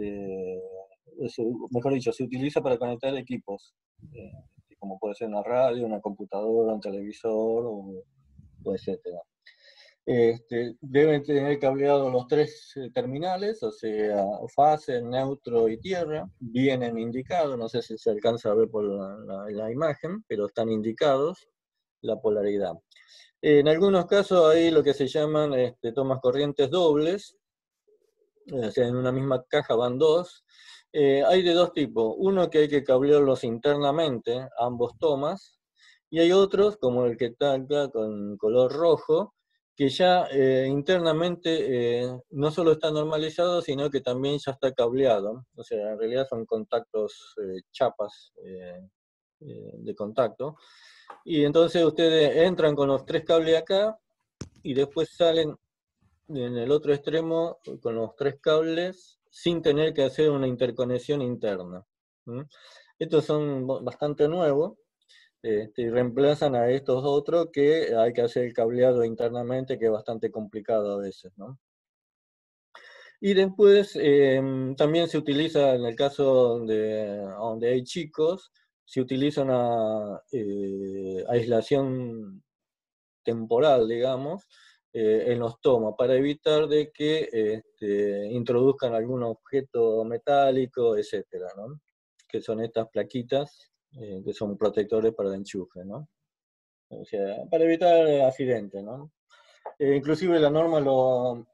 [SPEAKER 2] mejor dicho, se utiliza para conectar equipos, como puede ser una radio, una computadora, un televisor, o etcétera. Deben tener cableados los 3 terminales, o sea, fase, neutro y tierra, vienen indicados, no sé si se alcanza a ver por la imagen, pero están indicados la polaridad. En algunos casos hay lo que se llaman tomas corrientes dobles, o sea, en una misma caja van 2. Hay de 2 tipos, uno que hay que cablearlos internamente, ambos tomas, y hay otros, como el que está acá con color rojo, que ya internamente no solo está normalizado, sino que también ya está cableado. O sea, en realidad son contactos, chapas de contacto. Y entonces ustedes entran con los 3 cables acá y después salen en el otro extremo con los 3 cables sin tener que hacer una interconexión interna. Estos son bastante nuevos. Y reemplazan a estos otros que hay que hacer el cableado internamente, que es bastante complicado a veces, ¿no? Y después también se utiliza, en el caso donde hay chicos, se utiliza una aislación temporal, digamos, en los tomas, para evitar de que introduzcan algún objeto metálico, etcétera, ¿no? Que son estas plaquitas que son protectores para el enchufe, ¿no? O sea, para evitar accidentes, ¿no? Inclusive la norma lo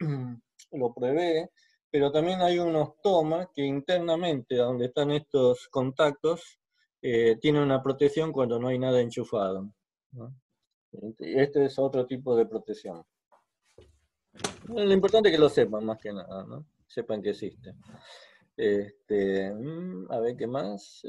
[SPEAKER 2] prevé, pero también hay unos tomas que internamente, donde están estos contactos, tiene una protección cuando no hay nada enchufado, ¿no? Este es otro tipo de protección. Lo importante es que lo sepan, más que nada, ¿no? Sepan que existe. A ver qué más.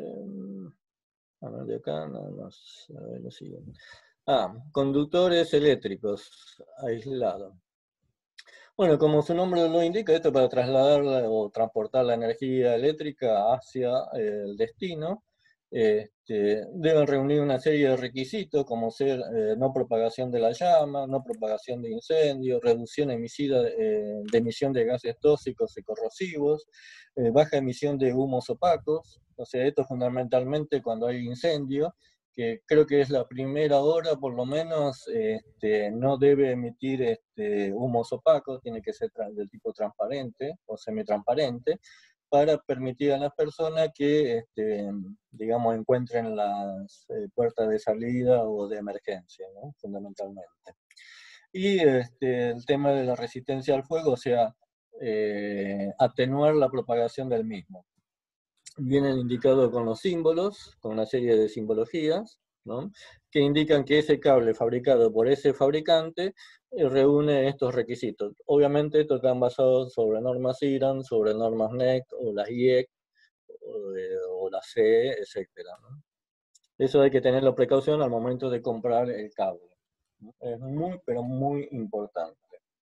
[SPEAKER 2] A ver, de acá, nada más. A ver, lo siguiente. Conductores eléctricos aislados. Bueno, como su nombre lo indica, esto es para trasladarla o transportar la energía eléctrica hacia el destino. Deben reunir una serie de requisitos como ser no propagación de la llama, no propagación de incendios, reducción de emisión de gases tóxicos y corrosivos, baja emisión de humos opacos. O sea, esto fundamentalmente cuando hay incendio, que creo que es la primera hora por lo menos, no debe emitir humos opacos, tiene que ser del tipo transparente o semitransparente, para permitir a las personas que, digamos, encuentren las puertas de salida o de emergencia, ¿no? Fundamentalmente. Y el tema de la resistencia al fuego, o sea, atenuar la propagación del mismo. Vienen indicados con los símbolos, con una serie de simbologías, ¿no? Que indican que ese cable fabricado por ese fabricante reúne estos requisitos. Obviamente estos están basados sobre normas IRAN, sobre normas NEC, o las IEC, o las CE, etc., ¿no? Eso hay que tenerlo precaución al momento de comprar el cable, ¿no? Es muy, pero muy importante.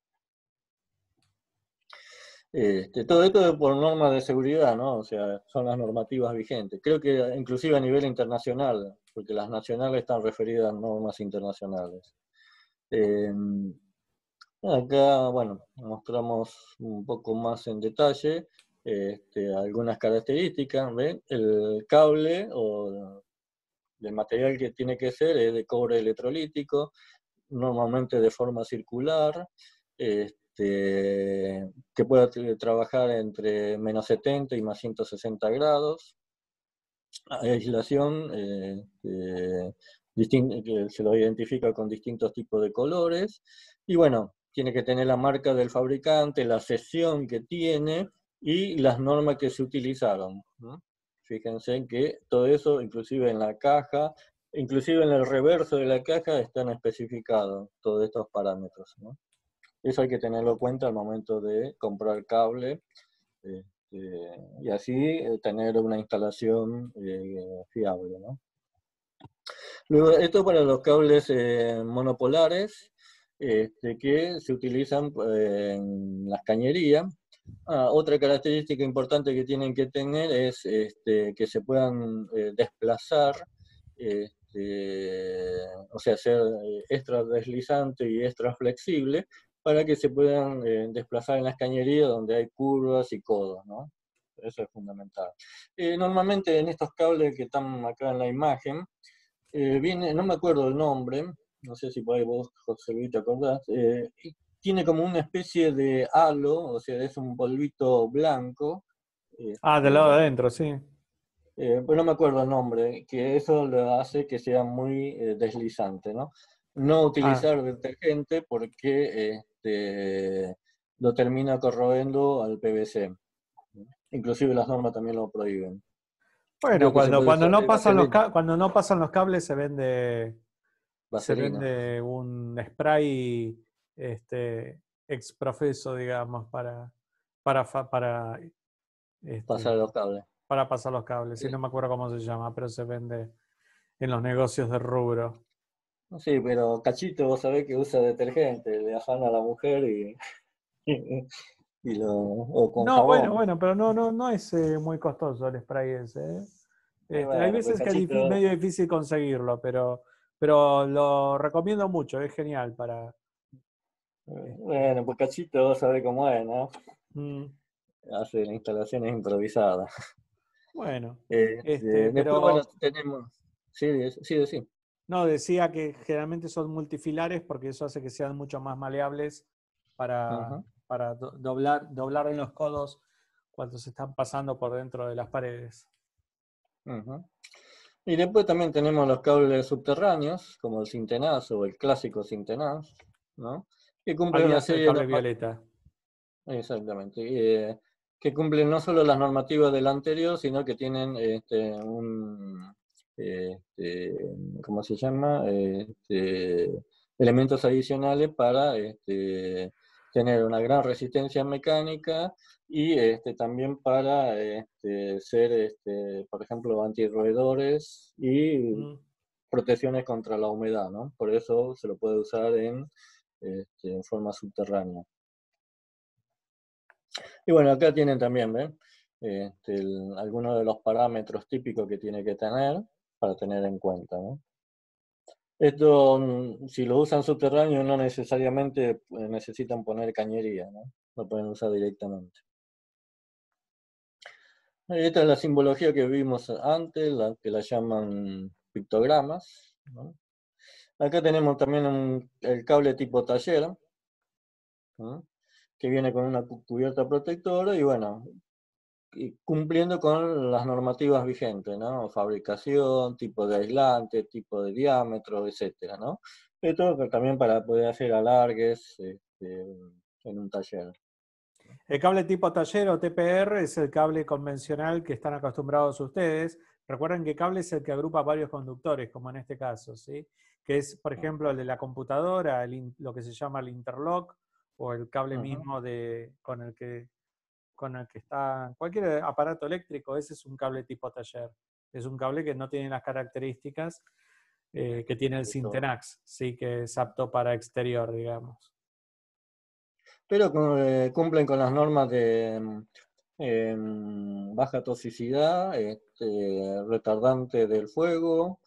[SPEAKER 2] Todo esto es por normas de seguridad, ¿no? O sea, son las normativas vigentes. Creo que inclusive a nivel internacional, porque las nacionales están referidas a normas internacionales. Acá, bueno, mostramos un poco más en detalle algunas características. ¿Ven? El cable o el material que tiene que ser es de cobre electrolítico, normalmente de forma circular, que pueda trabajar entre menos 70 y más 160 grados. Aislación, que se lo identifica con distintos tipos de colores. Y bueno, tiene que tener la marca del fabricante, la sección que tiene y las normas que se utilizaron, ¿no? Fíjense que todo eso, inclusive en la caja, inclusive en el reverso de la caja están especificados todos estos parámetros, ¿no? Eso hay que tenerlo en cuenta al momento de comprar cable, y así tener una instalación fiable, ¿no? Luego, esto para los cables monopolares que se utilizan en las cañerías. Otra característica importante que tienen que tener es que se puedan desplazar, o sea, ser extra deslizante y extra flexible, para que se puedan desplazar en las cañerías donde hay curvas y codos, ¿no? Eso es fundamental. Normalmente en estos cables que están acá en la imagen, viene, no me acuerdo el nombre, no sé si por ahí vos, José Luis, te acordás, tiene como una especie de halo, o sea, es un polvito blanco.
[SPEAKER 8] Del lado de adentro, sí.
[SPEAKER 2] Pero no me acuerdo el nombre, que eso lo hace que sea muy deslizante, ¿no? No utilizar detergente porque lo termina corroendo al PVC. Inclusive las normas también lo prohíben.
[SPEAKER 8] Bueno, cuando no pasan los cables se vende un spray exprofeso, digamos, para
[SPEAKER 2] pasar los cables.
[SPEAKER 8] Para pasar los cables. Sí, no me acuerdo cómo se llama, pero se vende en los negocios de rubro.
[SPEAKER 2] Sí, pero Cachito, vos sabés que usa detergente, le afana a la mujer o con jabón.
[SPEAKER 8] Bueno, pero no es muy costoso el spray ese. Hay veces que es medio difícil conseguirlo, pero lo recomiendo mucho, es genial para...
[SPEAKER 2] Bueno, pues Cachito vos sabés cómo es, ¿no? Hace instalaciones improvisadas.
[SPEAKER 8] Bueno,
[SPEAKER 2] después,
[SPEAKER 8] pero...
[SPEAKER 2] bueno, tenemos... Sí.
[SPEAKER 8] No, decía que generalmente son multifilares porque eso hace que sean mucho más maleables para doblar en los codos cuando se están pasando por dentro de las paredes.
[SPEAKER 2] Y después también tenemos los cables subterráneos, como el Sintenaz o el clásico Sintenaz, ¿no? Que cumplen una serie
[SPEAKER 8] de cable violeta.
[SPEAKER 2] Exactamente. que cumplen no solo las normativas del anterior, sino que tienen ¿cómo se llama? Elementos adicionales para tener una gran resistencia mecánica y también para ser, por ejemplo, antirroedores y protecciones contra la humedad, ¿no? Por eso se lo puede usar en forma subterránea. Y bueno, acá tienen también, ¿ven? Algunos de los parámetros típicos que tiene que tener para tener en cuenta, ¿no? Esto, si lo usan subterráneo, no necesariamente necesitan poner cañería, ¿no? Lo pueden usar directamente. Esta es la simbología que vimos antes, que la llaman pictogramas, ¿no? Acá tenemos también el cable tipo taller, ¿no? Que viene con una cubierta protectora y bueno, cumpliendo con las normativas vigentes, ¿no? Fabricación, tipo de aislante, tipo de diámetro, etcétera, ¿no? Esto también para poder hacer alargues en un taller.
[SPEAKER 8] El cable tipo taller o TPR es el cable convencional que están acostumbrados ustedes. Recuerden que cable es el que agrupa varios conductores, como en este caso, ¿sí? Que es, por ejemplo, el de la computadora, lo que se llama el interlock, o el cable mismo con el que está cualquier aparato eléctrico. Ese es un cable tipo taller. Es un cable que no tiene las características que tiene el Syntenax, ¿sí? Que es apto para exterior, digamos.
[SPEAKER 2] Pero cumplen con las normas de baja toxicidad, retardante del fuego,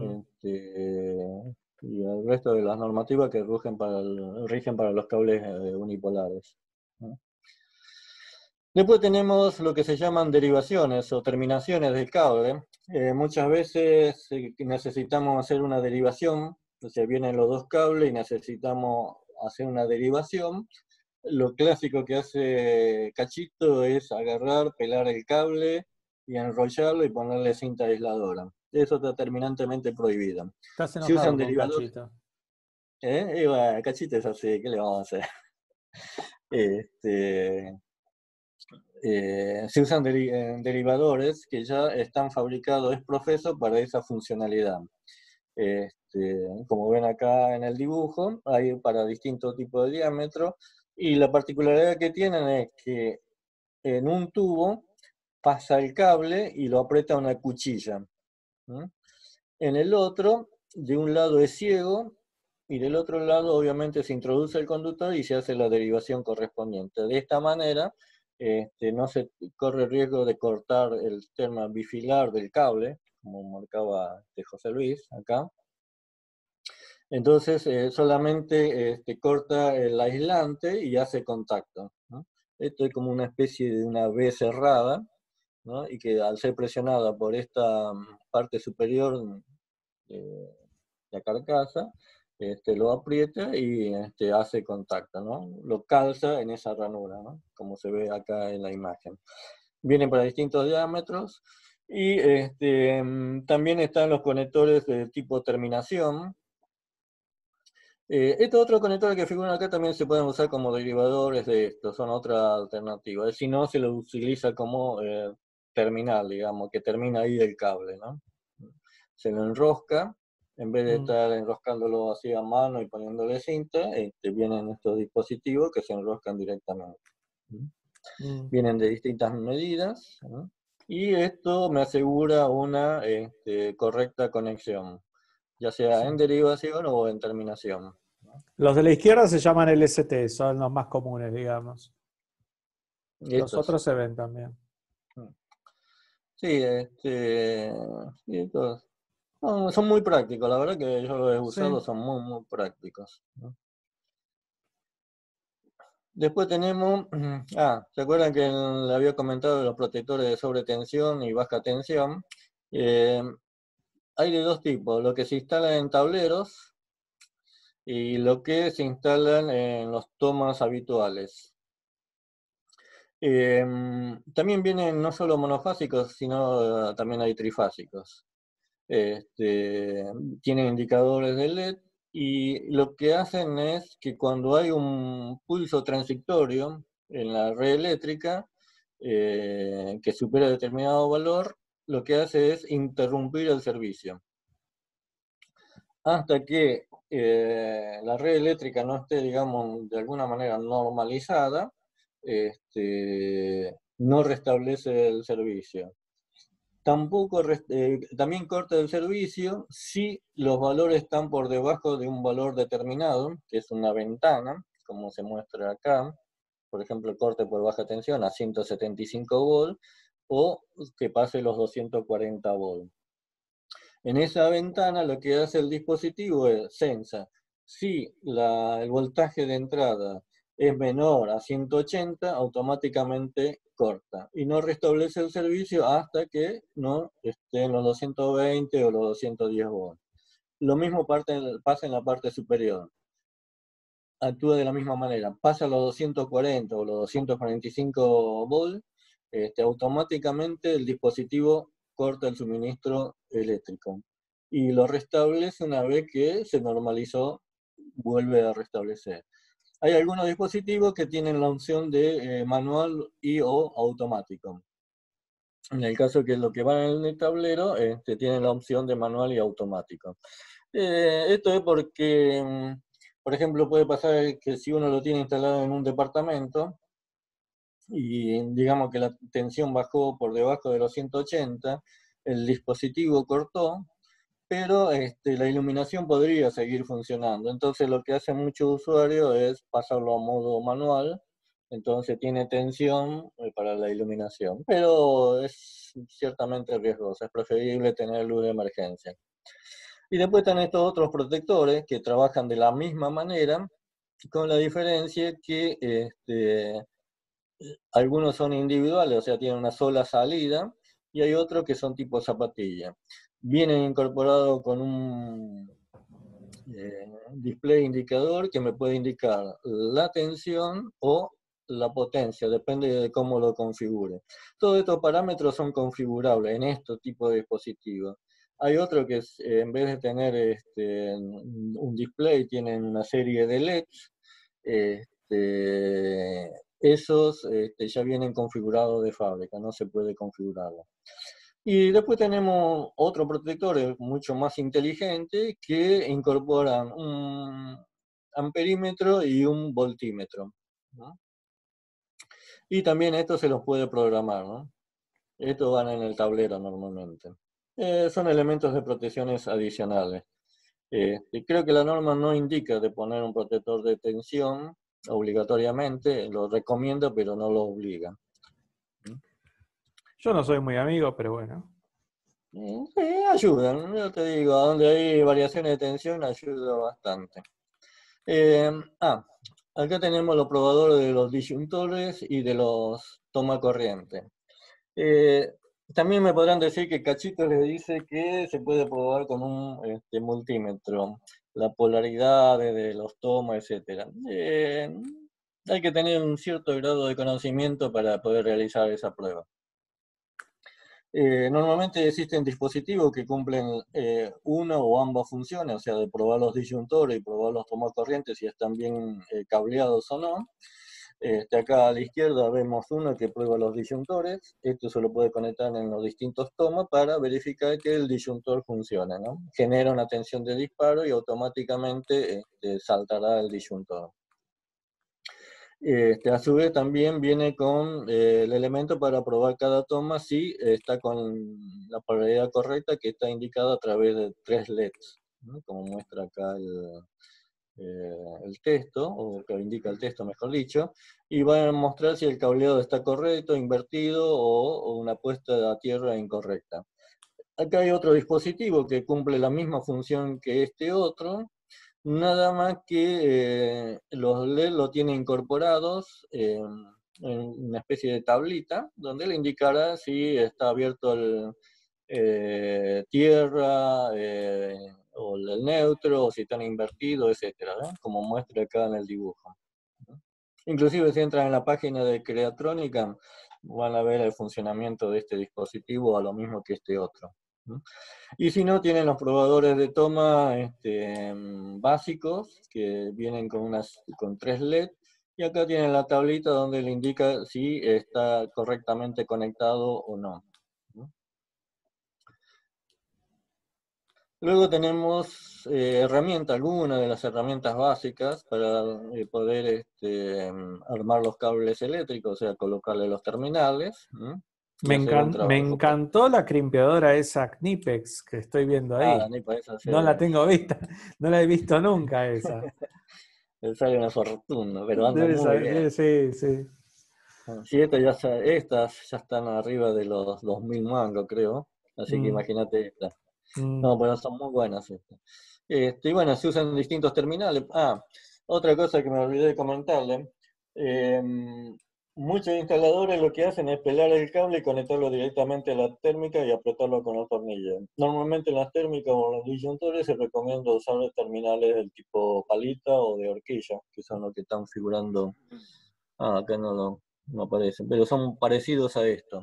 [SPEAKER 2] y el resto de las normativas que rigen para los cables unipolares, ¿no? Después tenemos lo que se llaman derivaciones o terminaciones del cable. Muchas veces necesitamos hacer una derivación, o sea, vienen los dos cables y necesitamos hacer una derivación. Lo clásico que hace Cachito es agarrar, pelar el cable y enrollarlo y ponerle cinta aisladora. Eso está terminantemente prohibido.
[SPEAKER 8] Estás enojado
[SPEAKER 2] usan
[SPEAKER 8] con
[SPEAKER 2] derivadores.
[SPEAKER 8] Cachito.
[SPEAKER 2] Y bueno, Cachito es así, ¿qué le vamos a hacer? Se usan derivadores que ya están fabricados es profeso para esa funcionalidad. Como ven acá en el dibujo, hay para distintos tipos de diámetro, y la particularidad que tienen es que en un tubo pasa el cable y lo aprieta una cuchilla. En el otro, de un lado es ciego, y del otro lado obviamente se introduce el conductor y se hace la derivación correspondiente. De esta manera, no se corre el riesgo de cortar el tema bifilar del cable, como marcaba José Luis acá. Entonces solamente corta el aislante y hace contacto, ¿no? Esto es como una especie de una V cerrada, ¿no? Y que al ser presionada por esta parte superior de la carcasa, lo aprieta y hace contacto, ¿no? Lo calza en esa ranura, ¿no? Como se ve acá en la imagen. Vienen para distintos diámetros y también están los conectores de tipo terminación. Estos otros conectores que figuran acá también se pueden usar como derivadores de estos, son otra alternativa. Si no, se lo utiliza como terminal, digamos, que termina ahí el cable, ¿no? Se lo enrosca, en vez de estar enroscándolo así a mano y poniéndole cinta, vienen estos dispositivos que se enroscan directamente. Vienen de distintas medidas, ¿no? Y esto me asegura una correcta conexión, ya sea en derivación o en terminación.
[SPEAKER 8] Los de la izquierda se llaman LST, son los más comunes, digamos. Los otros se ven también.
[SPEAKER 2] Sí, estos son muy prácticos, la verdad que yo los he usado, son muy, muy prácticos, ¿no? Después tenemos, ¿se acuerdan que le había comentado los protectores de sobretensión y baja tensión? Hay de dos tipos, lo que se instala en tableros y lo que se instalan en los tomas habituales. También vienen no solo monofásicos, sino también hay trifásicos. Tienen indicadores de LED y lo que hacen es que cuando hay un pulso transitorio en la red eléctrica, que supera determinado valor, lo que hace es interrumpir el servicio. Hasta que la red eléctrica no esté, digamos, de alguna manera normalizada, no restablece el servicio. Tampoco también corta el servicio si los valores están por debajo de un valor determinado, que es una ventana, como se muestra acá. Por ejemplo, el corte por baja tensión a 175 volts, o que pase los 240 volts. En esa ventana lo que hace el dispositivo es censa si el voltaje de entrada es menor a 180, automáticamente corta y no restablece el servicio hasta que no esté en los 220 o los 210 volts. Lo mismo pasa en la parte superior. Actúa de la misma manera. Pasa a los 240 o los 245 volts, automáticamente el dispositivo corta el suministro eléctrico y lo restablece una vez que se normalizó, vuelve a restablecer. Hay algunos dispositivos que tienen la opción de manual y o automático. En el caso que lo que va en el tablero, tienen la opción de manual y automático. Esto es porque, por ejemplo, puede pasar que si uno lo tiene instalado en un departamento y digamos que la tensión bajó por debajo de los 180, el dispositivo cortó, pero la iluminación podría seguir funcionando. Entonces lo que hacen muchos usuarios es pasarlo a modo manual, entonces tiene tensión para la iluminación, pero es ciertamente riesgoso, es preferible tener luz de emergencia. Y después están estos otros protectores que trabajan de la misma manera, con la diferencia que algunos son individuales, o sea, tienen una sola salida, y hay otros que son tipo zapatilla. Vienen incorporados con un display indicador que me puede indicar la tensión o la potencia, depende de cómo lo configure. Todos estos parámetros son configurables en estos tipos de dispositivos. Hay otros que en vez de tener un display, tienen una serie de LEDs. Esos ya vienen configurados de fábrica, no se puede configurarlo. Y después tenemos otro protector mucho más inteligente que incorporan un amperímetro y un voltímetro, ¿no? Y también esto se los puede programar, ¿no? Estos van en el tablero normalmente. Son elementos de protecciones adicionales. Creo que la norma no indica de poner un protector de tensión obligatoriamente, lo recomienda pero no lo obliga.
[SPEAKER 8] Yo no soy muy amigo, pero bueno.
[SPEAKER 2] Sí, ayudan, yo te digo, donde hay variaciones de tensión ayuda bastante. Acá tenemos los probadores de los disyuntores y de los tomacorriente. También me podrán decir que Cachito les dice que se puede probar con un multímetro, la polaridad de los tomas, etc. Hay que tener un cierto grado de conocimiento para poder realizar esa prueba. Normalmente existen dispositivos que cumplen una o ambas funciones, o sea, de probar los disyuntores y probar los tomacorrientes si están bien cableados o no. Acá a la izquierda vemos uno que prueba los disyuntores. Esto se lo puede conectar en los distintos tomas para verificar que el disyuntor funciona, ¿no? Genera una tensión de disparo y automáticamente saltará el disyuntor. A su vez también viene con el elemento para probar cada toma si está con la polaridad correcta, que está indicada a través de 3 LEDs, ¿no? Como muestra acá el texto, o que indica el texto mejor dicho, y va a mostrar si el cableado está correcto, invertido o una puesta a tierra incorrecta. Acá hay otro dispositivo que cumple la misma función que este otro, nada más que los LED lo tiene incorporados en una especie de tablita, donde le indicará si está abierto el tierra, o el neutro, o si están invertidos, etcétera, ¿no? Como muestra acá en el dibujo. Inclusive si entran en la página de Creatrónica, van a ver el funcionamiento de este dispositivo a lo mismo que este otro. Y si no, tienen los probadores de toma básicos, que vienen con 3 LED, Y acá tienen la tablita donde le indica si está correctamente conectado o no. Luego tenemos algunas de las herramientas básicas para poder armar los cables eléctricos, o sea, colocarle los terminales.
[SPEAKER 8] Me encantó la crimpeadora esa Knipex que estoy viendo ahí.
[SPEAKER 2] La Knipex, esa, sí.
[SPEAKER 8] No la tengo vista, no la he visto nunca esa.
[SPEAKER 2] Sale una fortuna, pero anda muy bien.
[SPEAKER 8] Sí, sí.
[SPEAKER 2] Sí, estas ya están arriba de los 2.000 mangos, creo. Así que imagínate esta. No, pero son muy buenas estas. Y bueno, se usan distintos terminales. Otra cosa que me olvidé de comentarle. Muchos instaladores lo que hacen es pelar el cable y conectarlo directamente a la térmica y apretarlo con los tornillos. Normalmente en las térmicas o en los disyuntores se recomienda usar terminales del tipo palita o de horquilla, que son los que están figurando. Acá no aparecen, pero son parecidos a esto.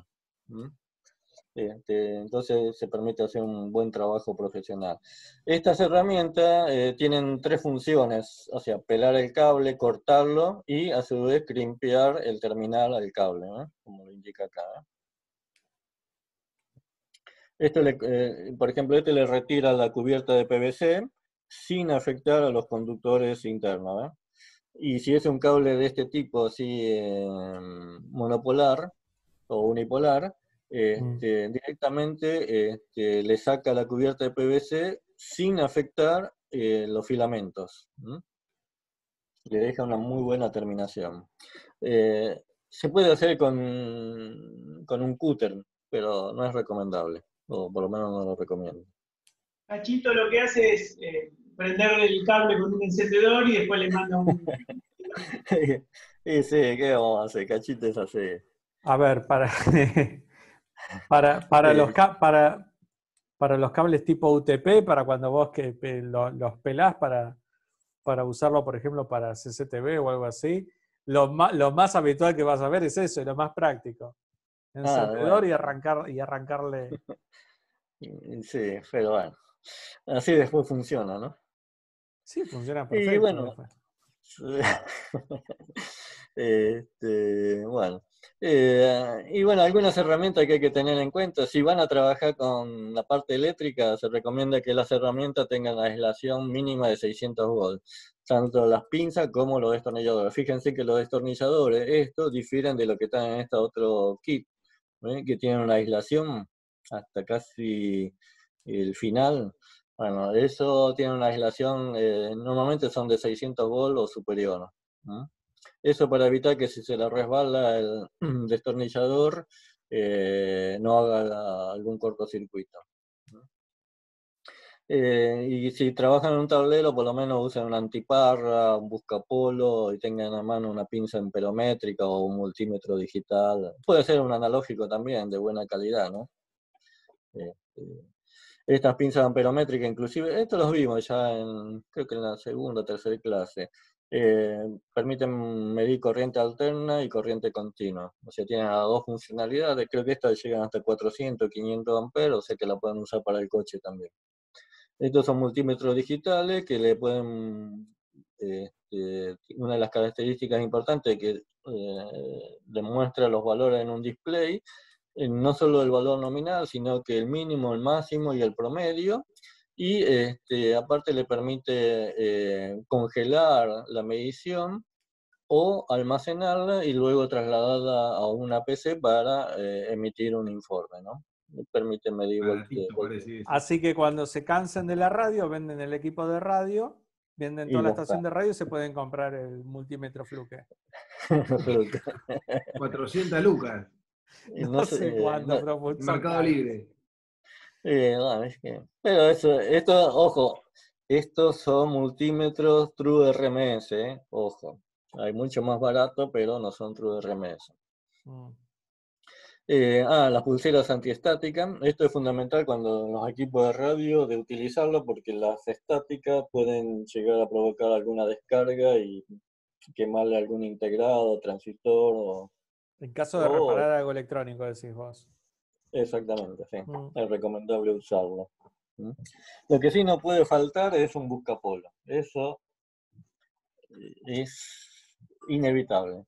[SPEAKER 2] Entonces se permite hacer un buen trabajo profesional. Estas herramientas tienen 3 funciones, o sea, pelar el cable, cortarlo y a su vez crimpear el terminal al cable, como lo indica acá. Esto por ejemplo, este le retira la cubierta de PVC sin afectar a los conductores internos. Y si es un cable de este tipo, así monopolar o unipolar, directamente le saca la cubierta de PVC sin afectar los filamentos. Le deja una muy buena terminación. Se puede hacer con un cúter, pero no es recomendable, o por lo menos no lo recomiendo.
[SPEAKER 14] Cachito lo que hace es prender el cable con un encendedor y después le manda un...
[SPEAKER 2] Sí, ¿qué vamos a hacer? Cachito es así.
[SPEAKER 8] A ver, para los cables tipo UTP, para cuando vos los pelás para usarlo, por ejemplo, para CCTV o algo así, lo más habitual que vas a ver es eso, y lo más práctico. Encendedor y arrancarle.
[SPEAKER 2] Sí, pero bueno. Así después funciona, ¿no?
[SPEAKER 8] Sí, funciona perfecto.
[SPEAKER 2] Y bueno, bueno, algunas herramientas que hay que tener en cuenta. Si van a trabajar con la parte eléctrica, se recomienda que las herramientas tengan aislación mínima de 600 volts, tanto las pinzas como los destornilladores. Fíjense que los destornilladores, estos difieren de lo que están en este otro kit, que tienen una aislación hasta casi el final. Bueno, eso tiene una aislación, normalmente son de 600 volts o superior. Eso para evitar que si se le resbala el destornillador, no haga algún cortocircuito. Y si trabajan en un tablero, por lo menos usen una antiparra, un buscapolo y tengan a mano una pinza amperométrica o un multímetro digital. Puede ser un analógico también, de buena calidad, ¿no? Estas pinzas amperométricas, inclusive, esto los vimos ya creo que en la segunda o tercera clase, permiten medir corriente alterna y corriente continua. O sea, tienen las 2 funcionalidades. Creo que estas llegan hasta 400, 500 amperes, o sea que la pueden usar para el coche también. Estos son multímetros digitales que le pueden... una de las características importantes es que demuestra los valores en un display, no solo el valor nominal, sino que el mínimo, el máximo y el promedio, y aparte le permite congelar la medición o almacenarla y luego trasladarla a una PC para emitir un informe, ¿no? Le permite medir
[SPEAKER 8] Así que cuando se cansen de la radio, venden el equipo de radio, venden toda la estación de radio y se pueden comprar el multímetro Fluke.
[SPEAKER 3] 400 lucas.
[SPEAKER 8] No sé cuándo, pero
[SPEAKER 3] Mercado Libre.
[SPEAKER 2] Pero esto, ojo, estos son multímetros True RMS, ojo. Hay mucho más barato, pero no son True RMS. Las pulseras antiestáticas. Esto es fundamental cuando los equipos de radio de utilizarlo, porque las estáticas pueden llegar a provocar alguna descarga y quemarle algún integrado, transistor
[SPEAKER 8] en caso de reparar algo electrónico, decís vos.
[SPEAKER 2] Exactamente, sí. Es recomendable usarlo. Lo que sí no puede faltar es un buscapolo. Eso es inevitable.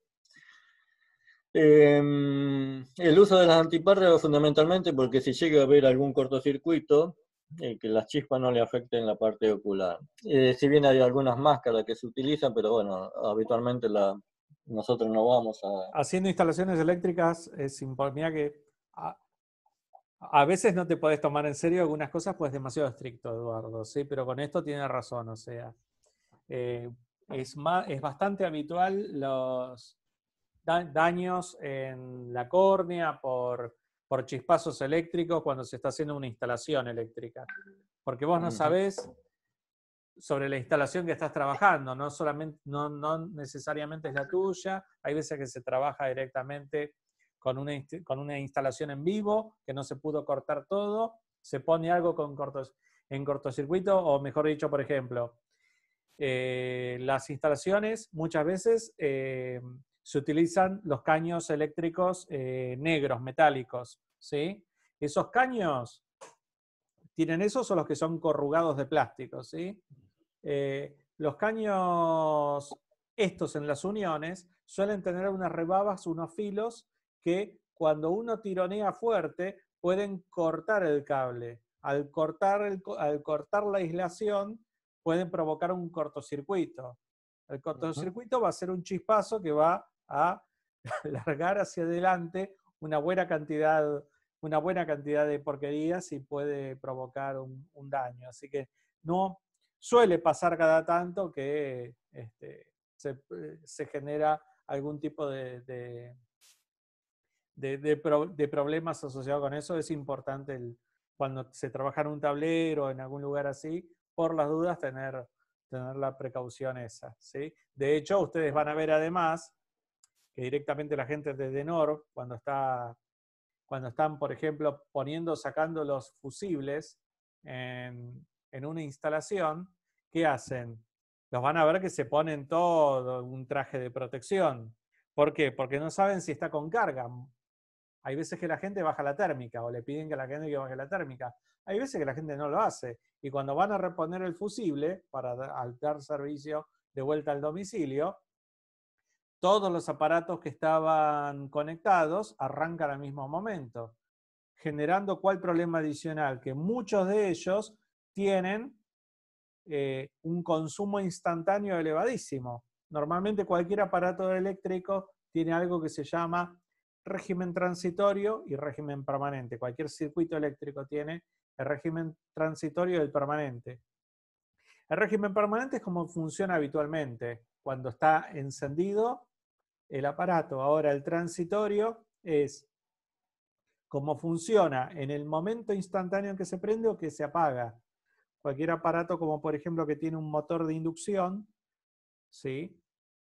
[SPEAKER 2] El uso de las antiparras fundamentalmente porque si llega a haber algún cortocircuito, que las chispas no le afecten la parte ocular. Si bien hay algunas máscaras que se utilizan, pero bueno, habitualmente nosotros no vamos a...
[SPEAKER 8] Haciendo instalaciones eléctricas, mira que a veces no te podés tomar en serio algunas cosas, pues es demasiado estricto, Eduardo, ¿sí? Pero con esto tiene razón, o sea, es bastante habitual los daños en la córnea por chispazos eléctricos cuando se está haciendo una instalación eléctrica. Porque vos no sabés sobre la instalación que estás trabajando, no necesariamente es la tuya, hay veces que se trabaja directamente con una instalación en vivo, que no se pudo cortar todo, se pone algo en cortocircuito, o mejor dicho, por ejemplo, las instalaciones muchas veces se utilizan los caños eléctricos negros, metálicos, ¿sí? Esos caños tienen esos o los que son corrugados de plástico, ¿sí? Los caños, estos en las uniones, suelen tener unas rebabas, unos filos, que cuando uno tironea fuerte pueden cortar el cable. Al cortar la aislación pueden provocar un cortocircuito. El cortocircuito va a ser un chispazo que va a largar hacia adelante una buena cantidad de porquerías y puede provocar un daño. Así que no suele pasar cada tanto que se genera algún tipo de problemas asociados con eso. Es importante cuando se trabaja en un tablero, en algún lugar así, por las dudas tener la precaución esa, ¿sí? De hecho, ustedes van a ver además que directamente la gente de DENOR, cuando están, por ejemplo, sacando los fusibles en una instalación, ¿qué hacen? Los van a ver que se ponen todo un traje de protección. ¿Por qué? Porque no saben si está con carga. Hay veces que la gente baja la térmica o le piden que la gente baje la térmica. Hay veces que la gente no lo hace. Y cuando van a reponer el fusible para dar servicio de vuelta al domicilio, todos los aparatos que estaban conectados arrancan al mismo momento, generando ¿cuál problema adicional? Que muchos de ellos tienen un consumo instantáneo elevadísimo. Normalmente cualquier aparato eléctrico tiene algo que se llama régimen transitorio y régimen permanente. Cualquier circuito eléctrico tiene el régimen transitorio y el permanente. El régimen permanente es como funciona habitualmente, cuando está encendido el aparato. Ahora el transitorio es cómo funciona en el momento instantáneo en que se prende o que se apaga. Cualquier aparato, como por ejemplo que tiene un motor de inducción, ¿sí?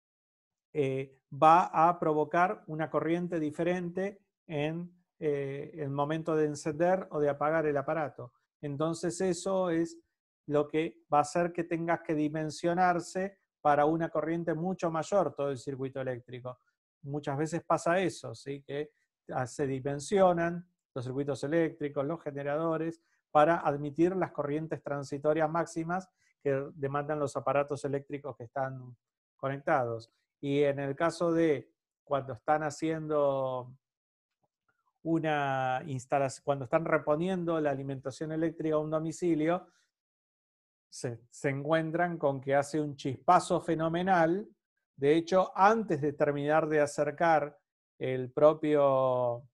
[SPEAKER 8] Va a provocar una corriente diferente en el momento de encender o de apagar el aparato. Entonces eso es lo que va a hacer que tengas que dimensionarse para una corriente mucho mayor todo el circuito eléctrico. Muchas veces pasa eso, ¿sí? Que se dimensionan los circuitos eléctricos, los generadores, para admitir las corrientes transitorias máximas que demandan los aparatos eléctricos que están conectados. Y en el caso de cuando están haciendo una instalación, cuando están reponiendo la alimentación eléctrica a un domicilio, se encuentran con que hace un chispazo fenomenal. De hecho, antes de terminar de acercar el propio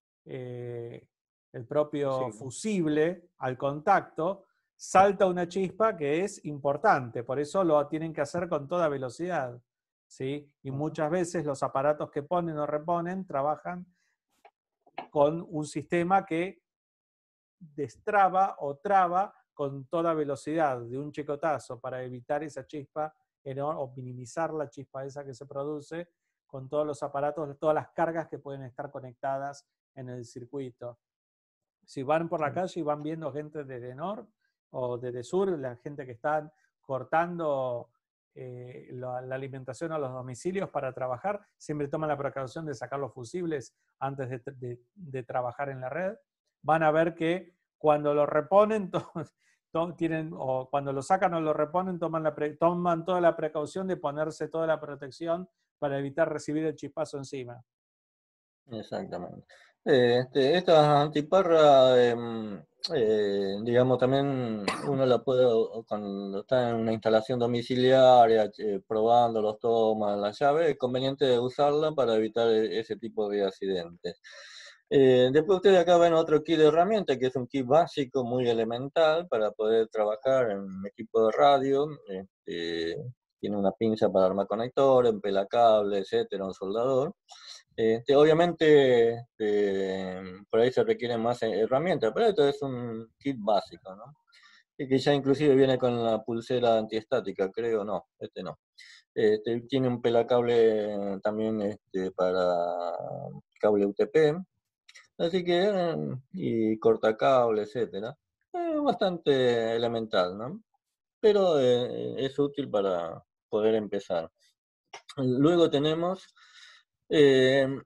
[SPEAKER 8] fusible al contacto, salta una chispa que es importante. Por eso lo tienen que hacer con toda velocidad, ¿sí? Y muchas veces los aparatos que ponen o reponen trabajan con un sistema que destraba o traba con toda velocidad de un chicotazo para evitar esa chispa o minimizar la chispa esa que se produce con todos los aparatos, todas las cargas que pueden estar conectadas en el circuito. Si van por la calle y van viendo gente de DENOR o de DESUR, la gente que está cortando la alimentación a los domicilios para trabajar, siempre toman la precaución de sacar los fusibles antes de trabajar en la red. Van a ver que cuando lo reponen, o cuando lo sacan o lo reponen, toman toda la precaución de ponerse toda la protección para evitar recibir el chispazo encima.
[SPEAKER 2] Exactamente. Estas antiparras, digamos, también uno la puede, cuando está en una instalación domiciliaria, probando los tomas, la llave, es conveniente usarla para evitar ese tipo de accidentes. Después ustedes acá ven otro kit de herramientas, que es un kit básico, muy elemental, para poder trabajar en un equipo de radio. Tiene una pinza para armar conectores, un pelacable, etcétera, un soldador. Obviamente, por ahí se requieren más herramientas, pero esto es un kit básico, ¿no? Y que ya inclusive viene con la pulsera antiestática, creo, no, este no. Tiene un pelacable también para cable UTP, así que, y cortacable, etcétera. Bastante elemental, ¿no? Pero es útil para poder empezar. Luego tenemos el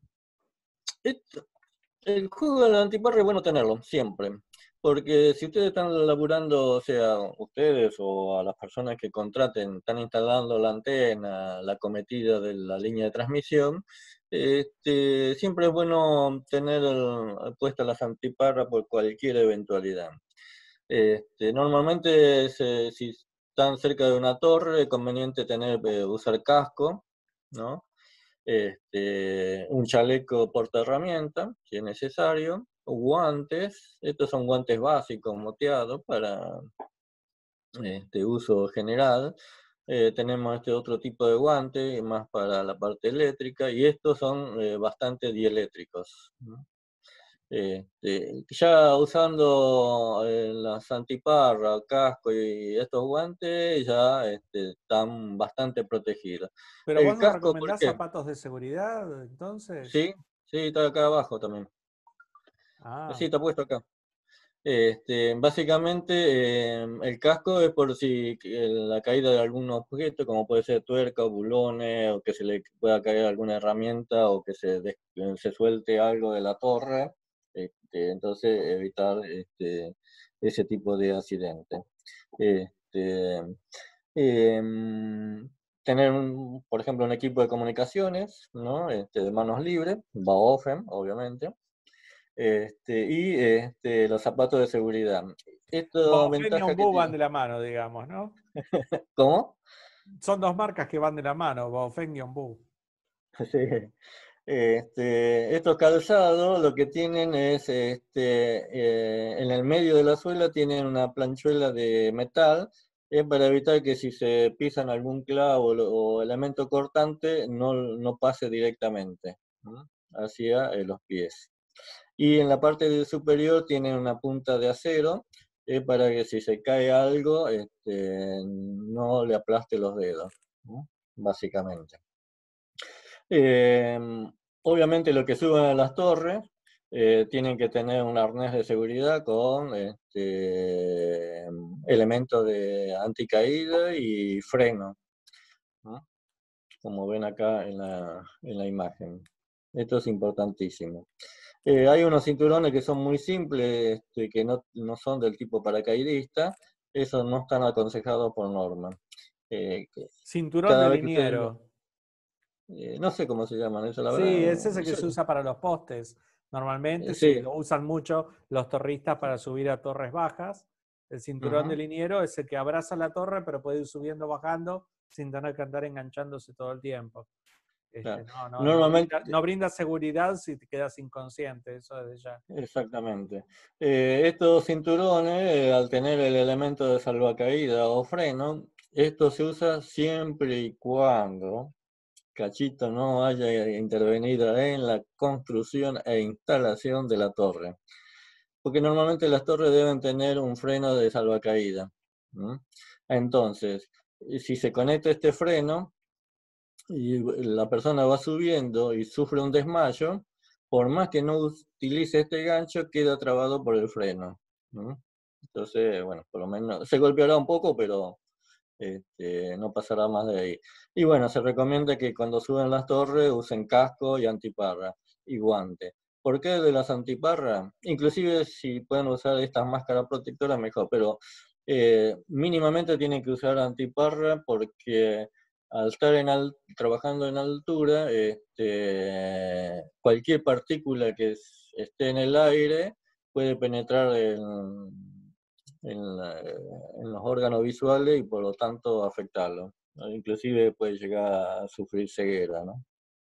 [SPEAKER 2] juego del antiparra es bueno tenerlo, siempre. Porque si ustedes están laburando, o sea, ustedes o a las personas que contraten, están instalando la antena, la cometida de la línea de transmisión, siempre es bueno tener puestas las antiparras por cualquier eventualidad. Normalmente, si están cerca de una torre, es conveniente usar casco, ¿no? Un chaleco portaherramienta, si es necesario, guantes, estos son guantes básicos moteados para uso general. Tenemos este otro tipo de guante, más para la parte eléctrica, y estos son bastante dieléctricos, ¿no? Ya usando las antiparras, casco y estos guantes, ya están bastante protegidos.
[SPEAKER 8] ¿Pero vos nos recomendás zapatos de seguridad, entonces?
[SPEAKER 2] Sí, está acá abajo también. Sí, está puesto acá. Básicamente, el casco es por si la caída de algún objeto, como puede ser tuerca o bulones, o que se le pueda caer alguna herramienta, o que se suelte algo de la torre. Entonces, evitar ese tipo de accidente. Tener, por ejemplo, un equipo de comunicaciones, ¿no? De manos libres, Baofen, obviamente. Y los zapatos de seguridad.
[SPEAKER 8] Baofen y Ombu van de la mano, digamos, ¿no?
[SPEAKER 2] ¿Cómo?
[SPEAKER 8] Son dos marcas que van de la mano, Baofen y Ombu.
[SPEAKER 2] Sí. Estos calzados lo que tienen es, en el medio de la suela tienen una planchuela de metal, para evitar que si se pisan algún clavo o elemento cortante no pase directamente, ¿no?, hacia los pies. Y en la parte superior tienen una punta de acero, para que si se cae algo, no le aplaste los dedos, ¿no?, básicamente. Obviamente lo que suben a las torres tienen que tener un arnés de seguridad con elementos de anticaída y freno, ¿no?, como ven acá en la imagen. Esto es importantísimo. Hay unos cinturones que son muy simples, que no son del tipo paracaidista. Esos no están aconsejados por norma.
[SPEAKER 8] Cinturón de liniero.
[SPEAKER 2] No sé cómo se llaman, eso la verdad.
[SPEAKER 8] Sí, es ese que se usa para los postes. Normalmente
[SPEAKER 2] sí.
[SPEAKER 8] Lo usan mucho los torristas para subir a torres bajas. El cinturón de liniero es el que abraza la torre, pero puede ir subiendo, bajando, sin tener que andar enganchándose todo el tiempo.
[SPEAKER 2] Claro.
[SPEAKER 8] No brinda seguridad si te quedas inconsciente, eso desde ya.
[SPEAKER 2] Exactamente. Estos cinturones, al tener el elemento de salvacaída o freno, esto se usa siempre y cuando Cachito no haya intervenido en la construcción e instalación de la torre. Porque normalmente las torres deben tener un freno de salvacaída, ¿no? Entonces, si se conecta este freno y la persona va subiendo y sufre un desmayo, por más que no utilice este gancho, queda trabado por el freno, ¿no? Entonces, bueno, por lo menos se golpeará un poco, pero no pasará más de ahí. Y bueno, se recomienda que cuando suben las torres usen casco y antiparra y guante. ¿Por qué de las antiparras? Inclusive si pueden usar estas máscaras protectoras, mejor, pero mínimamente tienen que usar antiparra porque al estar trabajando en altura, cualquier partícula que esté en el aire puede penetrar en los órganos visuales y por lo tanto afectarlo. Inclusive puede llegar a sufrir ceguera, ¿no?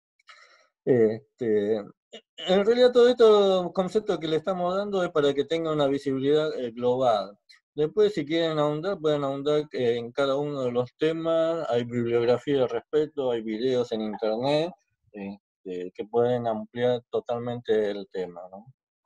[SPEAKER 2] En realidad todo estos conceptos que le estamos dando es para que tenga una visibilidad global. Después, si quieren ahondar, pueden ahondar en cada uno de los temas. Hay bibliografía al respecto, hay videos en internet que pueden ampliar totalmente el tema, ¿no?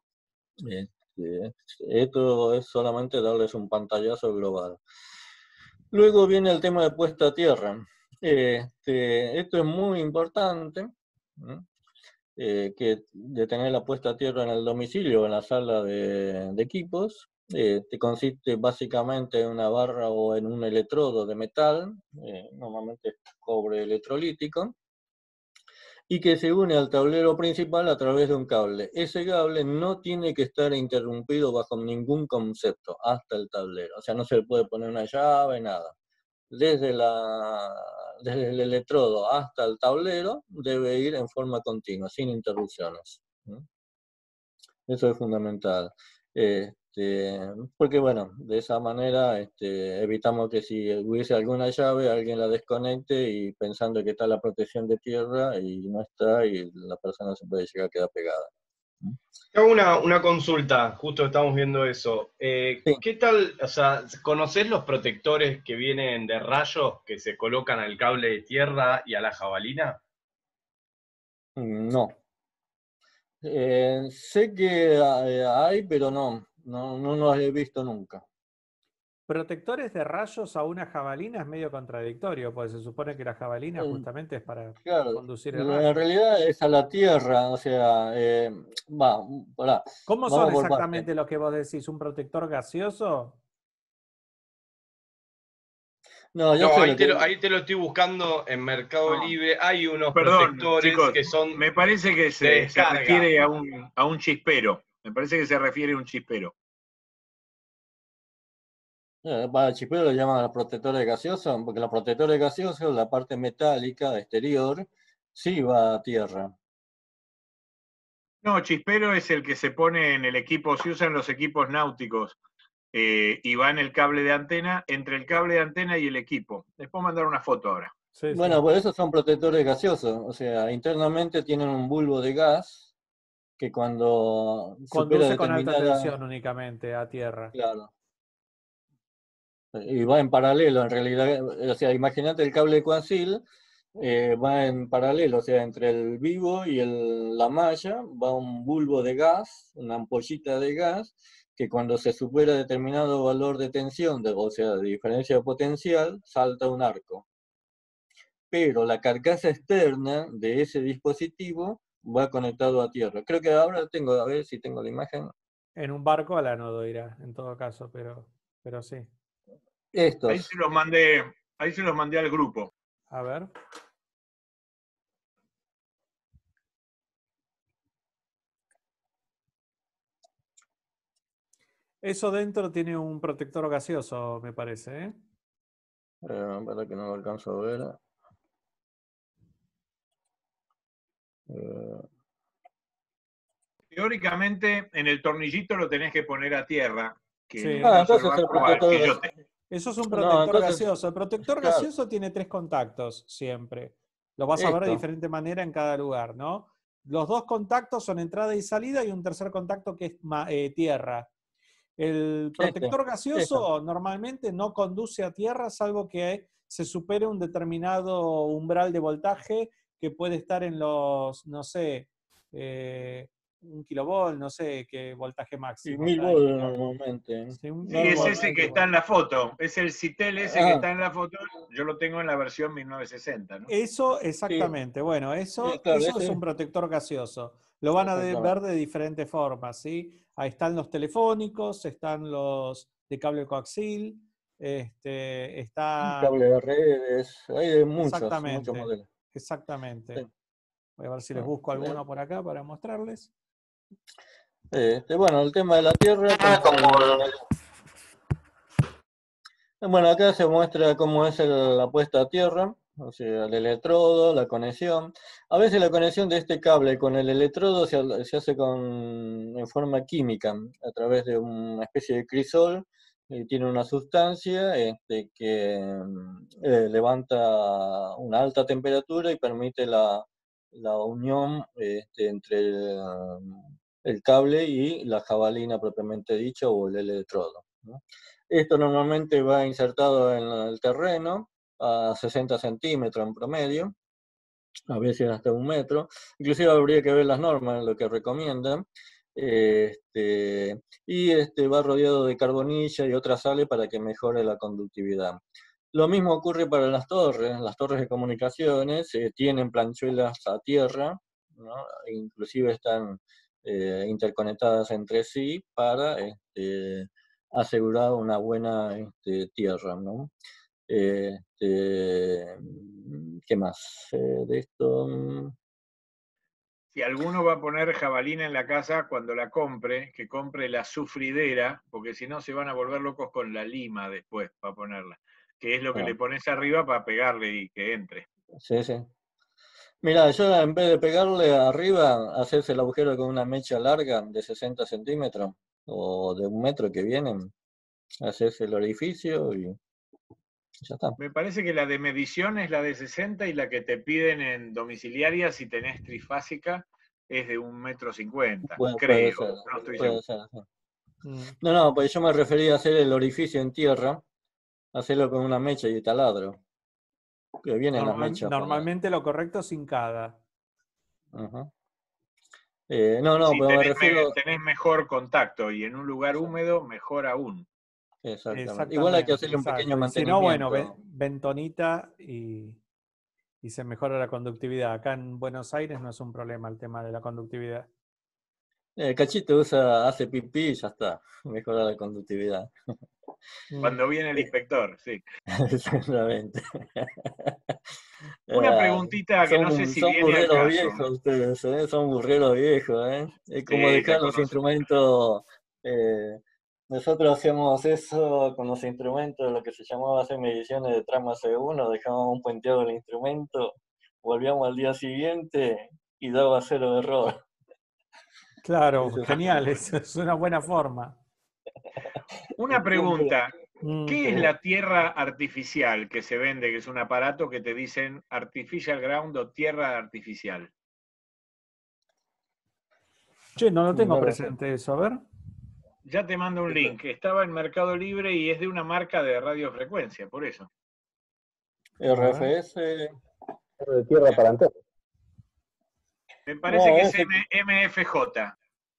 [SPEAKER 2] Esto es solamente darles un pantallazo global. Luego viene el tema de puesta a tierra. Esto es muy importante, ¿no? Que de tener la puesta a tierra en el domicilio o en la sala de equipos. Consiste básicamente en una barra o en un electrodo de metal, normalmente es cobre electrolítico, y que se une al tablero principal a través de un cable. Ese cable no tiene que estar interrumpido bajo ningún concepto hasta el tablero, o sea, no se le puede poner una llave, nada. Desde el electrodo hasta el tablero debe ir en forma continua, sin interrupciones. Eso es fundamental. Porque bueno, de esa manera evitamos que si hubiese alguna llave, alguien la desconecte y pensando que está la protección de tierra y no está, y la persona se puede llegar a quedar pegada.
[SPEAKER 7] Hago una consulta, justo estamos viendo eso. Sí. ¿Qué tal, o sea, conocés los protectores que vienen de rayos que se colocan al cable de tierra y a la jabalina?
[SPEAKER 2] No. Sé que hay, pero no los he visto nunca.
[SPEAKER 8] Protectores de rayos a una jabalina es medio contradictorio, porque se supone que la jabalina justamente es para conducir el rayo.
[SPEAKER 2] En realidad es a la tierra, o sea,
[SPEAKER 8] ¿Cómo son exactamente lo que vos decís? ¿Un protector gaseoso?
[SPEAKER 7] No, ahí te lo estoy buscando en Mercado Libre. Hay unos protectores, chicos, que son.
[SPEAKER 5] Me parece que se refiere a un chispero. Me parece que se refiere a un chispero.
[SPEAKER 2] Para el chispero lo llaman protectores gaseosos, porque los protectores gaseosos, la parte metálica exterior, sí va a tierra.
[SPEAKER 5] No, chispero es el que se pone en el equipo, se usa en los equipos náuticos. Y va en el cable de antena, entre el cable de antena y el equipo. Les puedo mandar una foto ahora.
[SPEAKER 2] Sí, bueno, por eso son protectores gaseosos. O sea, internamente tienen un bulbo de gas que cuando
[SPEAKER 8] conduce con alta tensión únicamente a tierra.
[SPEAKER 2] Claro. Y va en paralelo, en realidad. O sea, imagínate el cable de coaxil, va en paralelo, o sea, entre el vivo y la malla va un bulbo de gas, una ampollita de gas, que cuando se supera determinado valor de tensión, o sea, de diferencia potencial, salta un arco. Pero la carcasa externa de ese dispositivo va conectado a tierra. Creo que ahora a ver si tengo la imagen.
[SPEAKER 8] En un barco al ánodo irá, en todo caso, pero sí.
[SPEAKER 2] Estos.
[SPEAKER 5] Ahí se los mandé al grupo.
[SPEAKER 8] A ver. Eso dentro tiene un protector gaseoso, me parece, ¿eh?
[SPEAKER 2] Para que no lo alcanzo a ver.
[SPEAKER 5] Teóricamente, en el tornillito lo tenés que poner a tierra.
[SPEAKER 8] Sí. Entonces el protector eso es un protector gaseoso. El protector gaseoso tiene 3 contactos siempre. Lo vas a ver de diferente manera en cada lugar, ¿no? Los 2 contactos son entrada y salida y un tercer contacto que es tierra. El protector gaseoso normalmente no conduce a tierra, salvo que se supere un determinado umbral de voltaje que puede estar en los, no sé, 1 kilovolt, no sé qué voltaje máximo.
[SPEAKER 2] 1000 volts normalmente.
[SPEAKER 5] Sí, es ese que está en la foto. Es el Citel ese que está en la foto. Yo lo tengo en la versión 1960, ¿no?
[SPEAKER 8] Eso, exactamente. Sí. Bueno, eso es un protector gaseoso. Lo van a ver de diferentes formas, ¿sí? Ahí están los telefónicos, están los de cable coaxil, está...
[SPEAKER 2] Cable de redes, hay muchos modelos.
[SPEAKER 8] Exactamente. Sí. Voy a ver si les busco alguno por acá para mostrarles.
[SPEAKER 2] Bueno, el tema de la tierra. Bueno, acá se muestra cómo es la puesta a tierra. O sea, el electrodo, la conexión. A veces la conexión de este cable con el electrodo se hace en forma química, a través de una especie de crisol, y tiene una sustancia que levanta una alta temperatura y permite la unión entre el cable y la jabalina propiamente dicha o el electrodo, ¿no? Esto normalmente va insertado en el terreno a 60 centímetros en promedio, a veces hasta 1 metro. Inclusive habría que ver las normas, lo que recomiendan. Y va rodeado de carbonilla y otras sales para que mejore la conductividad. Lo mismo ocurre para las torres de comunicaciones, tienen planchuelas a tierra, ¿no? Inclusive están interconectadas entre sí para asegurar una buena tierra, ¿no? ¿Qué más de esto?
[SPEAKER 5] Si alguno va a poner jabalina en la casa, cuando la compre, que compre la sufridera, porque si no se van a volver locos con la lima después para ponerla, que es lo que le pones arriba para pegarle y que entre.
[SPEAKER 2] Sí, sí. Mira, yo en vez de pegarle arriba, hacerse el agujero con una mecha larga de 60 centímetros o de 1 metro que vienen, hacerse el orificio y ya está.
[SPEAKER 5] Me parece que la de medición es la de 60 y la que te piden en domiciliaria si tenés trifásica es de 1,50 m, creo. No estoy seguro.
[SPEAKER 2] Ser, sí. No, pues yo me refería a hacer el orificio en tierra, hacerlo con una mecha y taladro. Que vienen las mechas.
[SPEAKER 8] Normalmente lo correcto es hincada.
[SPEAKER 2] No,
[SPEAKER 5] si
[SPEAKER 2] pero me refiero...
[SPEAKER 5] tenés mejor contacto y en un lugar húmedo, mejor aún.
[SPEAKER 2] Exactamente. Igual hay que hacerle un pequeño mantenimiento.
[SPEAKER 8] Si no, bueno, bentonita y se mejora la conductividad. Acá en Buenos Aires no es un problema el tema de la conductividad.
[SPEAKER 2] Cachito hace pipí y ya está, mejora la conductividad.
[SPEAKER 5] Cuando viene el inspector, sí.
[SPEAKER 2] Exactamente.
[SPEAKER 5] Una preguntita que no sé si viene al caso.
[SPEAKER 2] Son burreros viejos ustedes, son burreros viejos, ¿eh? Es como dejar los instrumentos... nosotros hacíamos eso con los instrumentos, lo que se llamaba hacer mediciones de trama C1, dejábamos un puenteado del instrumento, volvíamos al día siguiente y daba 0 error.
[SPEAKER 8] Claro, genial, eso es una buena forma.
[SPEAKER 5] Una pregunta, ¿qué es la tierra artificial que se vende, que es un aparato que te dicen artificial ground o tierra artificial?
[SPEAKER 8] Che, no lo tengo presente eso, a ver.
[SPEAKER 5] Ya te mando un link, estaba en Mercado Libre y es de una marca de radiofrecuencia, por eso.
[SPEAKER 2] RFS.
[SPEAKER 15] De tierra para antenas.
[SPEAKER 5] Me parece que es MFJ.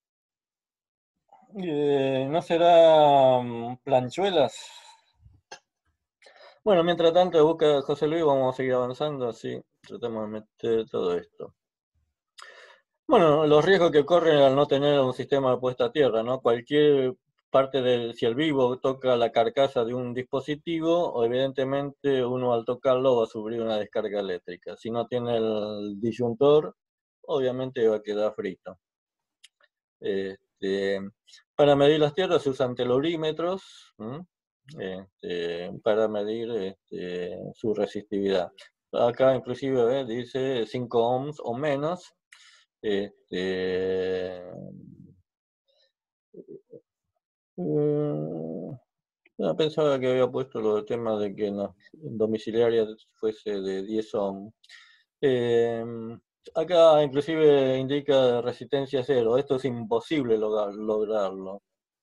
[SPEAKER 2] ¿No será planchuelas? Bueno, mientras tanto busca José Luis, vamos a seguir avanzando, así tratamos de meter todo esto. Bueno, los riesgos que corren al no tener un sistema de puesta a tierra, ¿no? Cualquier parte si el vivo toca la carcasa de un dispositivo, evidentemente uno al tocarlo va a sufrir una descarga eléctrica. Si no tiene el disyuntor, obviamente va a quedar frito. Para medir las tierras se usan telorímetros para medir su resistividad. Acá inclusive dice 5 ohms o menos. Pensaba que había puesto los temas de que en domiciliaria fuese de 10 ohms. Acá inclusive indica resistencia cero. Esto es imposible lograrlo.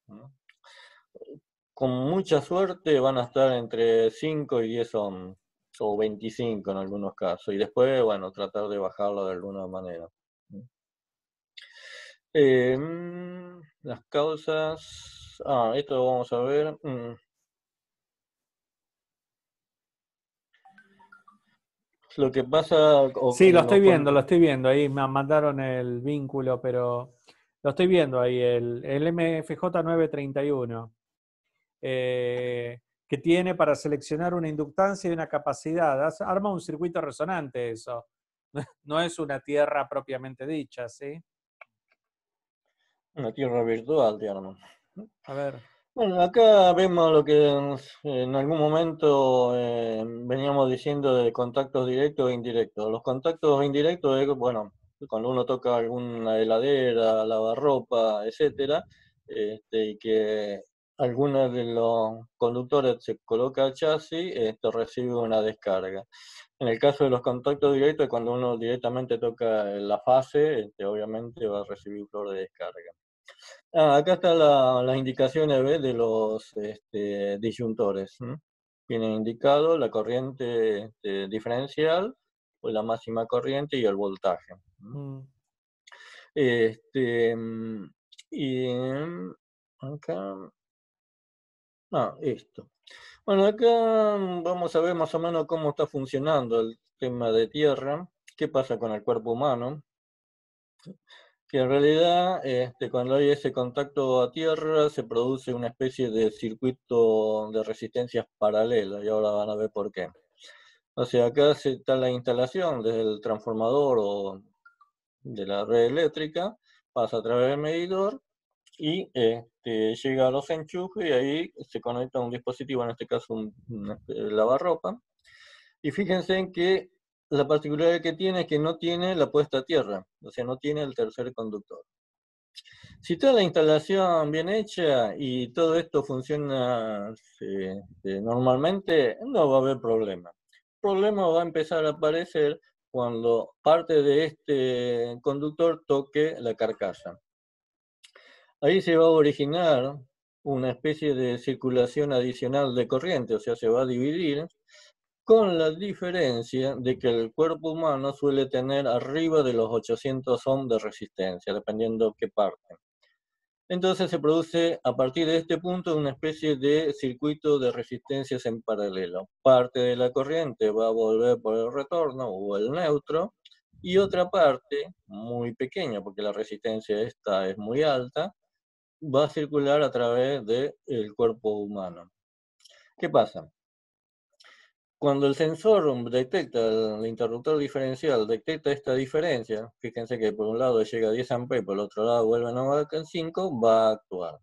[SPEAKER 2] Con mucha suerte van a estar entre 5 y 10 ohms, o 25 en algunos casos. Y después, bueno, tratar de bajarlo de alguna manera. Las causas... esto lo vamos a ver. Lo que pasa...
[SPEAKER 8] Sí, lo estoy viendo. Ahí me mandaron el vínculo, pero lo estoy viendo ahí, el MFJ 931, que tiene para seleccionar una inductancia y una capacidad. Arma un circuito resonante eso. No es una tierra propiamente dicha, ¿sí?
[SPEAKER 2] Una tierra virtual, digamos.
[SPEAKER 8] A ver.
[SPEAKER 2] Bueno, acá vemos lo que en algún momento veníamos diciendo de contactos directos e indirectos. Los contactos indirectos es, bueno, cuando uno toca alguna heladera, lavarropa, etcétera, y que alguno de los conductores se coloca al chasis, recibe una descarga. En el caso de los contactos directos, cuando uno directamente toca la fase, obviamente va a recibir flor de descarga. Acá están las indicaciones de los disyuntores. Tienen indicado la corriente diferencial, o la máxima corriente y el voltaje. Y acá, esto. Bueno, acá vamos a ver más o menos cómo está funcionando el tema de tierra, qué pasa con el cuerpo humano. Que en realidad cuando hay ese contacto a tierra se produce una especie de circuito de resistencias paralelas, y ahora van a ver por qué. O sea, acá está la instalación desde el transformador o de la red eléctrica, pasa a través del medidor y llega a los enchufes y ahí se conecta un dispositivo, en este caso un lavarropa. Y fíjense en que la particularidad que tiene es que no tiene la puesta a tierra, o sea, no tiene el tercer conductor. Si toda la instalación bien hecha y todo esto funciona normalmente, no va a haber problema. El problema va a empezar a aparecer cuando parte de este conductor toque la carcasa. Ahí se va a originar una especie de circulación adicional de corriente, o sea, se va a dividir, con la diferencia de que el cuerpo humano suele tener arriba de los 800 ohms de resistencia, dependiendo qué parte. Entonces se produce a partir de este punto una especie de circuito de resistencias en paralelo. Parte de la corriente va a volver por el retorno o el neutro, y otra parte, muy pequeña porque la resistencia esta es muy alta, va a circular a través del cuerpo humano. ¿Qué pasa? Cuando el sensor detecta, el interruptor diferencial detecta esta diferencia, fíjense que por un lado llega a 10 A, por el otro lado vuelve a 9,5, va a actuar.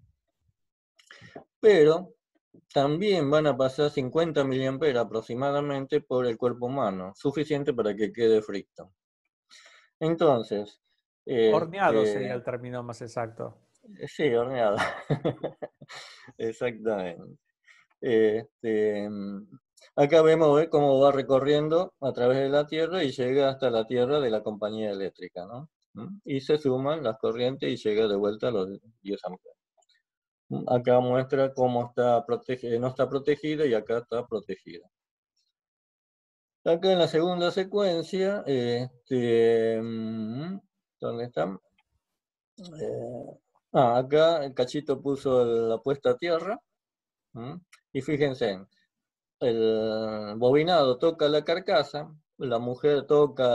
[SPEAKER 2] Pero también van a pasar 50 mA aproximadamente por el cuerpo humano, suficiente para que quede frito. Entonces...
[SPEAKER 8] horneado sería el término más exacto.
[SPEAKER 2] Sí, horneado. Exactamente. Acá vemos cómo va recorriendo a través de la Tierra y llega hasta la Tierra de la compañía eléctrica, ¿no? Y se suman las corrientes y llega de vuelta a los 10 amperes. Acá muestra cómo está protegida, no está protegida, y acá está protegida. Acá en la segunda secuencia, ¿dónde están? Acá el Cachito puso la puesta a tierra, y fíjense, el bobinado toca la carcasa, la mujer toca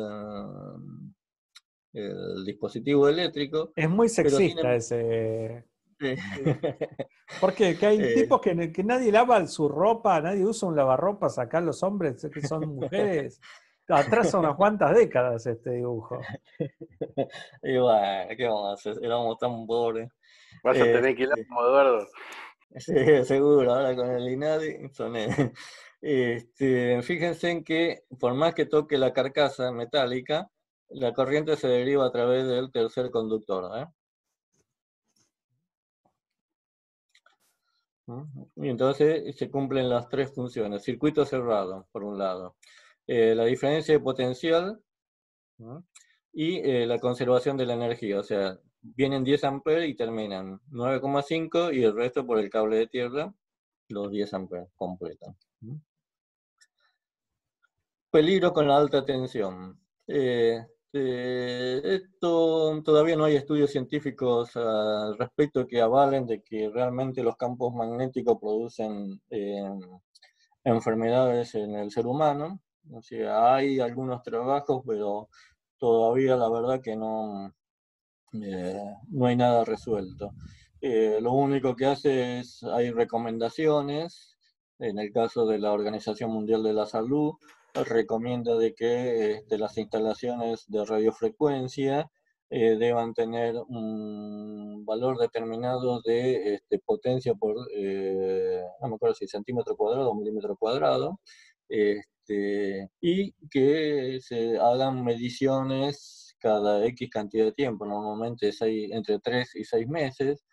[SPEAKER 2] el dispositivo eléctrico.
[SPEAKER 8] Es muy sexista ese. Sí. ¿Por qué? Que hay tipos que nadie lava su ropa, nadie usa un lavarropas acá, los hombres que son mujeres. Atrás unas cuantas décadas este dibujo.
[SPEAKER 2] Y bueno, ¿qué vamos a hacer? Éramos tan pobres.
[SPEAKER 16] Vas a tener que ir como Eduardo.
[SPEAKER 2] Sí, seguro, ahora con el INADI soné. Fíjense en que por más que toque la carcasa metálica, la corriente se deriva a través del tercer conductor. Y entonces se cumplen las tres funciones. Circuito cerrado, por un lado. La diferencia de potencial y la conservación de la energía. O sea, vienen 10 amperes y terminan 9,5 y el resto por el cable de tierra, los 10 amperes completan. Peligro con la alta tensión. Esto todavía no hay estudios científicos al respecto que avalen de que realmente los campos magnéticos producen enfermedades en el ser humano. O sea, hay algunos trabajos, pero todavía la verdad que no hay nada resuelto. Lo único que hace es, hay recomendaciones, en el caso de la Organización Mundial de la Salud, recomienda de que las instalaciones de radiofrecuencia deban tener un valor determinado de potencia por, no me acuerdo si centímetro cuadrado o milímetro cuadrado, y que se hagan mediciones cada X cantidad de tiempo, normalmente entre 3 y 6 meses,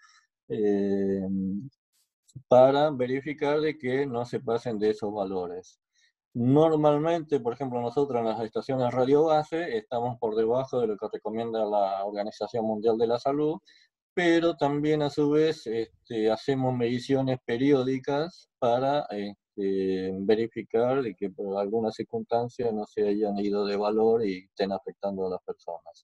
[SPEAKER 2] para verificar de que no se pasen de esos valores. Normalmente, por ejemplo, nosotros en las estaciones radio base estamos por debajo de lo que recomienda la Organización Mundial de la Salud, pero también a su vez hacemos mediciones periódicas para verificar de que por alguna circunstancia no se hayan ido de valor y estén afectando a las personas.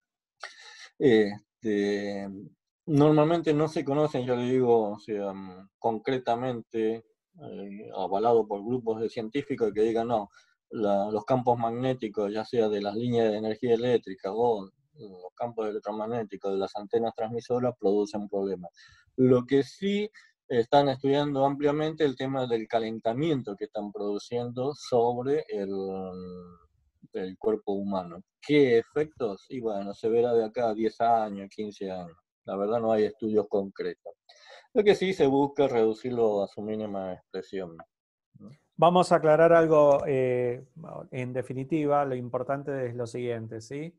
[SPEAKER 2] Normalmente no se conocen, yo le digo, o sea, concretamente, avalado por grupos de científicos que digan, no, los campos magnéticos, ya sea de las líneas de energía eléctrica o los campos electromagnéticos de las antenas transmisoras, producen problemas. Lo que sí están estudiando ampliamente el tema del calentamiento que están produciendo sobre el cuerpo humano. ¿Qué efectos? Y bueno, se verá de acá a 10 años, 15 años. La verdad no hay estudios concretos. Lo que sí se busca es reducirlo a su mínima expresión.
[SPEAKER 8] Vamos a aclarar algo en definitiva. Lo importante es lo siguiente, ¿sí?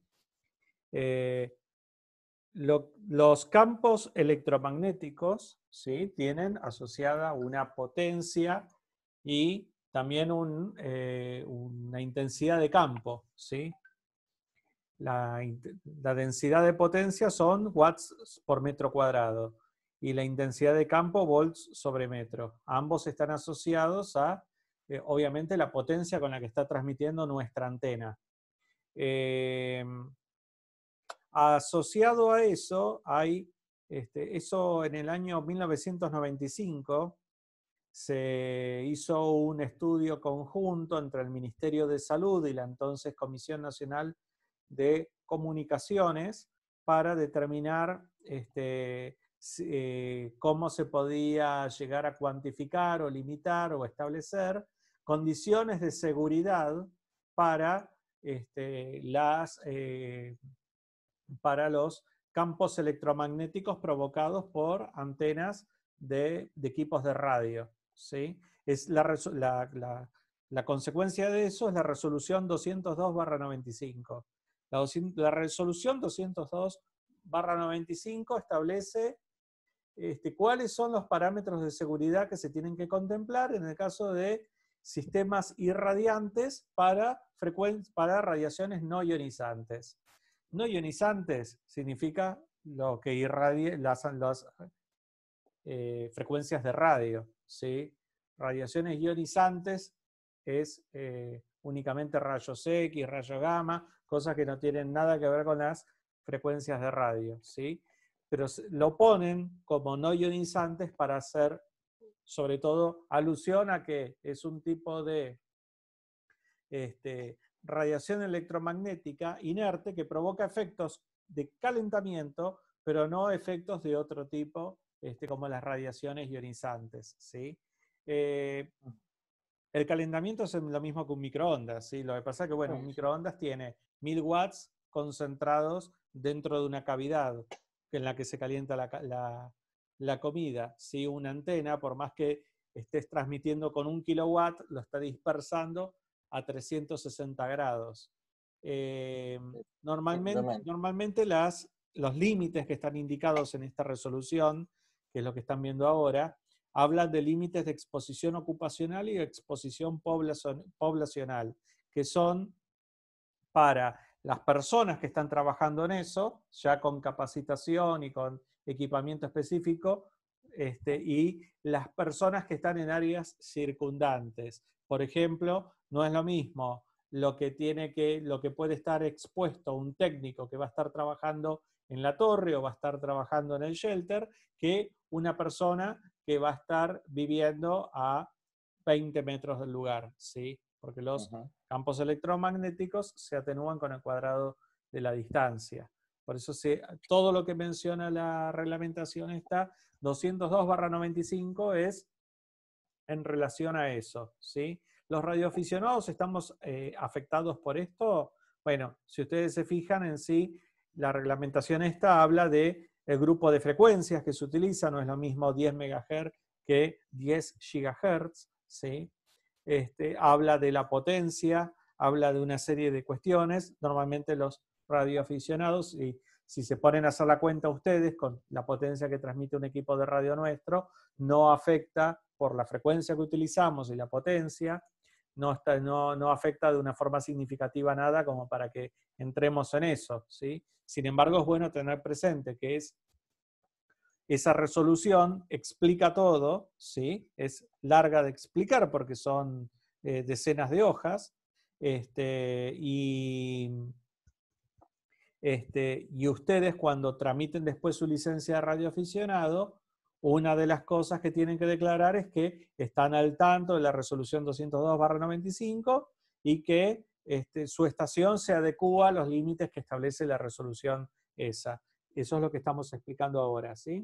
[SPEAKER 8] Los campos electromagnéticos, ¿sí?, tienen asociada una potencia y también una intensidad de campo, ¿sí? La densidad de potencia son watts por metro cuadrado y la intensidad de campo volts sobre metro. Ambos están asociados a, obviamente, la potencia con la que está transmitiendo nuestra antena. Asociado a eso, hay, eso en el año 1995 se hizo un estudio conjunto entre el Ministerio de Salud y la entonces Comisión Nacional de Comunicaciones para determinar cómo se podía llegar a cuantificar o limitar o establecer condiciones de seguridad para para los campos electromagnéticos provocados por antenas de equipos de radio, ¿sí? La consecuencia de eso es la resolución 202/95. La resolución 202/95 establece cuáles son los parámetros de seguridad que se tienen que contemplar en el caso de sistemas irradiantes para radiaciones no ionizantes. No ionizantes significa lo que irradia las frecuencias de radio, ¿sí? Radiaciones ionizantes es únicamente rayos X, rayos gamma, cosas que no tienen nada que ver con las frecuencias de radio, ¿sí? Pero lo ponen como no ionizantes para hacer, sobre todo, alusión a que es un tipo de radiación electromagnética inerte que provoca efectos de calentamiento, pero no efectos de otro tipo, como las radiaciones ionizantes, ¿sí? El calentamiento es lo mismo que un microondas, ¿sí? Lo que pasa es que, bueno, un microondas tiene 1000 watts concentrados dentro de una cavidad en la que se calienta la comida, ¿sí? Una antena, por más que estés transmitiendo con 1 kilowatt, lo está dispersando a 360 grados. Normalmente los límites que están indicados en esta resolución, que es lo que están viendo ahora, hablan de límites de exposición ocupacional y de exposición poblacional, que son para las personas que están trabajando en eso, ya con capacitación y con equipamiento específico, y las personas que están en áreas circundantes. Por ejemplo, no es lo mismo lo que puede estar expuesto un técnico que va a estar trabajando en la torre o va a estar trabajando en el shelter, que una persona que va a estar viviendo a 20 metros del lugar, ¿sí? Porque los campos electromagnéticos se atenúan con el cuadrado de la distancia. Por eso todo lo que menciona la reglamentación esta 202/95 es en relación a eso, ¿sí? Los radioaficionados estamos afectados por esto. Bueno, si ustedes se fijan en sí, la reglamentación esta habla de el grupo de frecuencias que se utiliza, no es lo mismo 10 MHz que 10 GHz, ¿sí? Habla de la potencia, habla de una serie de cuestiones. Normalmente los radioaficionados, y si se ponen a hacer la cuenta ustedes con la potencia que transmite un equipo de radio nuestro, no afecta por la frecuencia que utilizamos y la potencia, no afecta de una forma significativa nada como para que entremos en eso, ¿sí? Sin embargo, es bueno tener presente que esa resolución explica todo, ¿sí? Es larga de explicar porque son decenas de hojas, y ustedes cuando tramiten después su licencia de radioaficionado, una de las cosas que tienen que declarar es que están al tanto de la resolución 202/95 y que su estación se adecúa a los límites que establece la resolución esa. Eso es lo que estamos explicando ahora, ¿sí?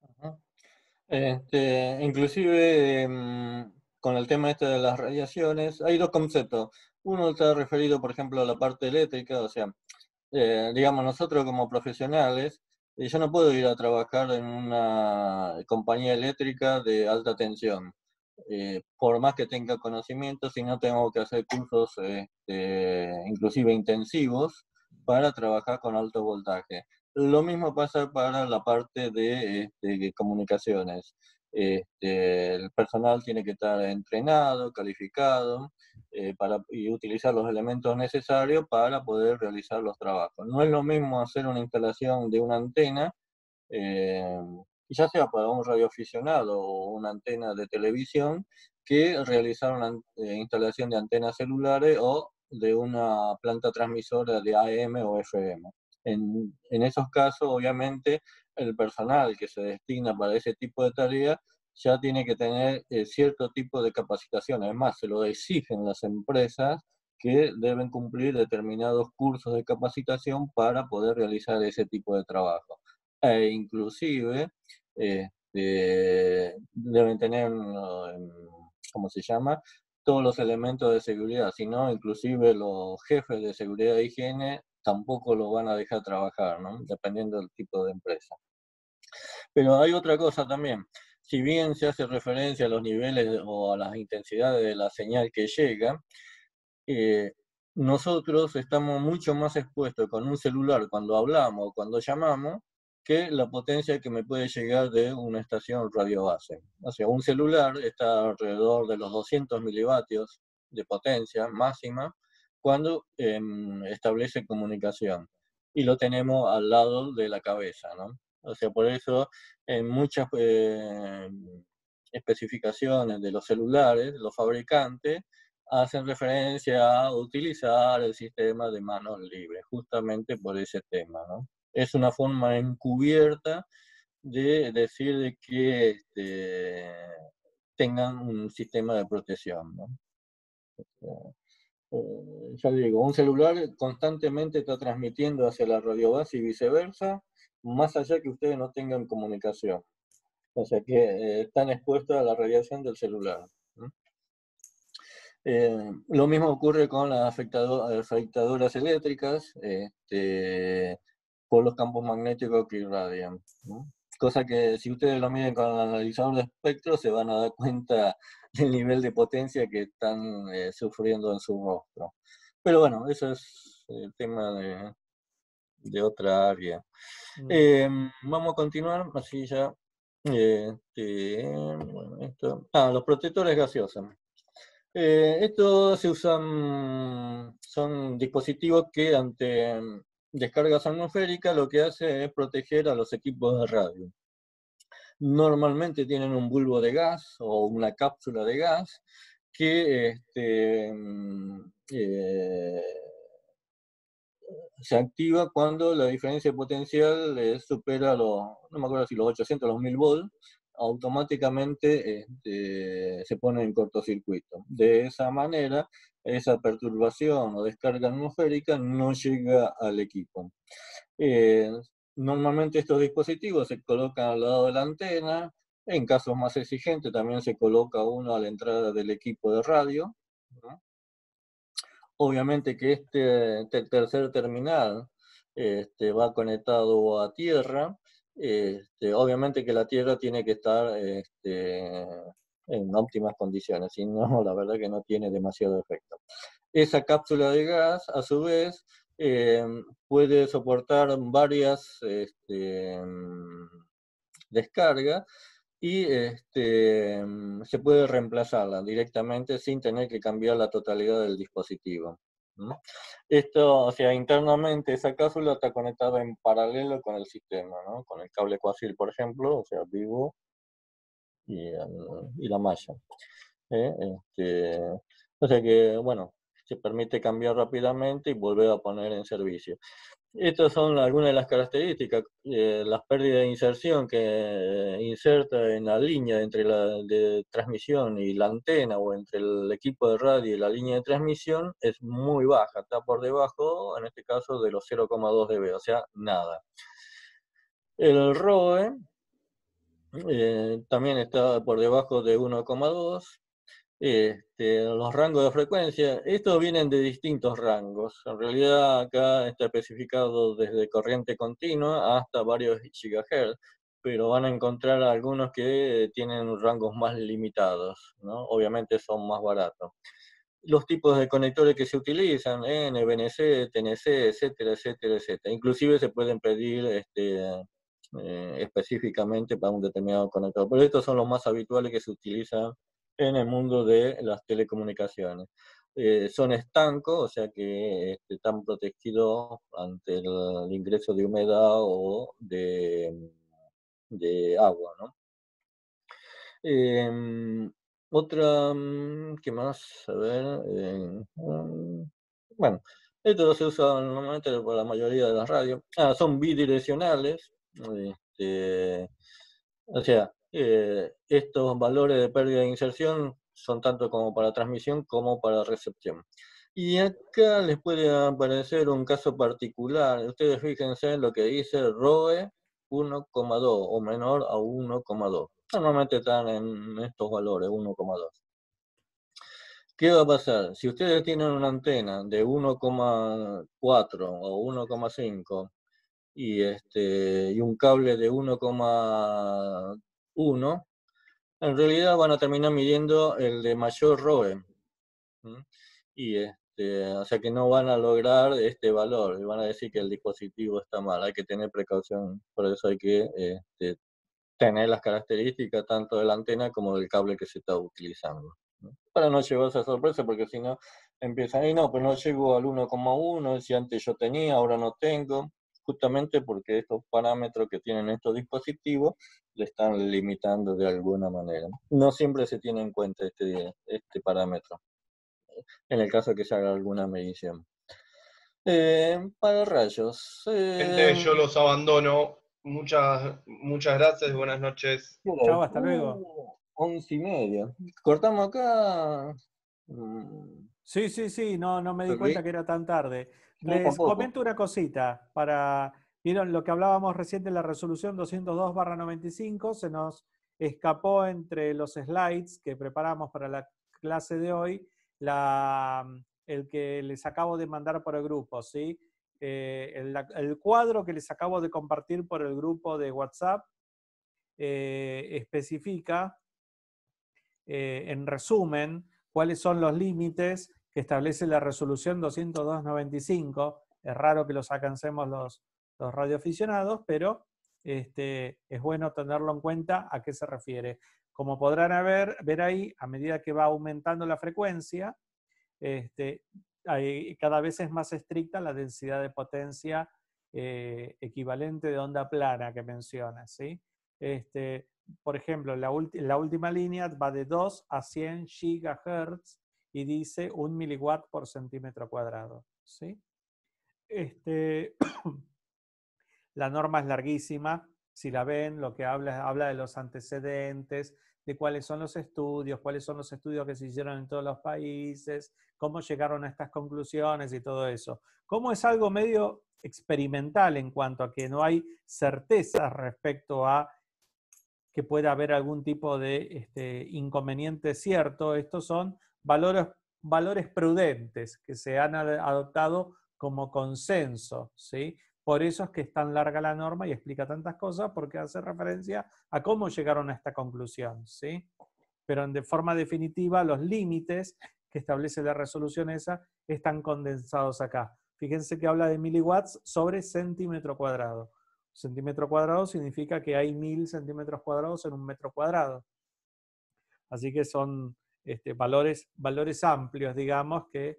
[SPEAKER 2] Inclusive con el tema de las radiaciones, hay dos conceptos. Uno está referido, por ejemplo, a la parte eléctrica, o sea, digamos, nosotros como profesionales, yo no puedo ir a trabajar en una compañía eléctrica de alta tensión, por más que tenga conocimientos, si no tengo que hacer cursos inclusive intensivos para trabajar con alto voltaje. Lo mismo pasa para la parte de comunicaciones. El personal tiene que estar entrenado, calificado, y utilizar los elementos necesarios para poder realizar los trabajos. No es lo mismo hacer una instalación de una antena, ya sea para un radioaficionado o una antena de televisión, que realizar una instalación de antenas celulares o de una planta transmisora de AM o FM. En esos casos, obviamente, el personal que se destina para ese tipo de tareas ya tiene que tener cierto tipo de capacitación. Además, se lo exigen las empresas que deben cumplir determinados cursos de capacitación para poder realizar ese tipo de trabajo. E inclusive deben tener, ¿cómo se llama?, todos los elementos de seguridad, si no, inclusive los jefes de seguridad e higiene tampoco lo van a dejar trabajar, ¿no?, dependiendo del tipo de empresa. Pero hay otra cosa también. Si bien se hace referencia a los niveles o a las intensidades de la señal que llega, nosotros estamos mucho más expuestos con un celular cuando hablamos o cuando llamamos que la potencia que me puede llegar de una estación radio base. O sea, un celular está alrededor de los 200 milivatios de potencia máxima cuando establece comunicación. Y lo tenemos al lado de la cabeza, ¿no? O sea, por eso en muchas especificaciones de los celulares, los fabricantes hacen referencia a utilizar el sistema de manos libres, justamente por ese tema, ¿no? Es una forma encubierta de decir de que tengan un sistema de protección, ¿no? Ya digo, un celular constantemente está transmitiendo hacia la radiobase y viceversa, más allá que ustedes no tengan comunicación. O sea que están expuestos a la radiación del celular. Lo mismo ocurre con las afectadoras eléctricas por los campos magnéticos que irradian, ¿no? Cosa que si ustedes lo miden con el analizador de espectro se van a dar cuenta del nivel de potencia que están sufriendo en su rostro. Pero bueno, eso es el tema de otra área. Vamos a continuar, así ya. Bueno, los protectores gaseosos. Estos se usan, son dispositivos que ante descargas atmosféricas lo que hace es proteger a los equipos de radio. Normalmente tienen un bulbo de gas o una cápsula de gas que se activa cuando la diferencia potencial supera no me acuerdo si los 800 o los 1000 volts, automáticamente se pone en cortocircuito. De esa manera, esa perturbación o descarga atmosférica no llega al equipo. Normalmente estos dispositivos se colocan al lado de la antena. En casos más exigentes también se coloca uno a la entrada del equipo de radio, ¿no? Obviamente que este tercer terminal va conectado a tierra. Obviamente que la tierra tiene que estar en óptimas condiciones, si no, la verdad que no tiene demasiado efecto. Esa cápsula de gas, a su vez, puede soportar varias descargas y se puede reemplazarla directamente sin tener que cambiar la totalidad del dispositivo, ¿no? Esto, o sea, internamente esa cápsula está conectada en paralelo con el sistema, ¿no? Con el cable coaxil, por ejemplo, o sea, vivo y la malla. O sea que, bueno, se permite cambiar rápidamente y volver a poner en servicio. Estas son algunas de las características. Las pérdidas de inserción que inserta en la línea entre la de transmisión y la antena, o entre el equipo de radio y la línea de transmisión, es muy baja, está por debajo, en este caso, de los 0,2 dB, o sea, nada. El ROE también está por debajo de 1,2. Los rangos de frecuencia, estos vienen de distintos rangos. En realidad acá está especificado desde corriente continua hasta varios gigahertz, pero van a encontrar algunos que tienen rangos más limitados, ¿no? Obviamente son más baratos. Los tipos de conectores que se utilizan, NBNC, TNC, etcétera, etcétera, etcétera. Inclusive se pueden pedir específicamente para un determinado conector, pero estos son los más habituales que se utilizan en el mundo de las telecomunicaciones. Son estancos, o sea que están protegidos ante el ingreso de humedad o de agua, ¿no? Otra, ¿qué más? A ver, bueno, estos se usan normalmente por la mayoría de las radios. Son bidireccionales, o sea, estos valores de pérdida de inserción son tanto como para transmisión como para recepción. Y acá les puede aparecer un caso particular. Ustedes fíjense en lo que dice ROE 1,2 o menor a 1,2. Normalmente están en estos valores, 1,2. ¿Qué va a pasar? Si ustedes tienen una antena de 1,4 o 1,5 y un cable de 1,1, en realidad van a terminar midiendo el de mayor ROE. O sea que no van a lograr este valor y van a decir que el dispositivo está mal. Hay que tener precaución, por eso hay que tener las características tanto de la antena como del cable que se está utilizando, ¿no? Para no llevarse a sorpresa, porque si no empiezan, y no, pues no llego al 1,1, si antes yo tenía, ahora no tengo, justamente porque estos parámetros que tienen estos dispositivos le están limitando de alguna manera. No siempre se tiene en cuenta este parámetro, en el caso que se haga alguna medición. Para rayos.
[SPEAKER 7] Gente, yo los abandono. Muchas gracias, buenas noches.
[SPEAKER 8] Chao, hasta luego.
[SPEAKER 2] 11:30. Cortamos acá.
[SPEAKER 8] Sí, no me di cuenta que era tan tarde. Les comento una cosita. ¿Vieron lo que hablábamos recién de la resolución 202/95? Se nos escapó entre los slides que preparamos para la clase de hoy el que les acabo de mandar por el grupo, ¿sí? El cuadro que les acabo de compartir por el grupo de WhatsApp especifica, en resumen, cuáles son los límites que establece la resolución 202/95. Es raro que los alcancemos los radioaficionados, pero es bueno tenerlo en cuenta a qué se refiere. Como podrán ver ahí, a medida que va aumentando la frecuencia, cada vez es más estricta la densidad de potencia equivalente de onda plana que menciona, ¿sí? Por ejemplo, la última línea va de 2 a 100 GHz y dice 1 miliwatt por centímetro cuadrado, ¿sí? La norma es larguísima. Si la ven, lo que habla de los antecedentes, de cuáles son los estudios que se hicieron en todos los países, cómo llegaron a estas conclusiones y todo eso. Cómo es algo medio experimental en cuanto a que no hay certezas respecto a que pueda haber algún tipo de inconveniente cierto. Estos son valores prudentes que se han adoptado como consenso, ¿sí? Por eso es que es tan larga la norma y explica tantas cosas, porque hace referencia a cómo llegaron a esta conclusión, ¿sí? Pero de forma definitiva, los límites que establece la resolución esa están condensados acá. Fíjense que habla de miliwatts sobre centímetro cuadrado. Centímetro cuadrado significa que hay 1000 centímetros cuadrados en un metro cuadrado. Así que son valores amplios, digamos, que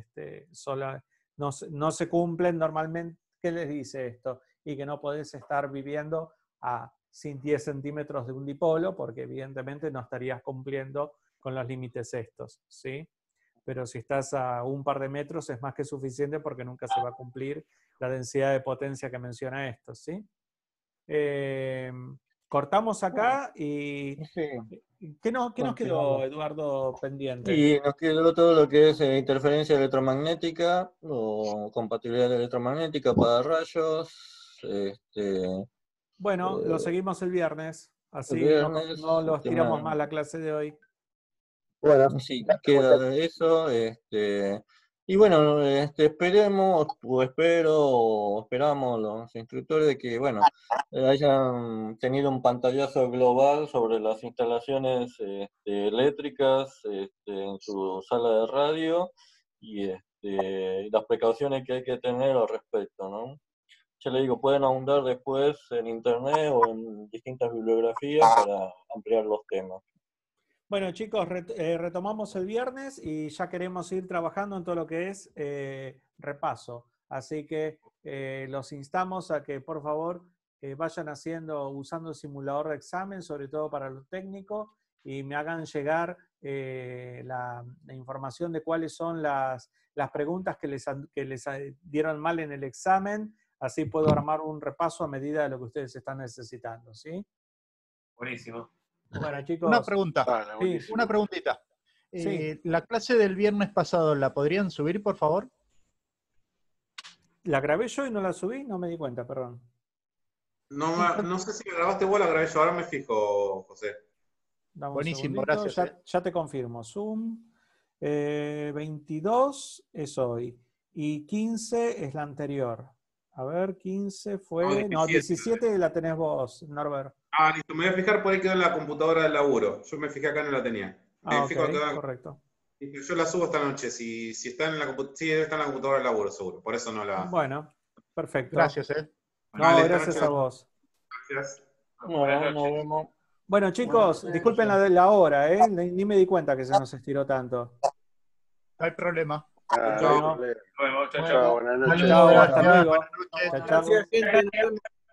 [SPEAKER 8] no se cumplen normalmente. ¿Qué les dice esto? Y que no podés estar viviendo sin 10 centímetros de un dipolo, porque evidentemente no estarías cumpliendo con los límites estos, ¿sí? Pero si estás a un par de metros es más que suficiente porque nunca se va a cumplir la densidad de potencia que menciona esto, ¿sí? Cortamos acá y... ¿Qué nos quedó, Eduardo, pendiente?
[SPEAKER 2] Y nos quedó todo lo que es interferencia electromagnética o compatibilidad electromagnética para rayos.
[SPEAKER 8] Bueno, lo seguimos el viernes, así no los tiramos más la clase de hoy.
[SPEAKER 2] Bueno, sí, queda eso. Y bueno, esperamos los instructores de que, bueno, hayan tenido un pantallazo global sobre las instalaciones eléctricas en su sala de radio y las precauciones que hay que tener al respecto, ¿no? Ya le digo, pueden ahondar después en internet o en distintas bibliografías para ampliar los temas.
[SPEAKER 8] Bueno, chicos, retomamos el viernes y ya queremos ir trabajando en todo lo que es repaso. Así que los instamos a que, por favor, vayan usando el simulador de examen, sobre todo para lo técnico, y me hagan llegar la información de cuáles son las preguntas que les dieron mal en el examen. Así puedo armar un repaso a medida de lo que ustedes están necesitando, ¿sí?
[SPEAKER 5] Buenísimo.
[SPEAKER 8] Bueno, chicos.
[SPEAKER 12] Una pregunta.
[SPEAKER 8] Sí.
[SPEAKER 12] Una preguntita.
[SPEAKER 8] Sí.
[SPEAKER 12] La clase del viernes pasado, ¿la podrían subir, por favor?
[SPEAKER 8] ¿La grabé yo y no la subí? No me di cuenta, perdón.
[SPEAKER 17] No sé si la grabaste vos o la grabé yo. Ahora me fijo, José.
[SPEAKER 12] Buenísimo, gracias.
[SPEAKER 8] Ya te confirmo. Zoom 22 es hoy y 15 es la anterior. A ver, 15 fue... No, 17 la tenés vos, Norbert.
[SPEAKER 17] Ah, listo. Me voy a fijar por ahí quedó en la computadora del laburo. Yo me fijé acá, no la tenía.
[SPEAKER 8] Correcto.
[SPEAKER 17] Yo la subo esta noche. Si está en la computadora, sí, está en la computadora del laburo, seguro. Por eso no la...
[SPEAKER 8] Bueno, perfecto.
[SPEAKER 12] Gracias,
[SPEAKER 8] No, gracias a vos.
[SPEAKER 17] Gracias.
[SPEAKER 2] Nos vemos.
[SPEAKER 8] Bueno, chicos, disculpen la hora, ¿eh? Ni me di cuenta que se nos estiró tanto.
[SPEAKER 12] No hay problema.
[SPEAKER 5] Chao.
[SPEAKER 16] Chao, buenas noches.
[SPEAKER 8] Chao, hasta luego.
[SPEAKER 12] Chao.